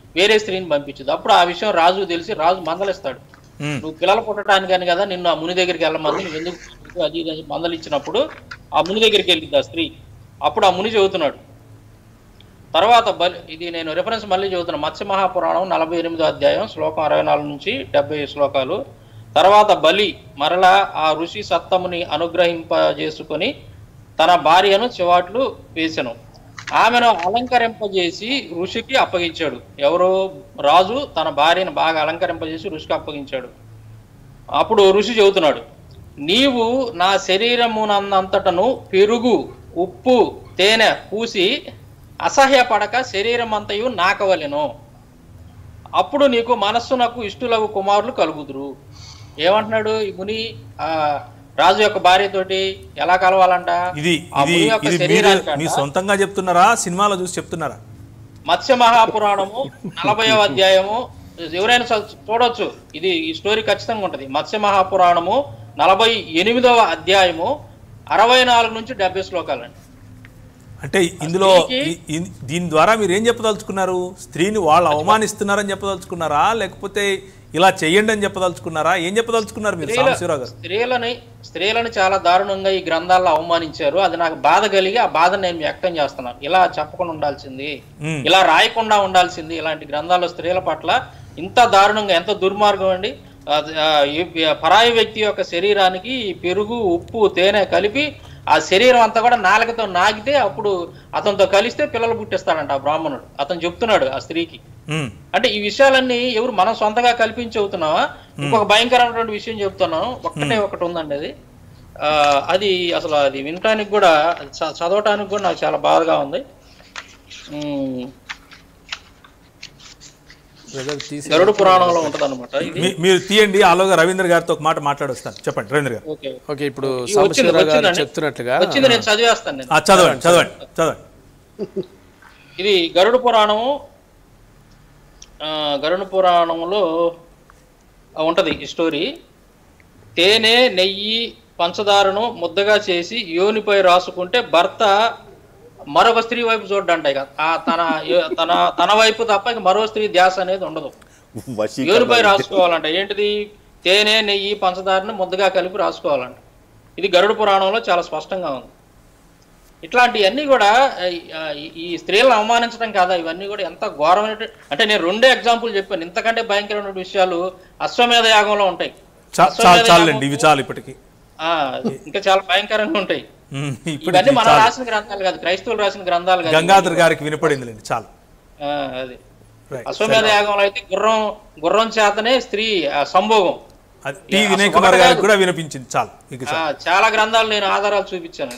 వేరే స్త్రీని పంపించదు. అప్పుడు ఆ విషయం రాజు తెలిసి రాజు మందలిస్తాడు. నువ్వు పిల్లలు పుట్టడానికని కదా నిన్ను ఆ ముని దగ్గరికి వెళ్ళమంది, నువ్వు ఎందుకు అది మందలిచ్చినప్పుడు ఆ ముని దగ్గరికి వెళ్ళింది ఆ స్త్రీ. అప్పుడు ఆ ముని చెబుతున్నాడు. తర్వాత ఇది నేను రిఫరెన్స్ మళ్ళీ చదువుతున్నాను. మత్స్య మహాపురాణం 48వ అధ్యాయం శ్లోకం 64 నుంచి 70 శ్లోకాలు. తర్వాత బలి మరలా ఆ ఋషి సత్తముని అనుగ్రహింపజేసుకొని తన భార్యను చివాట్లు వేసెను. ఆమెను అలంకరింపజేసి ఋషికి అప్పగించాడు. ఎవరు? రాజు తన భార్యను బాగా అలంకరింపజేసి ఋషికి అప్పగించాడు. అప్పుడు ఋషి చెబుతున్నాడు, నీవు నా శరీరమునంతటను పెరుగు, ఉప్పు, తేనె పూసి అసహ్యపడక శరీరం అంతయు నాకవలెను. అప్పుడు నీకు మనస్సునకు ఇష్టులకు కుమారులు కలుగుదురు. ఏమంటున్నాడు ఈ ముని? రాజు యొక్క భార్యతోటి ఎలా కలవాలంట? ఇది మీ సొంతంగా చెప్తున్నారా, సినిమాలో చూసి చెప్తున్నారా? మత్స్య మహాపురాణము 40వ అధ్యాయము ఎవరైనా చూడొచ్చు. ఇది ఈ స్టోరీ ఖచ్చితంగా ఉంటది. మత్స్య మహాపురాణము 48వ అధ్యాయము 64 నుంచి 70 శ్లోకాలండి. అంటే ఇందులో దీని ద్వారా మీరు ఏం చెప్పదలుచుకున్నారు? స్త్రీని వాళ్ళు అవమానిస్తున్నారని చెప్పదలుచుకున్నారా, లేకపోతే ఇలా చెయ్యండి అని చెప్పదలుచుకున్నారా? ఏం చెప్పదలుచుకున్నారు మీరు సాంబశివరావు గారు? స్త్రీలను చాలా దారుణంగా ఈ గ్రంథాల్లో అవమానించారు. అది నాకు బాధ కలిగి ఆ బాధను నేను వ్యక్తం చేస్తున్నాను. ఇలా చెప్పకుండా ఉండాల్సింది, ఇలా రాయకుండా ఉండాల్సింది. ఇలాంటి గ్రంథాల్లో స్త్రీల పట్ల ఇంత దారుణంగా, ఎంత దుర్మార్గం అండి. పరాయి వ్యక్తి యొక్క శరీరానికి పెరుగు, ఉప్పు, తేనె కలిపి ఆ శరీరం అంతా కూడా నాలుకతో నాగితే అప్పుడు అతనితో కలిస్తే పిల్లలు పుట్టిస్తాడంట ఆ బ్రాహ్మణుడు. అతను చెప్తున్నాడు ఆ స్త్రీకి. అంటే ఈ విషయాలన్నీ ఎవరు మనం సొంతగా కల్పించి చెబుతున్నావా? ఇంకొక భయంకరమైనటువంటి విషయం చెప్తున్నాను. ఒకటి ఉందండి అది. అది అసలు అది వినటానికి కూడా చదవటానికి కూడా నాకు చాలా బాధగా ఉంది. గరుడ పురాణంలో ఉంటది అనమాట. మీరు తీయండి, ఆలోగా రవీంద్ర గారితో ఒక మాట మాట్లాడొస్తాను. చెప్పండి రవీంద్ర గారు. ఓకే, ఇప్పుడు సాంబశివరావు గారు చెప్తున్నట్లుగా వచ్చింది, నేను చదివేస్తాను. చదవండి. ఇది గరుడ పురాణము. గరుడ పురాణంలో ఉంటది ఈ స్టోరీ. తేనె, నెయ్యి, పంచదారను ముద్దగా చేసి యోనిపై రాసుకుంటే భర్త మరొక స్త్రీ వైపు చూడంట. ఇక తన వైపు తప్ప ఇక మరో స్త్రీ ధ్యాస అనేది ఉండదు. యోనిపై రాసుకోవాలంట. ఏంటిది? తేనె, నెయ్యి, పంచదారను ముద్దగా కలిపి రాసుకోవాలంట. ఇది గరుడ పురాణంలో చాలా స్పష్టంగా ఉంది. ఇట్లాంటివన్నీ కూడా ఈ స్త్రీలను అవమానించడం కాదా? ఇవన్నీ కూడా ఎంత ఘోరమైన, అంటే నేను 2 ఎగ్జాంపుల్ చెప్పాను. ఇంతకంటే భయంకరమైన విషయాలు అశ్వమేధ యాగంలో ఉంటాయి. ఇప్పటికి ఇంకా చాలా భయంకరంగా ఉంటాయి. ఇవన్నీ మనం రాసిన గ్రంథాలు కాదు, క్రైస్తవులు రాసిన గ్రంథాలు కాదు. గంగాధర్ గారికి వినపడింది చాలు. అది అశ్వమేధ యాగంలో అయితే గుర్రం చేతనే స్త్రీ సంభోగం. వినయ్ కుమార్ గారికి కూడా వినిపించింది చాలు. చాలా గ్రంథాలు నేను ఆధారాలు చూపించాను.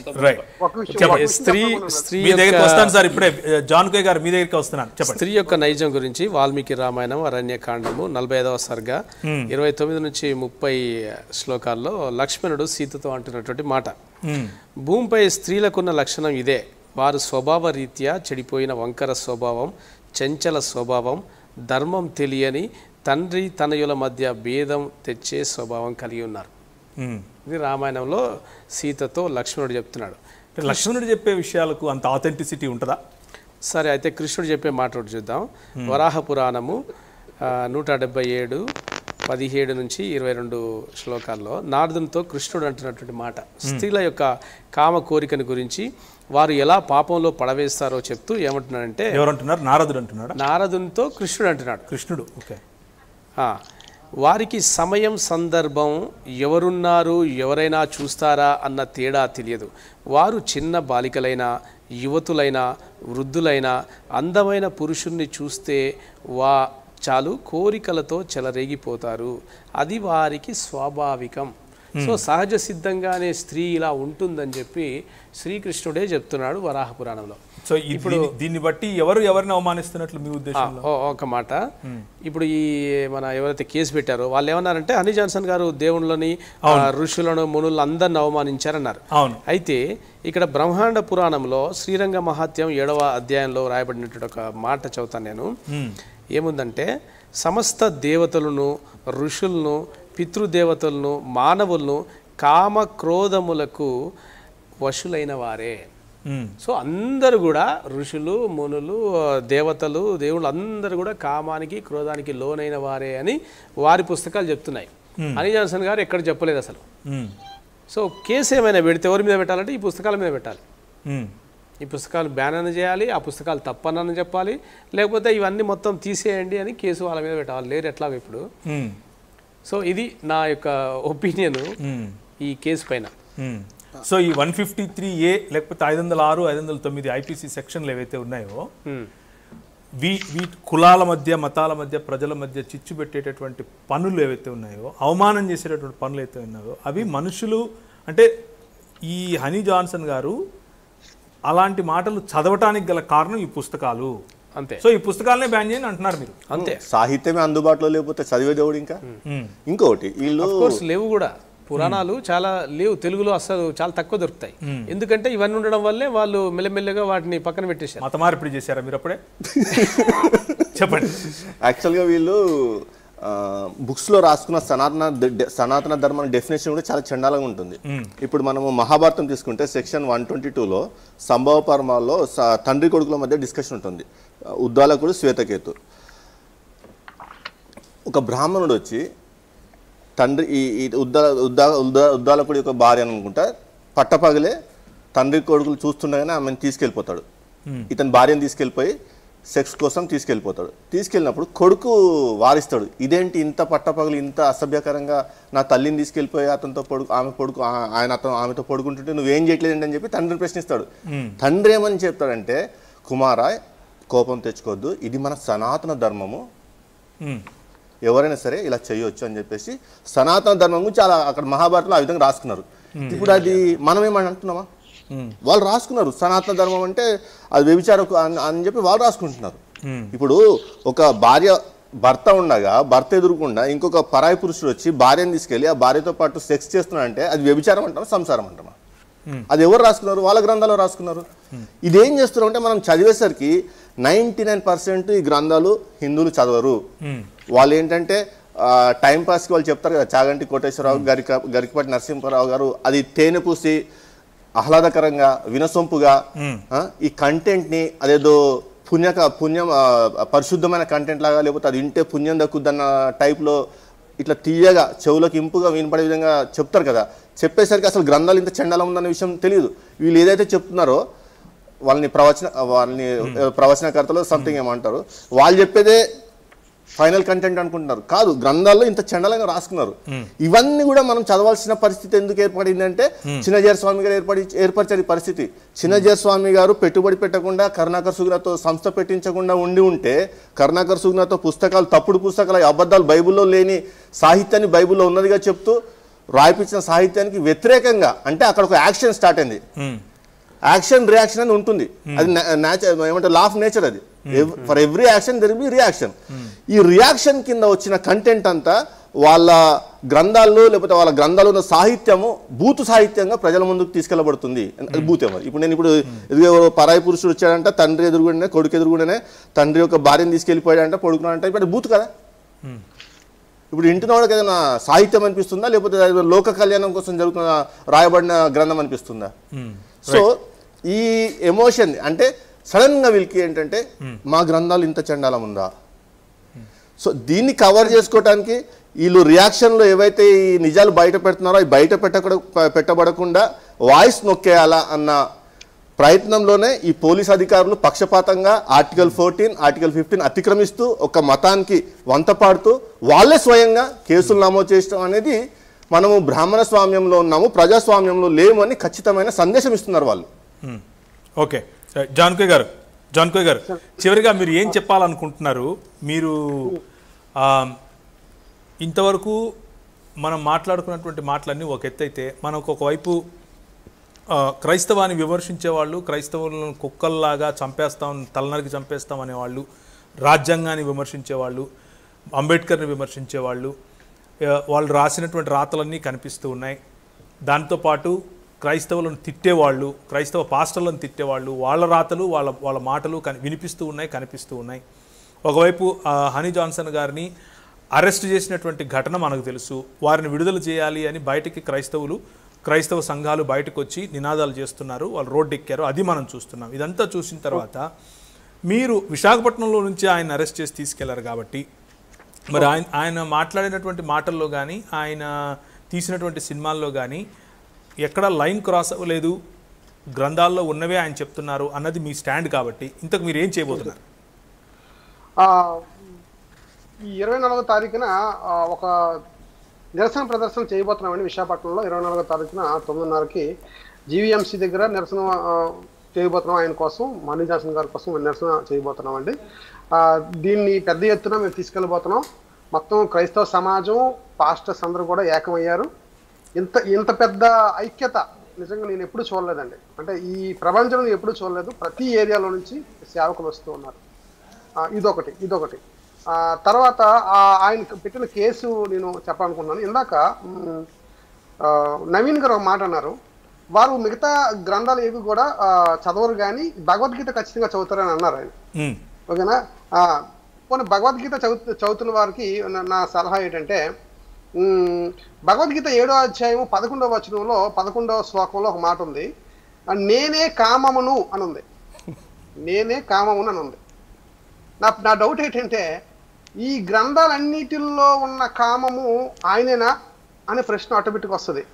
ఇప్పుడే జాన్ కే గారు మీ దగ్గరికి వస్తున్నాను. స్త్రీ యొక్క నైజం గురించి వాల్మీకి రామాయణం అరణ్యకాండము 45వ సర్గ 29 నుంచి 30 శ్లోకాల్లో లక్ష్మణుడు సీతతో అంటున్నటువంటి మాట. భూమిపై స్త్రీలకున్న లక్షణం ఇదే. వారు స్వభావ రీత్యా చెడిపోయిన వంకర స్వభావం, చంచల స్వభావం, ధర్మం తెలియని, తండ్రి తనయుల మధ్య భేదం తెచ్చే స్వభావం కలిగి ఉన్నారు. ఇది రామాయణంలో సీతతో లక్ష్మణుడు చెప్తున్నాడు. లక్ష్మణుడు చెప్పే విషయాలకు అంత ఆథెంటిసిటీ ఉంటుందా? సరే, అయితే కృష్ణుడు చెప్పే మాట ఒకటి చూద్దాం. వరాహ పురాణము 177 17 నుంచి 22 శ్లోకాల్లో నారదునితో కృష్ణుడు అంటున్నటువంటి మాట స్త్రీల యొక్క కామ కోరికను గురించి, వారు ఎలా పాపంలో పడవేస్తారో చెప్తూ ఏమంటున్నాడంటే, ఎవరంటున్నారు? నారదుడు అంటున్నాడు. నారదునితో కృష్ణుడు అంటున్నాడు. కృష్ణుడు ఓకే. వారికి సమయం, సందర్భం, ఎవరున్నారు, ఎవరైనా చూస్తారా అన్న తేడా తెలియదు. వారు చిన్న బాలికలైనా, యువతులైనా, వృద్ధులైనా అందమైన పురుషుణ్ణి చూస్తే చాలు కోరికలతో చెలరేగిపోతారు. అది వారికి స్వాభావికం. సో సహజ సిద్ధంగానే స్త్రీ ఇలా ఉంటుందని చెప్పి శ్రీకృష్ణుడే చెప్తున్నాడు వరాహ పురాణంలో. సో ఇప్పుడు దీన్ని బట్టి ఎవరిని అవమానిస్తున్నట్లు మీ ఉద్దేశం? ఒక మాట, ఇప్పుడు ఈ మన ఎవరైతే కేసు పెట్టారో వాళ్ళు ఏమన్నారంటే హనీ జాన్సన్ గారు దేవుళ్ళని, ఋషులను, మునులను అందరిని అవమానించారన్నారు. అయితే ఇక్కడ బ్రహ్మాండ పురాణంలో శ్రీరంగ మహాత్యం 7వ అధ్యాయంలో రాయబడినటువంటి ఒక మాట చదువుతాను నేను. ఏముందంటే, సమస్త దేవతలను, ఋషులను, పితృదేవతలను, మానవులను కామ క్రోధములకు వశులైన వారే. సో అందరూ కూడా ఋషులు మునులు దేవతలు దేవుళ్ళు అందరూ కూడా కామానికి క్రోధానికి లోనైన వారే అని వారి పుస్తకాలు చెప్తున్నాయి. హనీ జాన్సన్ గారు ఎక్కడ చెప్పలేదు అసలు. సో కేసు ఏమైనా పెడితే ఎవరి మీద పెట్టాలంటే ఈ పుస్తకాల మీద పెట్టాలి. ఈ పుస్తకాలు బ్యాన్ అని చేయాలి, ఆ పుస్తకాలు తప్పనని చెప్పాలి, లేకపోతే ఇవన్నీ మొత్తం తీసేయండి అని కేసు వాళ్ళ మీద పెట్టాలి. లేరు ఎట్లాగో ఇప్పుడు. సో ఇది నా యొక్క ఒపీనియన్ ఈ కేసు పైన. సో ఈ 153A లేకపోతే 506, 509 ఐపీసీ సెక్షన్లు ఏవైతే ఉన్నాయో వీ కులాల మధ్య, మతాల మధ్య, ప్రజల మధ్య చిచ్చు పెట్టేటటువంటి పనులు ఏవైతే ఉన్నాయో, అవమానం చేసేటటువంటి పనులు అయితే ఉన్నాయో అవి మనుషులు అంటే ఈ హనీ జాన్సన్ గారు అలాంటి మాటలు చదవటానికి గల కారణం ఈ పుస్తకాలు. అంతే. సో ఈ పుస్తకాలనే బ్యాన్ చేయని అంటున్నారు మీరు. అంతే. సాహిత్యమే అందుబాటులో లేకపోతే చదివే దేవుడు ఇంకా. ఇంకొకటి వీళ్ళు లేవు కూడా పురాణాలు చాలా లేవు తెలుగులో, అసలు చాలా తక్కువ దొరుకుతాయి. ఎందుకంటే ఇవన్నీ ఉండడం వల్లే వాళ్ళు మెల్లమెల్లగా వాటిని పక్కన పెట్టేశారు. మత మార్పిడి చేశారా మీరు అప్పుడే? చెప్పండి. యాక్చువల్గా వీళ్ళు బుక్స్లో రాసుకున్న సనాతన ధర్మం డెఫినేషన్ కూడా చాలా చండాలంగా ఉంటుంది. ఇప్పుడు మనము మహాభారతం తీసుకుంటే సెక్షన్ 122లో సంభవ పర్మాల్లో తండ్రి కొడుకుల మధ్య డిస్కషన్ ఉంటుంది. ఉద్దాలకుడు, శ్వేతకేతు. ఒక బ్రాహ్మణుడు వచ్చి తండ్రి ఈ ఉద్దాలకుడి యొక్క భార్య అని అనుకుంటా పట్టపగలే తండ్రి కొడుకులు చూస్తుండగానే ఆమెను తీసుకెళ్ళిపోతాడు. ఇతని భార్యను తీసుకెళ్ళిపోయి సెక్స్ కోసం తీసుకెళ్ళిపోతాడు. తీసుకెళ్ళినప్పుడు కొడుకు వారిస్తాడు, ఇదేంటి ఇంత పట్టపగలు ఇంత అసభ్యకరంగా నా తల్లిని తీసుకెళ్ళిపోయి అతనితో ఆమెతో పడుకుంటుంటే నువ్వేం చేయట్లేదండి అని చెప్పి తండ్రిని ప్రశ్నిస్తాడు. తండ్రి ఏమని చెప్తాడంటే, కుమారా కోపం తెచ్చుకోవద్దు, ఇది మన సనాతన ధర్మము, ఎవరైనా సరే ఇలా చేయొచ్చు అని చెప్పేసి సనాతన ధర్మం గురించి చాలా అక్కడ మహాభారతంలో ఆ విధంగా రాసుకున్నారు. ఇప్పుడు అది మనం ఏమని అంటున్నామా? వాళ్ళు రాసుకున్నారు సనాతన ధర్మం అంటే అది వ్యభిచారకు అని చెప్పి వాళ్ళు రాసుకుంటున్నారు. ఇప్పుడు ఒక భర్త ఉండగా భర్త ఎదురుకుండా ఇంకొక పరాయి పురుషుడు వచ్చి భార్యను తీసుకెళ్ళి ఆ భార్యతో పాటు సెక్స్ చేస్తున్నాడంటే అది వ్యభిచారం అంటామా, సంసారం అంటామా? అది ఎవరు రాసుకున్నారు? వాళ్ళ గ్రంథాల్లో రాసుకున్నారు. ఇదేం చేస్తున్నారు అంటే మనం చదివేసరికి 99% ఈ గ్రంథాలు హిందువులు చదవరు. వాళ్ళు ఏంటంటే టైంపాస్కి వాళ్ళు చెప్తారు కదా, చాగంటి కోటేశ్వరరావు, గరికపాటి నరసింహారావు గారు, అది తేనె పూసి ఆహ్లాదకరంగా వినసొంపుగా ఈ కంటెంట్ని అదేదో పుణ్యం పరిశుద్ధమైన కంటెంట్ లాగా, లేకపోతే అది వింటే పుణ్యం దక్కుద్దన్న టైప్లో ఇట్లా తీయగా చెవులకు ఇంపుగా వినపడే విధంగా చెప్తారు కదా. చెప్పేసరికి అసలు గ్రంథాలు ఇంత చండాలం ఉందన్న విషయం తెలియదు. వీళ్ళు ఏదైతే చెప్తున్నారో వాళ్ళని ప్రవచనకర్తలు సంథింగ్ ఏమంటారు, వాళ్ళు చెప్పేదే ఫైనల్ కంటెంట్ అనుకుంటున్నారు. కాదు, గ్రంథాల్లో ఇంత చండాలంగా రాసుకున్నారు. ఇవన్నీ కూడా మనం చదవాల్సిన పరిస్థితి ఎందుకు ఏర్పడింది అంటే చిన్నజీర స్వామి గారు ఏర్పరిచారు ఈ పరిస్థితి. చిన్నజీర స్వామి గారు పెట్టుబడి పెట్టకుండా కరుణాకర్ సుగుణతో సంస్థ పెట్టించకుండా ఉంటే కరుణాకర్ సుగుణతో పుస్తకాలు, తప్పుడు పుస్తకాలు, అబద్ధాలు, బైబిల్లో లేని సాహిత్యాన్ని బైబిల్లో ఉన్నదిగా చెప్తూ రాయిపించిన సాహిత్యానికి వ్యతిరేకంగా, అంటే అక్కడ ఒక యాక్షన్ స్టార్ట్ అయింది. యాక్షన్ రియాక్షన్ అని ఉంటుంది, అది ఏమంటారు లా ఆఫ్ నేచర్. అది for every action there will be reaction. ఈ రియాక్షన్ కింద వచ్చిన కంటెంట్ అంతా వాళ్ళ గ్రంథాల్లో, లేకపోతే వాళ్ళ గ్రంథాల్లో ఉన్న సాహిత్యము బూతు సాహిత్యంగా ప్రజల ముందుకు తీసుకెళ్లబడుతుంది. అది బూతే. మరి ఇప్పుడు నేను ఎదుగు పరాయి పురుషుడు వచ్చాడంట, తండ్రి ఎదురుగుండే కొడుకు ఎదురుగుండేనే తండ్రి యొక్క భార్యను తీసుకెళ్లిపోయాడంట, పడుకున్నాడంట. ఇప్పుడు బూతు కదా. ఇప్పుడు ఇంటినోడికి ఏదైనా సాహిత్యం అనిపిస్తుందా, లేకపోతే లోక కళ్యాణం కోసం జరుగుతున్న రాయబడిన గ్రంథం అనిపిస్తుందా? సో ఈ ఎమోషన్ అంటే సడన్ గా వీళ్ళకి ఏంటంటే మా గ్రంథాలు ఇంత చండాలం ఉందా? సో దీన్ని కవర్ చేసుకోవడానికి వీళ్ళు రియాక్షన్లో ఏవైతే ఈ నిజాలు బయట పెడుతున్నారో అవి బయట పెట్టబడకుండా వాయిస్ నొక్కేయాలా అన్న ప్రయత్నంలోనే ఈ పోలీస్ అధికారులు పక్షపాతంగా ఆర్టికల్ 14, ఆర్టికల్ 15 అతిక్రమిస్తూ ఒక మతానికి వంతపాడుతూ వాళ్ళే స్వయంగా కేసులు నమోదు చేయడం అనేది మనము బ్రాహ్మణ స్వామ్యంలో ఉన్నాము, ప్రజాస్వామ్యంలో లేము అని ఖచ్చితమైన సందేశం ఇస్తున్నారు వాళ్ళు. ఓకే, జాన్కోయ్ గారు చివరిగా మీరు ఏం చెప్పాలనుకుంటున్నారు? మీరు ఇంతవరకు మనం మాట్లాడుకున్నటువంటి మాటలన్నీ ఒక ఎత్తు అయితే, మనకు ఒకవైపు క్రైస్తవాన్ని విమర్శించేవాళ్ళు, క్రైస్తవులను కుక్కల్లాగా చంపేస్తాం, తలనరికి చంపేస్తాం అనేవాళ్ళు, రాజ్యాంగాన్ని విమర్శించేవాళ్ళు, అంబేద్కర్ని విమర్శించేవాళ్ళు, వాళ్ళు రాసినటువంటి రాతలన్నీ కనిపిస్తూ ఉన్నాయి. దాంతోపాటు క్రైస్తవులను తిట్టేవాళ్ళు, క్రైస్తవ పాస్టర్లను తిట్టేవాళ్ళు, వాళ్ళ రాతలు వాళ్ళ మాటలు వినిపిస్తూ ఉన్నాయి, కనిపిస్తూ ఉన్నాయి. ఒకవైపు హనీ జాన్సన్ గారిని అరెస్ట్ చేసినటువంటి ఘటన మనకు తెలుసు. వారిని విడుదల చేయాలి అని బయటికి క్రైస్తవులు క్రైస్తవ సంఘాలు బయటకు వచ్చి నినాదాలు చేస్తున్నారు, వాళ్ళు రోడ్డు ఎక్కారు, అది మనం చూస్తున్నాం. ఇదంతా చూసిన తర్వాత మీరు విశాఖపట్నంలో నుంచి ఆయన అరెస్ట్ చేసి తీసుకెళ్లారు కాబట్టి మరి ఆయన మాట్లాడినటువంటి మాటల్లో కానీ ఆయన తీసినటువంటి సినిమాల్లో కానీ ఎక్కడ లైన్ క్రాస్ అవ్వలేదు, గ్రంథాల్లో ఉన్నవే ఆయన చెప్తున్నారు అన్నది మీ స్టాండ్ కాబట్టి ఇంతకు మీరు ఏం చేయబోతున్నారు? ఈ 24వ తారీఖున ఒక నిరసన ప్రదర్శన చేయబోతున్నామండి విశాఖపట్నంలో. 24వ తారీఖున 9:30కి జీవీఎంసీ దగ్గర నిరసన చేయబోతున్నాం. ఆయన కోసం, హనీ జాన్సన్ గారి కోసం నిరసన చేయబోతున్నామండి. దీన్ని పెద్ద ఎత్తున మేము తీసుకెళ్ళబోతున్నాం. మొత్తం క్రైస్తవ సమాజం, పాస్టర్స్ అందరూ కూడా ఏకమయ్యారు. ఇంత పెద్ద ఐక్యత నిజంగా నేను ఎప్పుడు చూడలేదండి. అంటే ఈ ప్రపంచంలో ఎప్పుడు చూడలేదు. ప్రతి ఏరియాలో నుంచి సేవకులు వస్తూ ఉన్నారు. ఇదొకటి. తర్వాత ఆయన పెట్టిన కేసు నేను చెప్పాలనుకున్నాను. ఇందాక నవీన్ గారు ఒక మాట అన్నారు, వారు మిగతా గ్రంథాలు ఏవి కూడా చదవరు కానీ భగవద్గీత ఖచ్చితంగా చదువుతారని అన్నారు ఆయన. ఓకేనా? పోనీ భగవద్గీత చదువుతున్న వారికి నా సలహా ఏంటంటే, భగవద్గీత 7వ అధ్యాయము 11వ వచనంలో 11వ శ్లోకంలో ఒక మాట ఉంది, నేనే కామమును అని ఉంది. నేనే కామమును అని ఉంది. నా డౌట్ ఏంటంటే, ఈ గ్రంథాలన్నిటిల్లో ఉన్న కామము ఆయనేనా అనే ప్రశ్న ఆటోమేటిక్ వస్తుంది.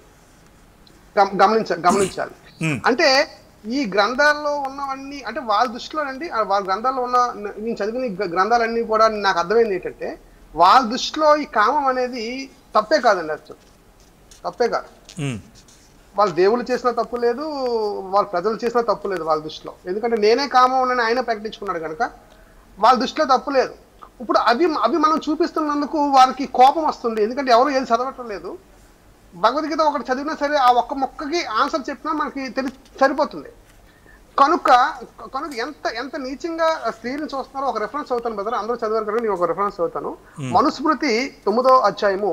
గమనించాలి. అంటే ఈ గ్రంథాల్లో ఉన్నవన్నీ, అంటే వాళ్ళ దృష్టిలో అండి, వాళ్ళ గ్రంథాల్లో ఉన్న నేను చదివిన గ్రంథాలన్నీ కూడా నాకు అర్థమైంది ఏంటంటే, వాళ్ళ దృష్టిలో ఈ కామం అనేది తప్పే కాదండి. యాక్చువల్ తప్పే కాదు. వాళ్ళ దేవుళ్ళు చేసిన తప్పు లేదు, వాళ్ళ ప్రజలు చేసిన తప్పు లేదు వాళ్ళ దృష్టిలో. ఎందుకంటే నేనే కామం అని ఆయన ప్రకటించుకున్నాడు కనుక వాళ్ళ దృష్టిలో తప్పు లేదు. ఇప్పుడు అవి మనం చూపిస్తున్నందుకు వారికి కోపం వస్తుంది. ఎందుకంటే ఎవరు ఏది చదవటం లేదు. భగవద్గీత ఒకటి చదివినా సరే ఆ ఒక్క మొక్కకి ఆన్సర్ చెప్పినా మనకి సరిపోతుంది. కనుక ఎంత నీచంగా స్త్రీని చూస్తున్నారో ఒక రెఫరెన్స్ అవుతాను బ్రదర్. అందరూ చదివారు కదా, నేను ఒక రెఫరెన్స్ అవుతాను. మనుస్మృతి 9వ అధ్యాయము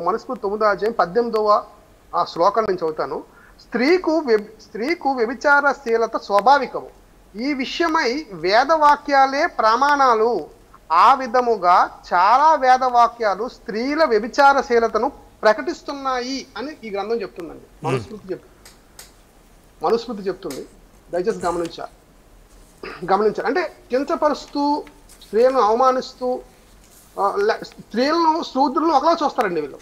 18వ శ్లోకం నుంచి అవుతాను. స్త్రీకు వ్యభిచారశీలత స్వాభావికము, ఈ విషయమై వేదవాక్యాలే ప్రమాణాలు. ఆ విధముగా చాలా వేదవాక్యాలు స్త్రీల వ్యభిచారశీలతను ప్రకటిస్తున్నాయి అని ఈ గ్రంథం చెప్తుందండి. మనుస్మృతి చెప్తుంది. దయచేసి గమనించాలి. అంటే కించపరుస్తూ, స్త్రీలను అవమానిస్తూ, స్త్రీలను శూద్రులను ఒకలా చూస్తారండి వీళ్ళు.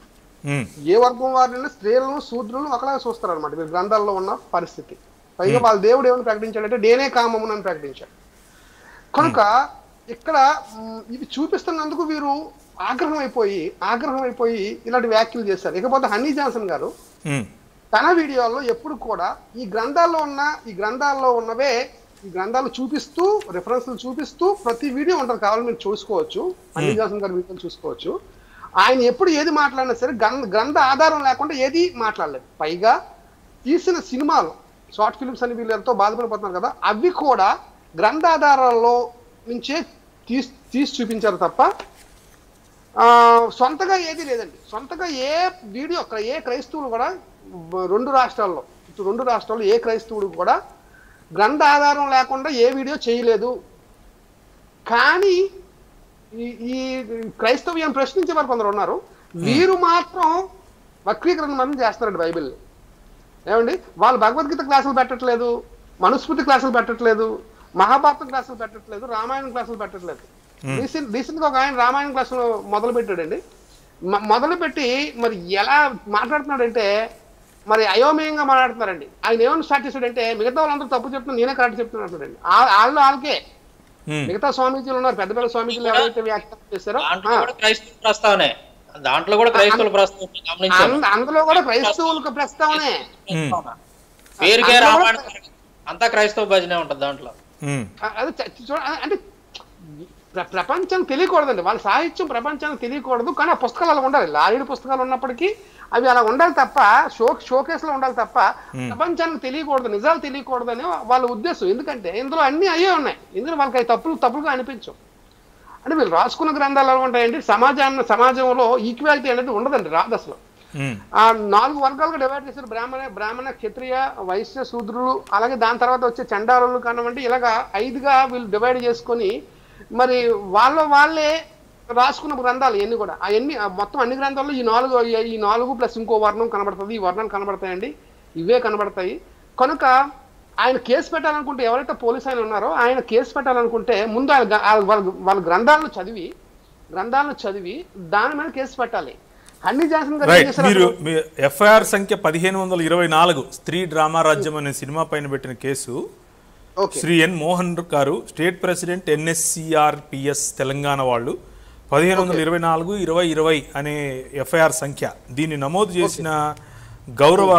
ఏ వర్గం వారిని స్త్రీలను శూద్రులను ఒకలా చూస్తారు అనమాట వీళ్ళు గ్రంథాల్లో ఉన్న పరిస్థితి. పైగా వాళ్ళ దేవుడు ఏమని ప్రకటించాడంటే నేనే కామమును అని ప్రకటించాడు. కనుక ఇక్కడ ఇది చూపిస్తున్నందుకు వీరు ఆగ్రహం అయిపోయి ఇలాంటి వ్యాఖ్యలు చేశారు. ఇకపోతే హనీ జాన్సన్ గారు తన వీడియోల్లో ఎప్పుడు కూడా ఈ గ్రంథాల్లో ఉన్నవే ఈ గ్రంథాలు చూపిస్తూ, రెఫరెన్స్లు చూపిస్తూ ప్రతి వీడియో ఉంటుంది, కావాలని మీరు చూసుకోవచ్చు. హనీ జాన్సన్ గారి వీడియోలు చూసుకోవచ్చు. ఆయన ఎప్పుడు ఏది మాట్లాడినా సరే గ్రంథ ఆధారం లేకుండా ఏది మాట్లాడలేదు. పైగా తీసిన సినిమాలు, షార్ట్ ఫిల్మ్స్ అని వీళ్ళు ఎంతో బాధపడిపోతున్నారు కదా, అవి కూడా గ్రంథాధారాల్లో నుంచే తీసి చూపించారు తప్ప సొంతగా ఏది లేదండి. సొంతగా ఏ వీడియో అక్కడ ఏ క్రైస్తవులు కూడా రెండు రాష్ట్రాల్లో ఏ క్రైస్తవుడు కూడా గ్రంథ ఆధారం లేకుండా ఏ వీడియో చేయలేదు. కానీ ఈ క్రైస్తవ్యం ప్రశ్నించే వారు కొందరు ఉన్నారు. వీరు మాత్రం వక్రీకరణ చేస్తారండి బైబిల్ని. ఏమండి, వాళ్ళు భగవద్గీత క్లాసులు పెట్టట్లేదు, మనుస్మృతి క్లాసులు పెట్టట్లేదు, మహాభారత క్లాసులు పెట్టట్లేదు, రామాయణం క్లాసులు పెట్టట్లేదు. రీసెంట్గా ఒక ఆయన రామాయణం క్లాసులు మొదలు పెట్టాడండి. మొదలుపెట్టి మరి ఎలా మాట్లాడుతున్నాడంటే మరి అయోమయంగా మాట్లాడుతున్నారండి. ఆయన ఏమని స్టార్ట్ చేశాడంటే మిగతా వాళ్ళందరూ తప్పు చెప్తున్నా నేనే కరెక్ట్ చెప్తున్నాను అంటాడండి. వాళ్ళకే మిగతా స్వామీజీలు ఉన్నారు, పెద్ద పెద్ద స్వామీజీలు ఎవరైతే వ్యాఖ్యానం చేశారో దాంట్లో కూడా క్రైస్తవుల ప్రస్తావన, అందులో కూడా క్రైస్తవులకు ప్రస్తావనే. పేరుకే రామాయణం అంతా క్రైస్తవ భజనే ఉంటుంది దాంట్లో. అది అంటే ప్రపంచం తెలియకూడదండి, వాళ్ళ సాహిత్యం ప్రపంచానికి తెలియకూడదు. కానీ ఆ పుస్తకాలు అలా ఉండాలి. లారీడు పుస్తకాలు ఉన్నప్పటికీ అవి అలా ఉండాలి తప్ప, షోకేస్లో ఉండాలి తప్ప ప్రపంచానికి తెలియకూడదు, నిజాలు తెలియకూడదు అని వాళ్ళ ఉద్దేశం. ఎందుకంటే ఇందులో అన్నీ అయ్యే ఉన్నాయి. ఇందులో వాళ్ళకి అవి తప్పులుగా అనిపించవు. అంటే వీళ్ళు రాసుకున్న గ్రంథాలు ఎలా ఉంటాయండి, సమాజంలో ఈక్వాలిటీ అనేది ఉండదండి, రాదు అసలు. 4 వర్గాలుగా డివైడ్ చేశారు. బ్రాహ్మణ, క్షత్రియ, వైశ్య, శూద్రులు, అలాగే దాని తర్వాత వచ్చే చండాలులు కానివ్వండి, ఇలాగా 5గా వీళ్ళు డివైడ్ చేసుకొని మరి వాళ్ళే రాసుకున్న గ్రంథాలు ఇవన్నీ కూడా. అవన్నీ మొత్తం అన్ని గ్రంథాల్లో ఈ 4 ప్లస్ ఇంకో వర్ణం కనబడుతుంది, ఈ వర్ణాలు కనబడతాయండి. ఇవే కనబడతాయి. కనుక ఆయన కేసు పెట్టాలనుకుంటే, ఎవరైతే పోలీసు ఆయన ఉన్నారో ఆయన కేసు పెట్టాలనుకుంటే ముందు వాళ్ళ గ్రంథాలను చదివి దాని మీద కేసు పెట్టాలి. హనీ జాన్సన్ గారు ఏం చేశారు? మీరు ఎఫ్ఐఆర్ సంఖ్య 1524 స్త్రీ డ్రామా రాజ్యం అనే సినిమా పైన పెట్టిన కేసు శ్రీ ఎన్ మోహన్ గారు, స్టేట్ ప్రెసిడెంట్ NSCRPS తెలంగాణ వాళ్ళు 1524/2020 అనే ఎఫ్ఐఆర్ సంఖ్య. దీన్ని నమోదు చేసిన గౌరవ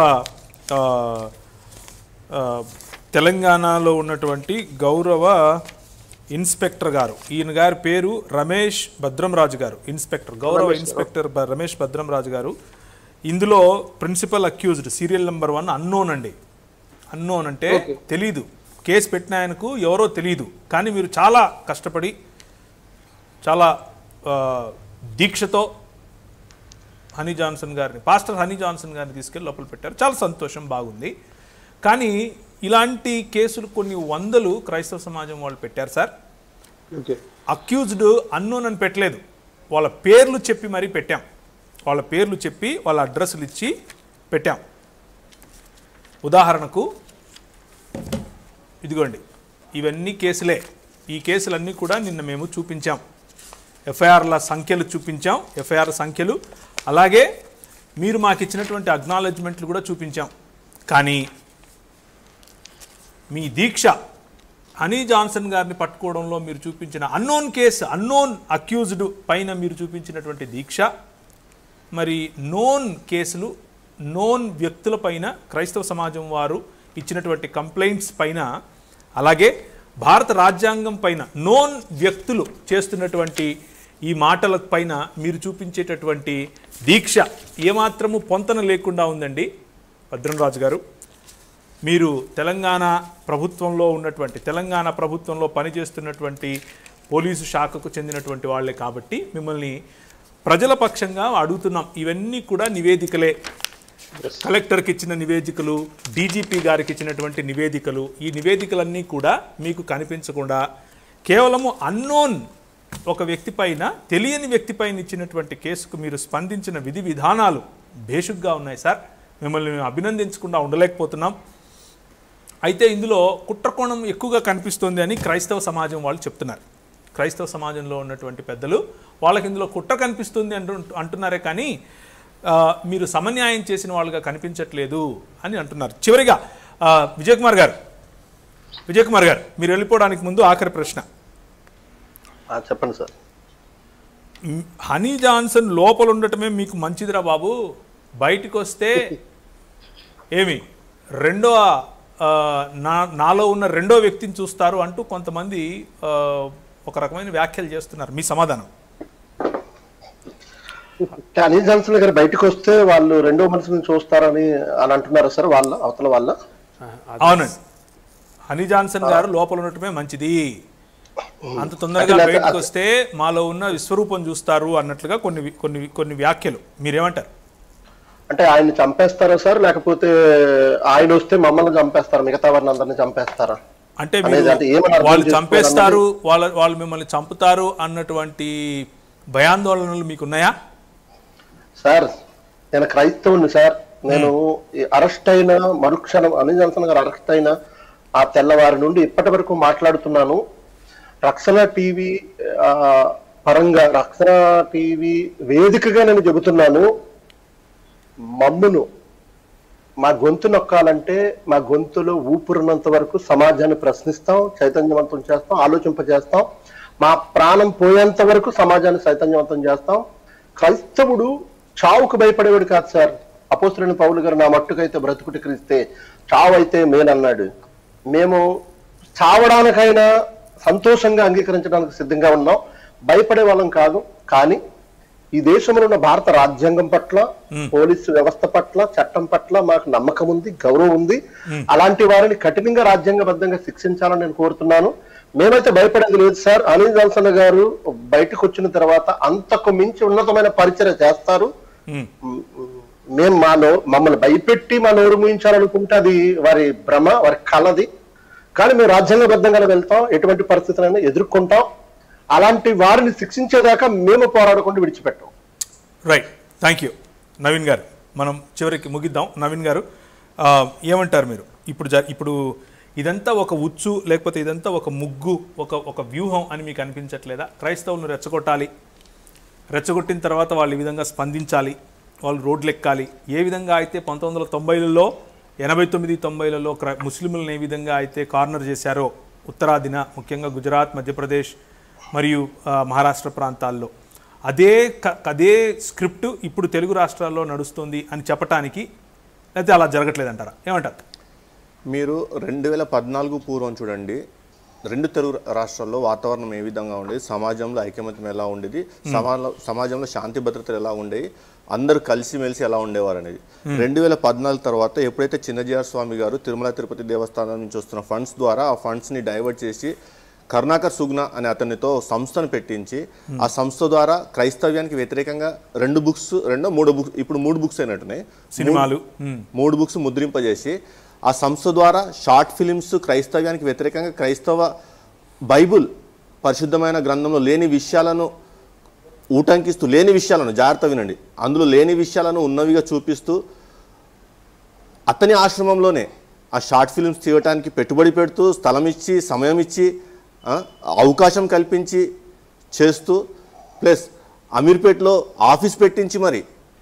తెలంగాణలో ఉన్నటువంటి గౌరవ ఇన్స్పెక్టర్ గారు, ఈయన గారి పేరు రమేష్ భద్రంరాజు గారు, ఇన్స్పెక్టర్, గౌరవ ఇన్స్పెక్టర్ రమేష్ భద్రంరాజు గారు. ఇందులో principal accused serial number 1 unknown అండి. అన్నోన్ అంటే తెలీదు, కేసు పెట్టిన ఆయనకు ఎవరో తెలియదు. కానీ మీరు చాలా కష్టపడి చాలా దీక్షతో హనీ జాన్సన్ గారిని, పాస్టర్ హనీ జాన్సన్ గారిని తీసుకెళ్ళి లోపల పెట్టారు. చాలా సంతోషం, బాగుంది. కానీ ఇలాంటి కేసులు కొన్ని వందలు క్రైస్తవ సమాజం వాళ్ళు పెట్టారు సార్. అక్యూజ్డ్ అన్నోన్ అని పెట్టలేదు, వాళ్ళ పేర్లు చెప్పి మరీ పెట్టాం. వాళ్ళ పేర్లు చెప్పి వాళ్ళ అడ్రస్లు ఇచ్చి పెట్టాం. ఉదాహరణకు ఇదిగోండి, ఇవన్నీ కేసులే. ఈ కేసులన్నీ కూడా నిన్న మేము చూపించాం. ఎఫ్ఐఆర్ల సంఖ్యలు చూపించాం, ఎఫ్ఐఆర్ సంఖ్యలు, అలాగే మీరు మాకు ఇచ్చినటువంటి అక్నాలెడ్జ్మెంట్లు కూడా చూపించాం. కానీ మీ దీక్ష హనీ జాన్సన్ గారిని పట్టుకోవడంలో మీరు చూపించిన అన్నోన్ కేసు, అన్నోన్ అక్యూజ్డ్ పైన మీరు చూపించినటువంటి దీక్ష, మరి నోన్ కేసులు, నోన్ వ్యక్తుల పైన క్రైస్తవ సమాజం వారు ఇచ్చినటువంటి కంప్లైంట్స్ పైన, అలాగే భారత రాజ్యాంగం పైన నోన్ వ్యక్తులు చేస్తున్నటువంటి ఈ మాటల పైన మీరు చూపించేటటువంటి దీక్ష ఏమాత్రము పొంతన లేకుండా ఉందండి. భద్రంరాజు గారు, మీరు తెలంగాణ ప్రభుత్వంలో ఉన్నటువంటి, తెలంగాణ ప్రభుత్వంలో పనిచేస్తున్నటువంటి పోలీసు శాఖకు చెందినటువంటి వాళ్ళే కాబట్టి మిమ్మల్ని ప్రజల పక్షంగా అడుగుతున్నాం. ఇవన్నీ కూడా నివేదికలే, కలెక్టర్కి ఇచ్చిన నివేదికలు, డీజీపీ గారికి ఇచ్చినటువంటి నివేదికలు. ఈ నివేదికలన్నీ కూడా మీకు కనిపించకుండా కేవలము అన్నోన్ ఒక వ్యక్తి పైన, తెలియని వ్యక్తి పైన ఇచ్చినటువంటి కేసుకు మీరు స్పందించిన విధి విధానాలు భేషుగ్గా ఉన్నాయి సార్. మిమ్మల్ని మేము అభినందించకుండా ఉండలేకపోతున్నాం. అయితే ఇందులో కుట్రకోణం ఎక్కువగా కనిపిస్తోంది అని క్రైస్తవ సమాజం వాళ్ళు చెప్తున్నారు. క్రైస్తవ సమాజంలో ఉన్నటువంటి పెద్దలు వాళ్ళకి ఇందులో కుట్ర కనిపిస్తుంది అంటున్నారే కానీ మీరు సమన్యాయం చేసిన వాళ్ళుగా కనిపించట్లేదు అని అంటున్నారు. చివరిగా విజయ్ కుమార్ గారు మీరు వెళ్ళిపోవడానికి ముందు ఆఖరి ప్రశ్న చెప్పండి సార్. హనీ జాన్సన్ లోపల ఉండటమే మీకు మంచిదిరా బాబు, బయటికి వస్తే ఏమి నాలో ఉన్న రెండో వ్యక్తిని చూస్తారు అంటూ కొంతమంది ఒక రకమైన వ్యాఖ్యలు చేస్తున్నారు. మీ సమాధానం? హనీ జాన్సన్ గారు బయటకు వస్తే వాళ్ళు రెండో మనిషిని చూస్తారని అని అంటున్నారు సార్, వాళ్ళ అవతల వాళ్ళ? అవునండి, హనీ జాన్సన్ గారు లోపల ఉండటమే మంచిది, అంత తొందరగా బయటకు వస్తే మాలో ఉన్న విశ్వరూపం చూస్తారు అన్నట్లుగా కొన్ని వ్యాఖ్యలు. మీరేమంటారు? అంటే ఆయన చంపేస్తారా సార్, లేకపోతే ఆయన వస్తే మమ్మల్ని చంపేస్తారా, మిగతా వారిని అందరినీ చంపేస్తారా? అంటే వాళ్ళు చంపేస్తారు, వాళ్ళు మిమ్మల్ని చంపుతారు అన్నటువంటి భయాందోళనలు మీకున్నాయా? సార్ నేను క్రైస్తవుని సార్. నేను అరెస్ట్ అయిన మరుక్షణం, హనీ జాన్సన్ గారు అరెస్ట్ అయిన ఆ తెల్లవారి నుండి ఇప్పటి వరకు మాట్లాడుతున్నాను. రక్షణ టీవీ పరంగా, రక్షణ టీవీ వేదికగా నేను చెబుతున్నాను, మమ్మును మా గొంతు నొక్కాలంటే మా గొంతులో ఊపిరినంత వరకు సమాజాన్ని ప్రశ్నిస్తాం, చైతన్యవంతం చేస్తాం, ఆలోచింపజేస్తాం. మా ప్రాణం పోయేంత వరకు సమాజాన్ని చైతన్యవంతం చేస్తాం. క్రైస్తవుడు చావుకు భయపడేవాడు కాదు సార్. అపోస్తలుడైన పౌలు గారు నా మట్టుకైతే బ్రతుకుటి క్రీస్తే, చావు అయితే మేనన్నాడు. మేము చావడానికైనా సంతోషంగా అంగీకరించడానికి సిద్ధంగా ఉన్నాం, భయపడే వాళ్ళం కాదు. కానీ ఈ దేశంలో ఉన్న భారత రాజ్యాంగం పట్ల, పోలీసు వ్యవస్థ పట్ల, చట్టం పట్ల మాకు నమ్మకం ఉంది, గౌరవం ఉంది. అలాంటి వారిని కఠినంగా రాజ్యాంగబద్ధంగా శిక్షించాలని నేను కోరుతున్నాను. మేమైతే భయపడేది లేదు సార్. హనీ జాన్సన్ గారు బయటకు వచ్చిన తర్వాత అంతకు మించి ఉన్నతమైన పరిచయం చేస్తారు. మేము మమ్మల్ని భయపెట్టి మా నోరు ముయించాలనుకుంటే అది వారి భ్రమ, వారి కలది. కానీ మేము రాజ్యాంగబద్ధంగానే వెళ్తాం, ఎటువంటి పరిస్థితులైనా ఎదుర్కొంటాం. అలాంటి వారిని శిక్షించేదాకా మేము పోరాడకుండా విడిచిపెట్టాం. Right, thank you. నవీన్ గారు, మనం చివరికి ముగిద్దాం. నవీన్ గారు, ఏమంటారు మీరు? ఇప్పుడు ఇదంతా ఒక ఉచ్చు, లేకపోతే ఇదంతా ఒక ముగ్గు, ఒక వ్యూహం అని మీకు అనిపించట్లేదా? క్రైస్తవులను రెచ్చగొట్టిన తర్వాత వాళ్ళు ఈ విధంగా స్పందించాలి, వాళ్ళు రోడ్లు ఎక్కాలి. ఏ విధంగా అయితే 1990లలో 89-90లలో ముస్లింలను ఏ విధంగా అయితే కార్నర్ చేశారో ఉత్తరాదిన, ముఖ్యంగా గుజరాత్, మధ్యప్రదేశ్ మరియు మహారాష్ట్ర ప్రాంతాల్లో, అదే స్క్రిప్ట్ ఇప్పుడు తెలుగు రాష్ట్రాల్లో నడుస్తుంది అని చెప్పటానికి, లేకపోతే అలా జరగట్లేదంటారా? ఏమంటారు మీరు? 2014 పూర్వం చూడండి, 2 తెలుగు రాష్ట్రాల్లో వాతావరణం ఏ విధంగా ఉండేది, సమాజంలో ఐకమత్యం ఎలా ఉండేది, సమాజంలో శాంతి భద్రతలు ఎలా ఉండేవి, అందరూ కలిసిమెలిసి ఎలా ఉండేవారు అనేది. 2014 తర్వాత ఎప్పుడైతే చిన్నజీఆర్ స్వామి గారు తిరుమల తిరుపతి దేవస్థానం నుంచి వస్తున్న ఫండ్స్ ద్వారా ఆ ఫండ్స్ని డైవర్ట్ చేసి కరుణాకర్ సుగ్న అనే అతనితో సంస్థను పెట్టించి ఆ సంస్థ ద్వారా క్రైస్తవ్యానికి వ్యతిరేకంగా 2 బుక్స్, 3 బుక్స్, ఇప్పుడు 3 బుక్స్ అయినట్టున్నాయి, సినిమాలు 3 బుక్స్ ముద్రింపజేసి ఆ సంస్థ ద్వారా షార్ట్ ఫిలిమ్స్ క్రైస్తవ్యానికి వ్యతిరేకంగా, క్రైస్తవ బైబుల్ పరిశుద్ధమైన గ్రంథంలో లేని విషయాలను ఊటంకిస్తూ, లేని విషయాలను, జాగ్రత్త వినండి, అందులో లేని విషయాలను ఉన్నవిగా చూపిస్తూ అతని ఆశ్రమంలోనే ఆ షార్ట్ ఫిలిమ్స్ తీయటానికి పెట్టుబడి పెడుతూ, స్థలం ఇచ్చి, సమయం ఇచ్చి, అవకాశం కల్పించి చేస్తూ, ప్లస్ అమీర్పేట్లో ఆఫీస్ పెట్టించి మరి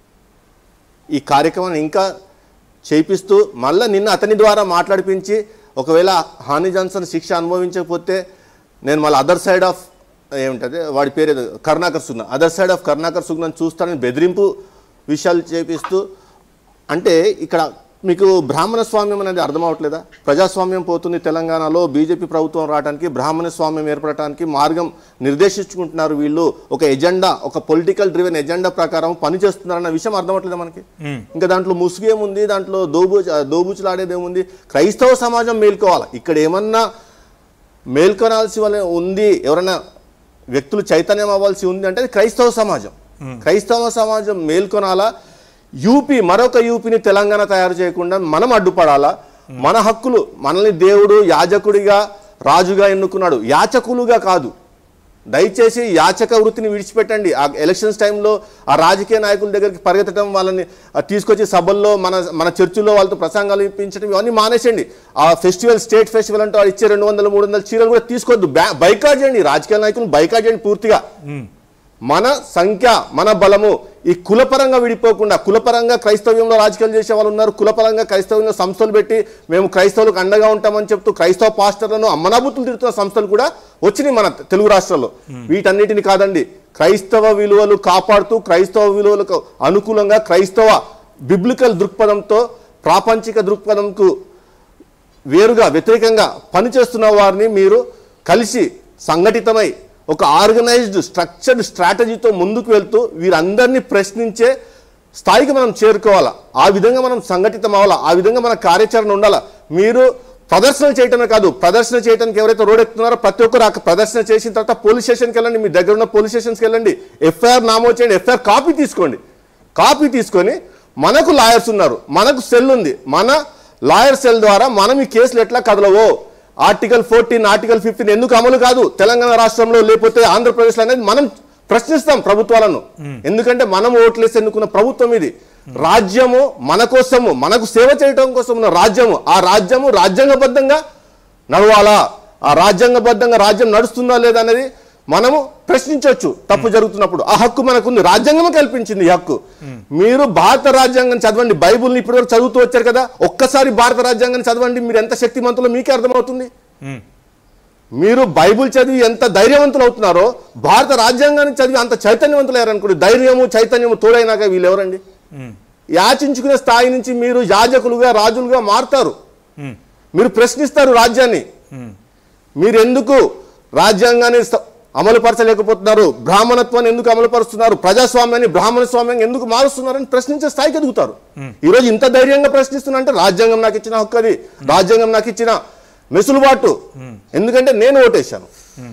ఈ కార్యక్రమాన్ని ఇంకా చేయిస్తూ, మళ్ళీ నిన్న అతని ద్వారా మాట్లాడిపించి, ఒకవేళ హానీ జాన్సన్ శిక్ష అనుభవించకపోతే నేను మళ్ళీ అదర్ సైడ్ ఆఫ్ ఏమిటది వాడి పేరు Karunakar Sugna, other side of Karunakar సుగ్నని చూస్తానని బెదిరింపు విషయాలు చేపిస్తూ, అంటే ఇక్కడ మీకు బ్రాహ్మణ స్వామ్యం అనేది అర్థం అవట్లేదా? ప్రజాస్వామ్యం పోతుంది తెలంగాణలో, బీజేపీ ప్రభుత్వం రావడానికి, బ్రాహ్మణ స్వామ్యం ఏర్పడటానికి మార్గం నిర్దేశించుకుంటున్నారు వీళ్ళు. ఒక ఎజెండా, ఒక పొలిటికల్ డ్రివెన్ ఎజెండా ప్రకారం పనిచేస్తున్నారన్న విషయం అర్థం అవట్లేదా మనకి? ఇంకా దాంట్లో ముసుగేముంది, దాంట్లో దోబూచులాడేది ఏముంది? క్రైస్తవ సమాజం మేల్కోవాలి. ఇక్కడ ఏమన్నా మేల్కొనాల్సి ఉంది, ఎవరైనా వ్యక్తులు చైతన్యం అవ్వాల్సి ఉంది అంటే క్రైస్తవ సమాజం. క్రైస్తవ సమాజం మేల్కొనాలా? యూపీ, మరొక యూపీని తెలంగాణ తయారు చేయకుండా మనం అడ్డుపడాలా? మన హక్కులు, మనల్ని దేవుడు యాజకుడిగా, రాజుగా ఎన్నుకున్నాడు, యాచకులుగా కాదు. దయచేసి యాచక వృత్తిని విడిచిపెట్టండి. ఆ ఎలక్షన్స్ టైంలో ఆ రాజకీయ నాయకుల దగ్గరికి పరిగెత్తడం, వాళ్ళని తీసుకొచ్చి సభల్లో, మన చర్చిల్లో వాళ్ళతో ప్రసంగాలు ఇప్పించడం, ఇవన్నీ మానేసండి. ఆ ఫెస్టివల్, స్టేట్ ఫెస్టివల్ అంటే వాళ్ళు ఇచ్చే 200-300 చీరలు కూడా తీసుకోవద్దు. బైకాట్ చేయండి, రాజకీయ నాయకులను బైకాట్ చేయండి పూర్తిగా. మన సంఖ్య, మన బలము ఈ కులపరంగా విడిపోకుండా, కులపరంగా క్రైస్తవ్యంలో రాజకీయాలు చేసే వాళ్ళు ఉన్నారు, కులపరంగా క్రైస్తవ్యంలో సంస్థలు పెట్టి మేము క్రైస్తవులకు అండగా ఉంటామని చెప్తూ క్రైస్తవ పాస్టర్లను అమ్మనాబుతులు తిరుగుతున్న సంస్థలు కూడా వచ్చినాయి మన తెలుగు రాష్ట్రాల్లో. వీటన్నిటిని కాదండి, క్రైస్తవ విలువలు కాపాడుతూ, క్రైస్తవ విలువలకు అనుకూలంగా, క్రైస్తవ బిబ్లికల్ దృక్పథంతో, ప్రాపంచిక దృక్పథంకు వేరుగా, వ్యతిరేకంగా పనిచేస్తున్న వారిని మీరు కలిసి సంఘటితమై ఒక ఆర్గనైజ్డ్ స్ట్రక్చర్డ్ స్ట్రాటజీతో ముందుకు వెళ్తూ వీరందరినీ ప్రశ్నించే స్థాయికి మనం చేరుకోవాలా. ఆ విధంగా మనం సంఘటితం అవ్వాలా, ఆ విధంగా మన కార్యాచరణ ఉండాలా. మీరు ప్రదర్శనలు చేయటమే కాదు, ప్రదర్శన చేయడానికి ఎవరైతే రోడ్ ఎక్కుతున్నారో ప్రతి ఒక్కరు ఆ ప్రదర్శన చేసిన తర్వాత పోలీస్ స్టేషన్కి వెళ్ళండి, మీ దగ్గర ఉన్న పోలీస్ స్టేషన్స్కి వెళ్ళండి, ఎఫ్ఐఆర్ నమోదు చేయండి, ఎఫ్ఐఆర్ కాపీ తీసుకోండి. కాపీ తీసుకొని మనకు లాయర్స్ ఉన్నారు, మనకు సెల్ ఉంది, మన లాయర్ సెల్ ద్వారా మనం ఈ కేసులు ఎట్లా కదలవో, ఆర్టికల్ 14, ఆర్టికల్ 15 ఎందుకు అమలు కాదు తెలంగాణ రాష్ట్రంలో, లేకపోతే ఆంధ్రప్రదేశ్లో అనేది మనం ప్రశ్నిస్తాం ప్రభుత్వాలను. ఎందుకంటే మనం ఓట్లేసి ఎన్నుకున్న ప్రభుత్వం ఇది. రాజ్యము మన కోసము, మనకు సేవ చేయడం కోసం ఉన్న రాజ్యము, ఆ రాజ్యము రాజ్యాంగబద్ధంగా నడవాలా, ఆ రాజ్యాంగబద్ధంగా రాజ్యం నడుస్తుందా లేదా అనేది మనము ప్రశ్నించవచ్చు. తప్పు జరుగుతున్నప్పుడు ఆ హక్కు మనకుంది, రాజ్యాంగం కల్పించింది ఈ హక్కు. మీరు భారత రాజ్యాంగం చదవండి, బైబుల్ని ఇప్పటివరకు చదువుతూ వచ్చారు కదా, ఒక్కసారి భారత రాజ్యాంగాన్ని చదవండి, మీరు ఎంత శక్తిమంతులో మీకే అర్థమవుతుంది. మీరు బైబుల్ చదివి ఎంత ధైర్యవంతులు అవుతున్నారో, భారత రాజ్యాంగాన్ని చదివి అంత చైతన్యవంతులు అయ్యారనుకోండి. ధైర్యము చైతన్యము తోడైనాక వీళ్ళు ఎవరండి? యాచించుకునే స్థాయి నుంచి మీరు యాజకులుగా, రాజులుగా మారుతారు. మీరు ప్రశ్నిస్తారు రాజ్యాన్ని. మీరు ఎందుకు రాజ్యాంగాన్ని అమలుపరచలేకపోతున్నారు, బ్రాహ్మణత్వాన్ని ఎందుకు అమలుపరుస్తున్నారు, ప్రజాస్వామ్యాన్ని బ్రాహ్మణ స్వామ్యాన్ని ఎందుకు మారుస్తున్నారని ప్రశ్నించే స్థాయికి ఎదుగుతారు. ఈరోజు ఇంత ధైర్యంగా ప్రశ్నిస్తున్నా అంటే రాజ్యాంగం నాకు ఇచ్చిన హక్కు, అది రాజ్యాంగం నాకు ఇచ్చిన మెసులుబాటు. ఎందుకంటే నేను ఓటేశాను.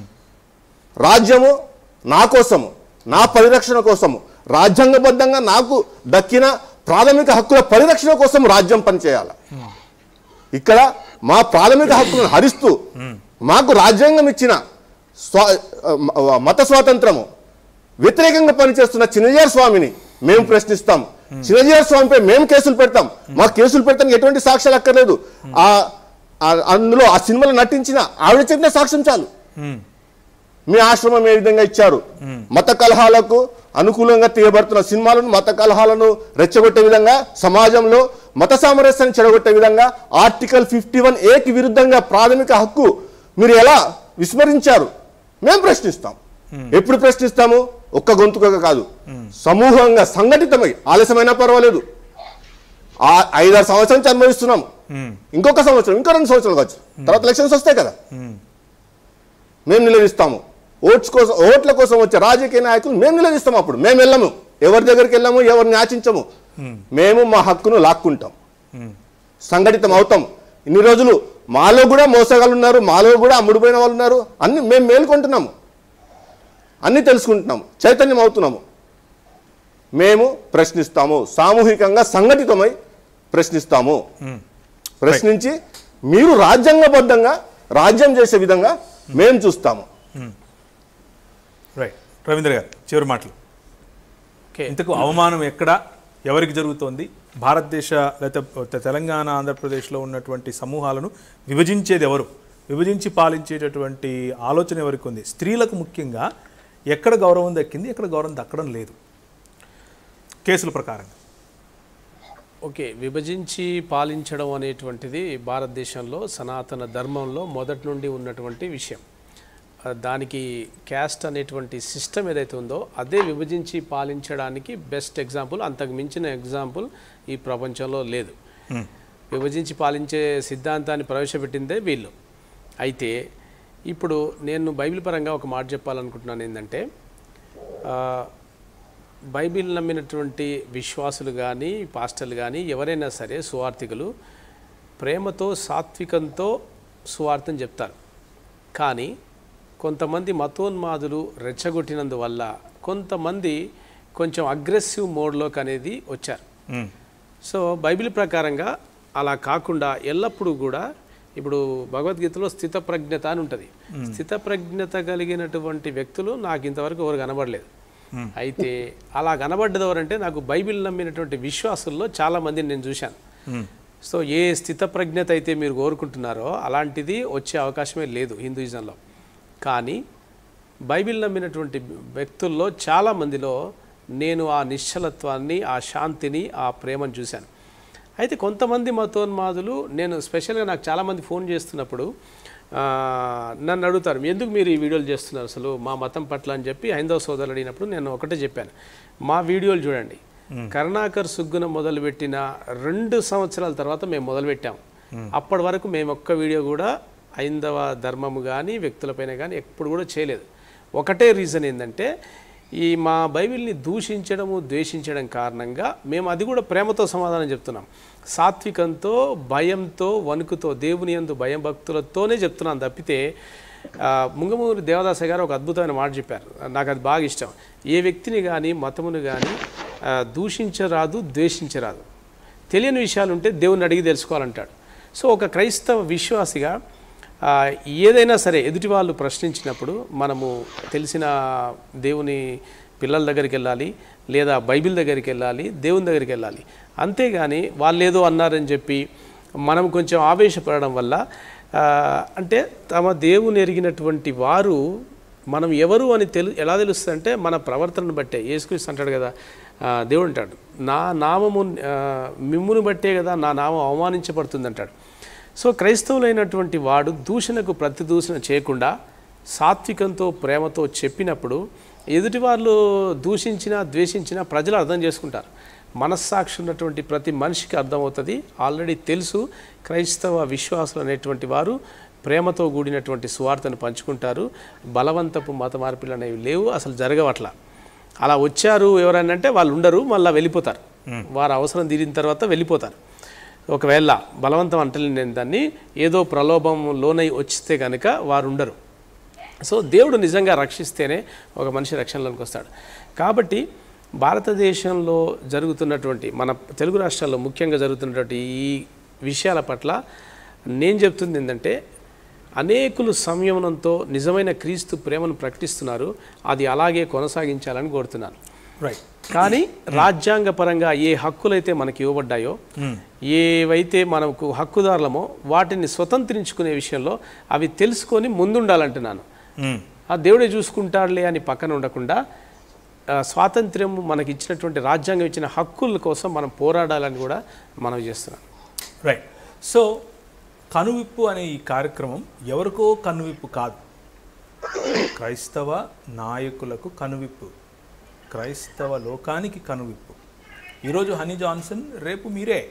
రాజ్యము నా కోసము, నా పరిరక్షణ కోసము, రాజ్యాంగబద్ధంగా నాకు దక్కిన ప్రాథమిక హక్కుల పరిరక్షణ కోసం రాజ్యం పనిచేయాలి. ఇక్కడ మా ప్రాథమిక హక్కులను హరిస్తూ మాకు రాజ్యాంగం ఇచ్చిన మత స్వాతంత్రము వ్యతిరేకంగా పనిచేస్తున్న చిన్నజీఆర్ స్వామిని మేము ప్రశ్నిస్తాం. చిరంజీవి స్వామిపై మేము కేసులు పెడతాం. మాకు కేసులు పెడతానికి ఎటువంటి సాక్ష్యాలు అక్కర్లేదు. అందులో ఆ సినిమాలో నటించిన ఆవిడ చెప్పిన సాక్ష్యం చాలు. మీ ఆశ్రమం ఏ విధంగా ఇచ్చారు, మత కలహాలకు అనుకూలంగా తీయబడుతున్న సినిమాలను, మత కలహాలను రెచ్చగొట్టే విధంగా, సమాజంలో మత సామరస్యాన్ని చెడగొట్టే విధంగా ఆర్టికల్ 51A విరుద్ధంగా ప్రాథమిక హక్కు మీరు ఎలా విస్మరించారు? మేము ప్రశ్నిస్తాం. ఎప్పుడు ప్రశ్నిస్తాము? ఒక్క గొంతుకగా కాదు, సమూహంగా సంఘటితమై. ఆలస్యమైనా పర్వాలేదు, 5-6 సంవత్సరం అనుభవిస్తున్నాం. ఇంకొక సంవత్సరం, ఇంకో 2 సంవత్సరాలు కావచ్చు, తర్వాత ఎలక్షన్స్ వస్తాయి కదా. మేము నిలదీస్తాము. ఓట్ల కోసం వచ్చే రాజకీయ నాయకులు మేము నిలదీస్తాము. అప్పుడు మేము వెళ్ళము, ఎవరి దగ్గరికి వెళ్ళాము, ఎవరిని ఆచించము. మేము మా హక్కును లాక్కుంటాం, సంఘటితం అవుతాం. ఇన్ని రోజులు మాలో కూడా మోసగాళ్ళు ఉన్నారు, మాలో కూడా అమ్ముడుపోయిన వాళ్ళు ఉన్నారు. అన్ని మేము మేల్కొంటున్నాము, అన్ని తెలుసుకుంటున్నాము, చైతన్యం అవుతున్నాము. మేము ప్రశ్నిస్తాము, సామూహికంగా సంఘటితమై ప్రశ్నిస్తాము. ప్రశ్నించి మీరు రాజ్యాంగబద్ధంగా రాజ్యం చేసే విధంగా మేము చూస్తాము. రైట్. రవీంద్ర గారు చివరి మాటలు. ఇంతకు అవమానం ఎక్కడ ఎవరికి జరుగుతోంది? భారతదేశ లేకపోతే తెలంగాణ ఆంధ్రప్రదేశ్లో ఉన్నటువంటి సమూహాలను విభజించేది ఎవరు? విభజించి పాలించేటటువంటి ఆలోచన ఎవరికి ఉంది? స్త్రీలకు ముఖ్యంగా ఎక్కడ గౌరవం దక్కింది, ఎక్కడ గౌరవం దక్కడం లేదు కేసుల ప్రకారంగా? ఓకే, విభజించి పాలించడం అనేటువంటిది భారతదేశంలో సనాతన ధర్మంలో మొదటి నుండి ఉన్నటువంటి విషయం. దానికి క్యాస్ట్ అనేటువంటి సిస్టమ్ ఏదైతే ఉందో అదే విభజించి పాలించడానికి బెస్ట్ ఎగ్జాంపుల్. అంతకు మించిన ఎగ్జాంపుల్ ఈ ప్రపంచంలో లేదు. విభజించి పాలించే సిద్ధాంతాన్ని ప్రవేశపెట్టిందే వీళ్ళు. అయితే ఇప్పుడు నేను బైబిల్ పరంగా ఒక మాట చెప్పాలనుకుంటున్నాను. ఏంటంటే బైబిల్ నమ్మినటువంటి విశ్వాసులు కానీ, పాస్టర్లు కానీ, ఎవరైనా సరే సువార్థికులు ప్రేమతో, సాత్వికంతో సువార్థం చెప్తారు. కానీ కొంతమంది మతోన్మాదులు రెచ్చగొట్టినందువల్ల కొంతమంది కొంచెం అగ్రెసివ్ మోడ్లోకి అనేది వచ్చారు. సో బైబిల్ ప్రకారంగా అలా కాకుండా ఎల్లప్పుడూ కూడా ఇప్పుడు భగవద్గీతలో స్థితప్రజ్ఞత అని ఉంటుంది. స్థితప్రజ్ఞత కలిగినటువంటి వ్యక్తులు నాకు ఇంతవరకు ఎవరు కనబడలేదు. అయితే అలా కనబడ్డది ఎవరంటే నాకు బైబిల్ నమ్మినటువంటి విశ్వాసుల్లో చాలామందిని నేను చూశాను. సో ఏ స్థితప్రజ్ఞత అయితే మీరు కోరుకుంటున్నారో అలాంటిది వచ్చే అవకాశమే లేదు హిందూయిజంలో. కానీ బైబిల్ నమ్మినటువంటి వ్యక్తుల్లో చాలామందిలో నేను ఆ నిశ్చలత్వాన్ని, ఆ శాంతిని, ఆ ప్రేమను చూశాను. అయితే కొంతమంది మతోన్మాదులు, నేను స్పెషల్గా నాకు చాలామంది ఫోన్ చేస్తున్నప్పుడు నన్ను అడుగుతారు, ఎందుకు మీరు ఈ వీడియోలు చేస్తున్నారు అసలు మా మతం పట్ల అని చెప్పి హైందవ సోదరులు అడిగినప్పుడు నేను ఒకటే చెప్పాను, మా వీడియోలు చూడండి. కరుణాకర్ సుగ్గున మొదలుపెట్టిన 2 సంవత్సరాల తర్వాత మేము మొదలుపెట్టాం. అప్పటి వరకు మేము ఒక్క వీడియో కూడా హైందవ ధర్మము కానీ వ్యక్తులపైన కానీ ఎప్పుడు కూడా చేయలేదు. ఒకటే రీజన్ ఏంటంటే ఈ మా బైబిల్ని దూషించడము, ద్వేషించడం కారణంగా మేము అది కూడా ప్రేమతో సమాధానం చెప్తున్నాం. సాత్వికంతో, భయంతో, వణుకుతో, దేవుని యందు భయం భక్తులతోనే చెప్తున్నాం తప్పితే ముంగమూరి దేవదాస గారు ఒక అద్భుతమైన మాట చెప్పారు, నాకు అది బాగా ఇష్టం. ఏ వ్యక్తిని కానీ మతమును కానీ దూషించరాదు, ద్వేషించరాదు. తెలియని విషయాలు ఉంటే దేవుని అడిగి తెలుసుకోవాలంటాడు. సో ఒక క్రైస్తవ విశ్వాసిగా ఏదైనా సరే ఎదుటి వాళ్ళు ప్రశ్నించినప్పుడు మనము తెలిసిన దేవుని పిల్లల దగ్గరికి వెళ్ళాలి, లేదా బైబిల్ దగ్గరికి వెళ్ళాలి, దేవుని దగ్గరికి వెళ్ళాలి. అంతేగాని వాళ్ళు ఏదో అన్నారని చెప్పి మనం కొంచెం ఆవేశపడడం వల్ల, అంటే తమ దేవుని ఎరిగినటువంటి వారు మనం ఎవరు అని ఎలా తెలుస్తుంది అంటే మన ప్రవర్తనను బట్టే. యేసుక్రీస్తు అంటాడు కదా, దేవుడు అంటాడు, నా నామము మిమ్మును బట్టే కదా నా నామం అవమానించబడుతుంది అంటాడు. సో క్రైస్తవులైనటువంటి వాడు దూషణకు ప్రతి దూషణ చేయకుండా సాత్వికంతో, ప్రేమతో చెప్పినప్పుడు ఎదుటి వాళ్ళు దూషించినా ద్వేషించినా ప్రజలు అర్థం చేసుకుంటారు. మనస్సాక్షి ఉన్నటువంటి ప్రతి మనిషికి అర్థమవుతుంది. ఆల్రెడీ తెలుసు క్రైస్తవ విశ్వాసులు అనేటువంటి వారు ప్రేమతో కూడినటువంటి సువార్తను పంచుకుంటారు. బలవంతపు మత మార్పులు అనేవి లేవు, అసలు జరగవట్లా. అలా వచ్చారు ఎవరైనా అంటే వాళ్ళు ఉండరు, మళ్ళీ వెళ్ళిపోతారు. వారు అవసరం తీరిన తర్వాత వెళ్ళిపోతారు. ఒకవేళ బలవంతం అంటే నేను దాన్ని ఏదో ప్రలోభం లోనై వచ్చితే కనుక వారు ఉండరు. సో దేవుడు నిజంగా రక్షిస్తేనే ఒక మనిషి రక్షణలోకి వస్తాడు. కాబట్టి భారతదేశంలో జరుగుతున్నటువంటి, మన తెలుగు రాష్ట్రాల్లో ముఖ్యంగా జరుగుతున్నటువంటి ఈ విషయాల పట్ల నేను చెప్తుంది ఏంటంటే, అనేకులు సంయమనంతో నిజమైన క్రీస్తు ప్రేమను ప్రకటిస్తున్నారు. అది అలాగే కొనసాగించాలని కోరుతున్నాను. రైట్. కానీ రాజ్యాంగపరంగా ఏ హక్కులైతే మనకి ఇవ్వబడ్డాయో, ఏవైతే మనకు హక్కుదారులమో వాటిని స్వతంత్రించుకునే విషయంలో అవి తెలుసుకొని ముందుండాలంటున్నాను. ఆ దేవుడే చూసుకుంటాడులే అని పక్కన ఉండకుండా స్వాతంత్ర్యం మనకి ఇచ్చినటువంటి రాజ్యాంగం ఇచ్చిన హక్కుల కోసం మనం పోరాడాలని కూడా మనం చేస్తున్నాం. రైట్. సో కనువిప్పు అనే ఈ కార్యక్రమం ఎవరికో కనువిప్పు కాదు, క్రైస్తవ నాయకులకు కనువిప్పు, క్రైస్తవ లోకానికి కనువిప్పు. ఈరోజు హనీ జాన్సన్, రేపు మీరే.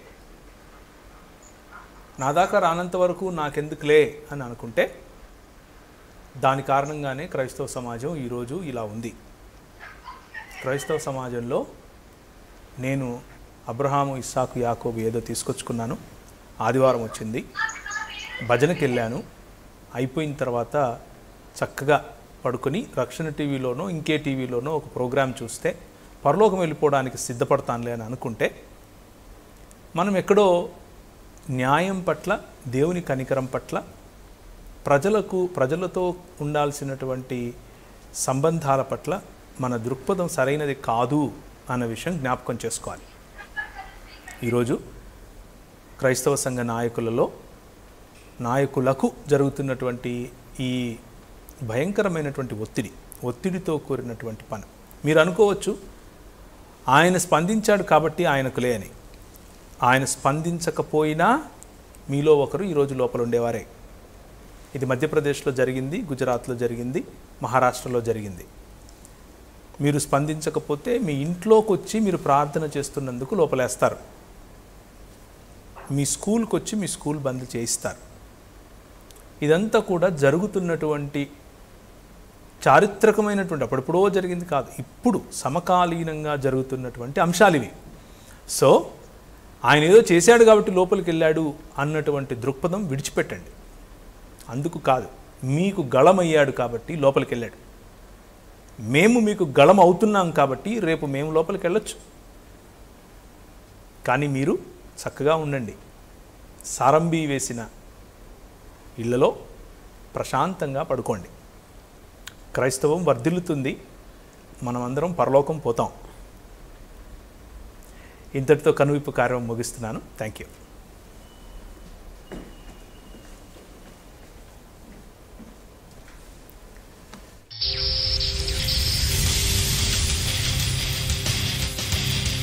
నా దాకా రానంత వరకు నాకెందుకులే అని అనుకుంటే దాని కారణంగానే క్రైస్తవ సమాజం ఈరోజు ఇలా ఉంది. క్రైస్తవ సమాజంలో నేను అబ్రహాము, ఇస్సాకు, యాకోబు ఏదో తీసుకొచ్చుకున్నాను, ఆదివారం వచ్చింది, భజనకి వెళ్ళాను, అయిపోయిన తర్వాత చక్కగా పడుకొని రక్షణ టీవీలోనో ఇంకే టీవీలోనో ఒక ప్రోగ్రాం చూస్తే పరలోకం వెళ్ళిపోవడానికి సిద్ధపడతానులే అని అనుకుంటే మనం ఎక్కడో న్యాయం పట్ల, దేవుని కనికరం పట్ల, ప్రజలతో ఉండాల్సినటువంటి సంబంధాల పట్ల మన దృక్పథం సరైనది కాదు అన్న విషయం జ్ఞాపకం చేసుకోవాలి. ఈరోజు క్రైస్తవ సంఘ నాయకులకు జరుగుతున్నటువంటి ఈ భయంకరమైనటువంటి ఒత్తిడితో కూడినటువంటి పని. మీరు అనుకోవచ్చు ఆయన స్పందించాడు కాబట్టి ఆయనకులే అని. ఆయన స్పందించకపోయినా మీలో ఒకరు ఈరోజు లోపల ఉండేవారే. ఇది మధ్యప్రదేశ్లో జరిగింది, గుజరాత్లో జరిగింది, మహారాష్ట్రలో జరిగింది. మీరు స్పందించకపోతే మీ ఇంట్లోకి వచ్చి మీరు ప్రార్థన చేస్తున్నందుకు లోపలేస్తారు, మీ స్కూల్కి వచ్చి మీ స్కూల్ బంద్ చేయిస్తారు. ఇదంతా కూడా జరుగుతున్నటువంటి చారిత్రకమైనటువంటి, అప్పుడెప్పుడో జరిగింది కాదు, ఇప్పుడు సమకాలీనంగా జరుగుతున్నటువంటి అంశాలు ఇవి. సో ఆయన ఏదో చేశాడు కాబట్టి లోపలికి వెళ్ళాడు అన్నటువంటి దృక్పథం విడిచిపెట్టండి. అందుకు కాదు, మీకు గళమయ్యాడు కాబట్టి లోపలికి వెళ్ళాడు. మేము మీకు గళం అవుతున్నాం కాబట్టి రేపు మేము లోపలికి వెళ్ళొచ్చు. కానీ మీరు చక్కగా ఉండండి. సారంబీ వేసిన ఇళ్లలో ప్రశాంతంగా పడుకోండి. క్రైస్తవం వర్ధిల్లుతుంది, మనమందరం పరలోకం పోతాం. ఇంతటితో కనువిప్పు కార్యం ముగిస్తున్నాను. Thank you.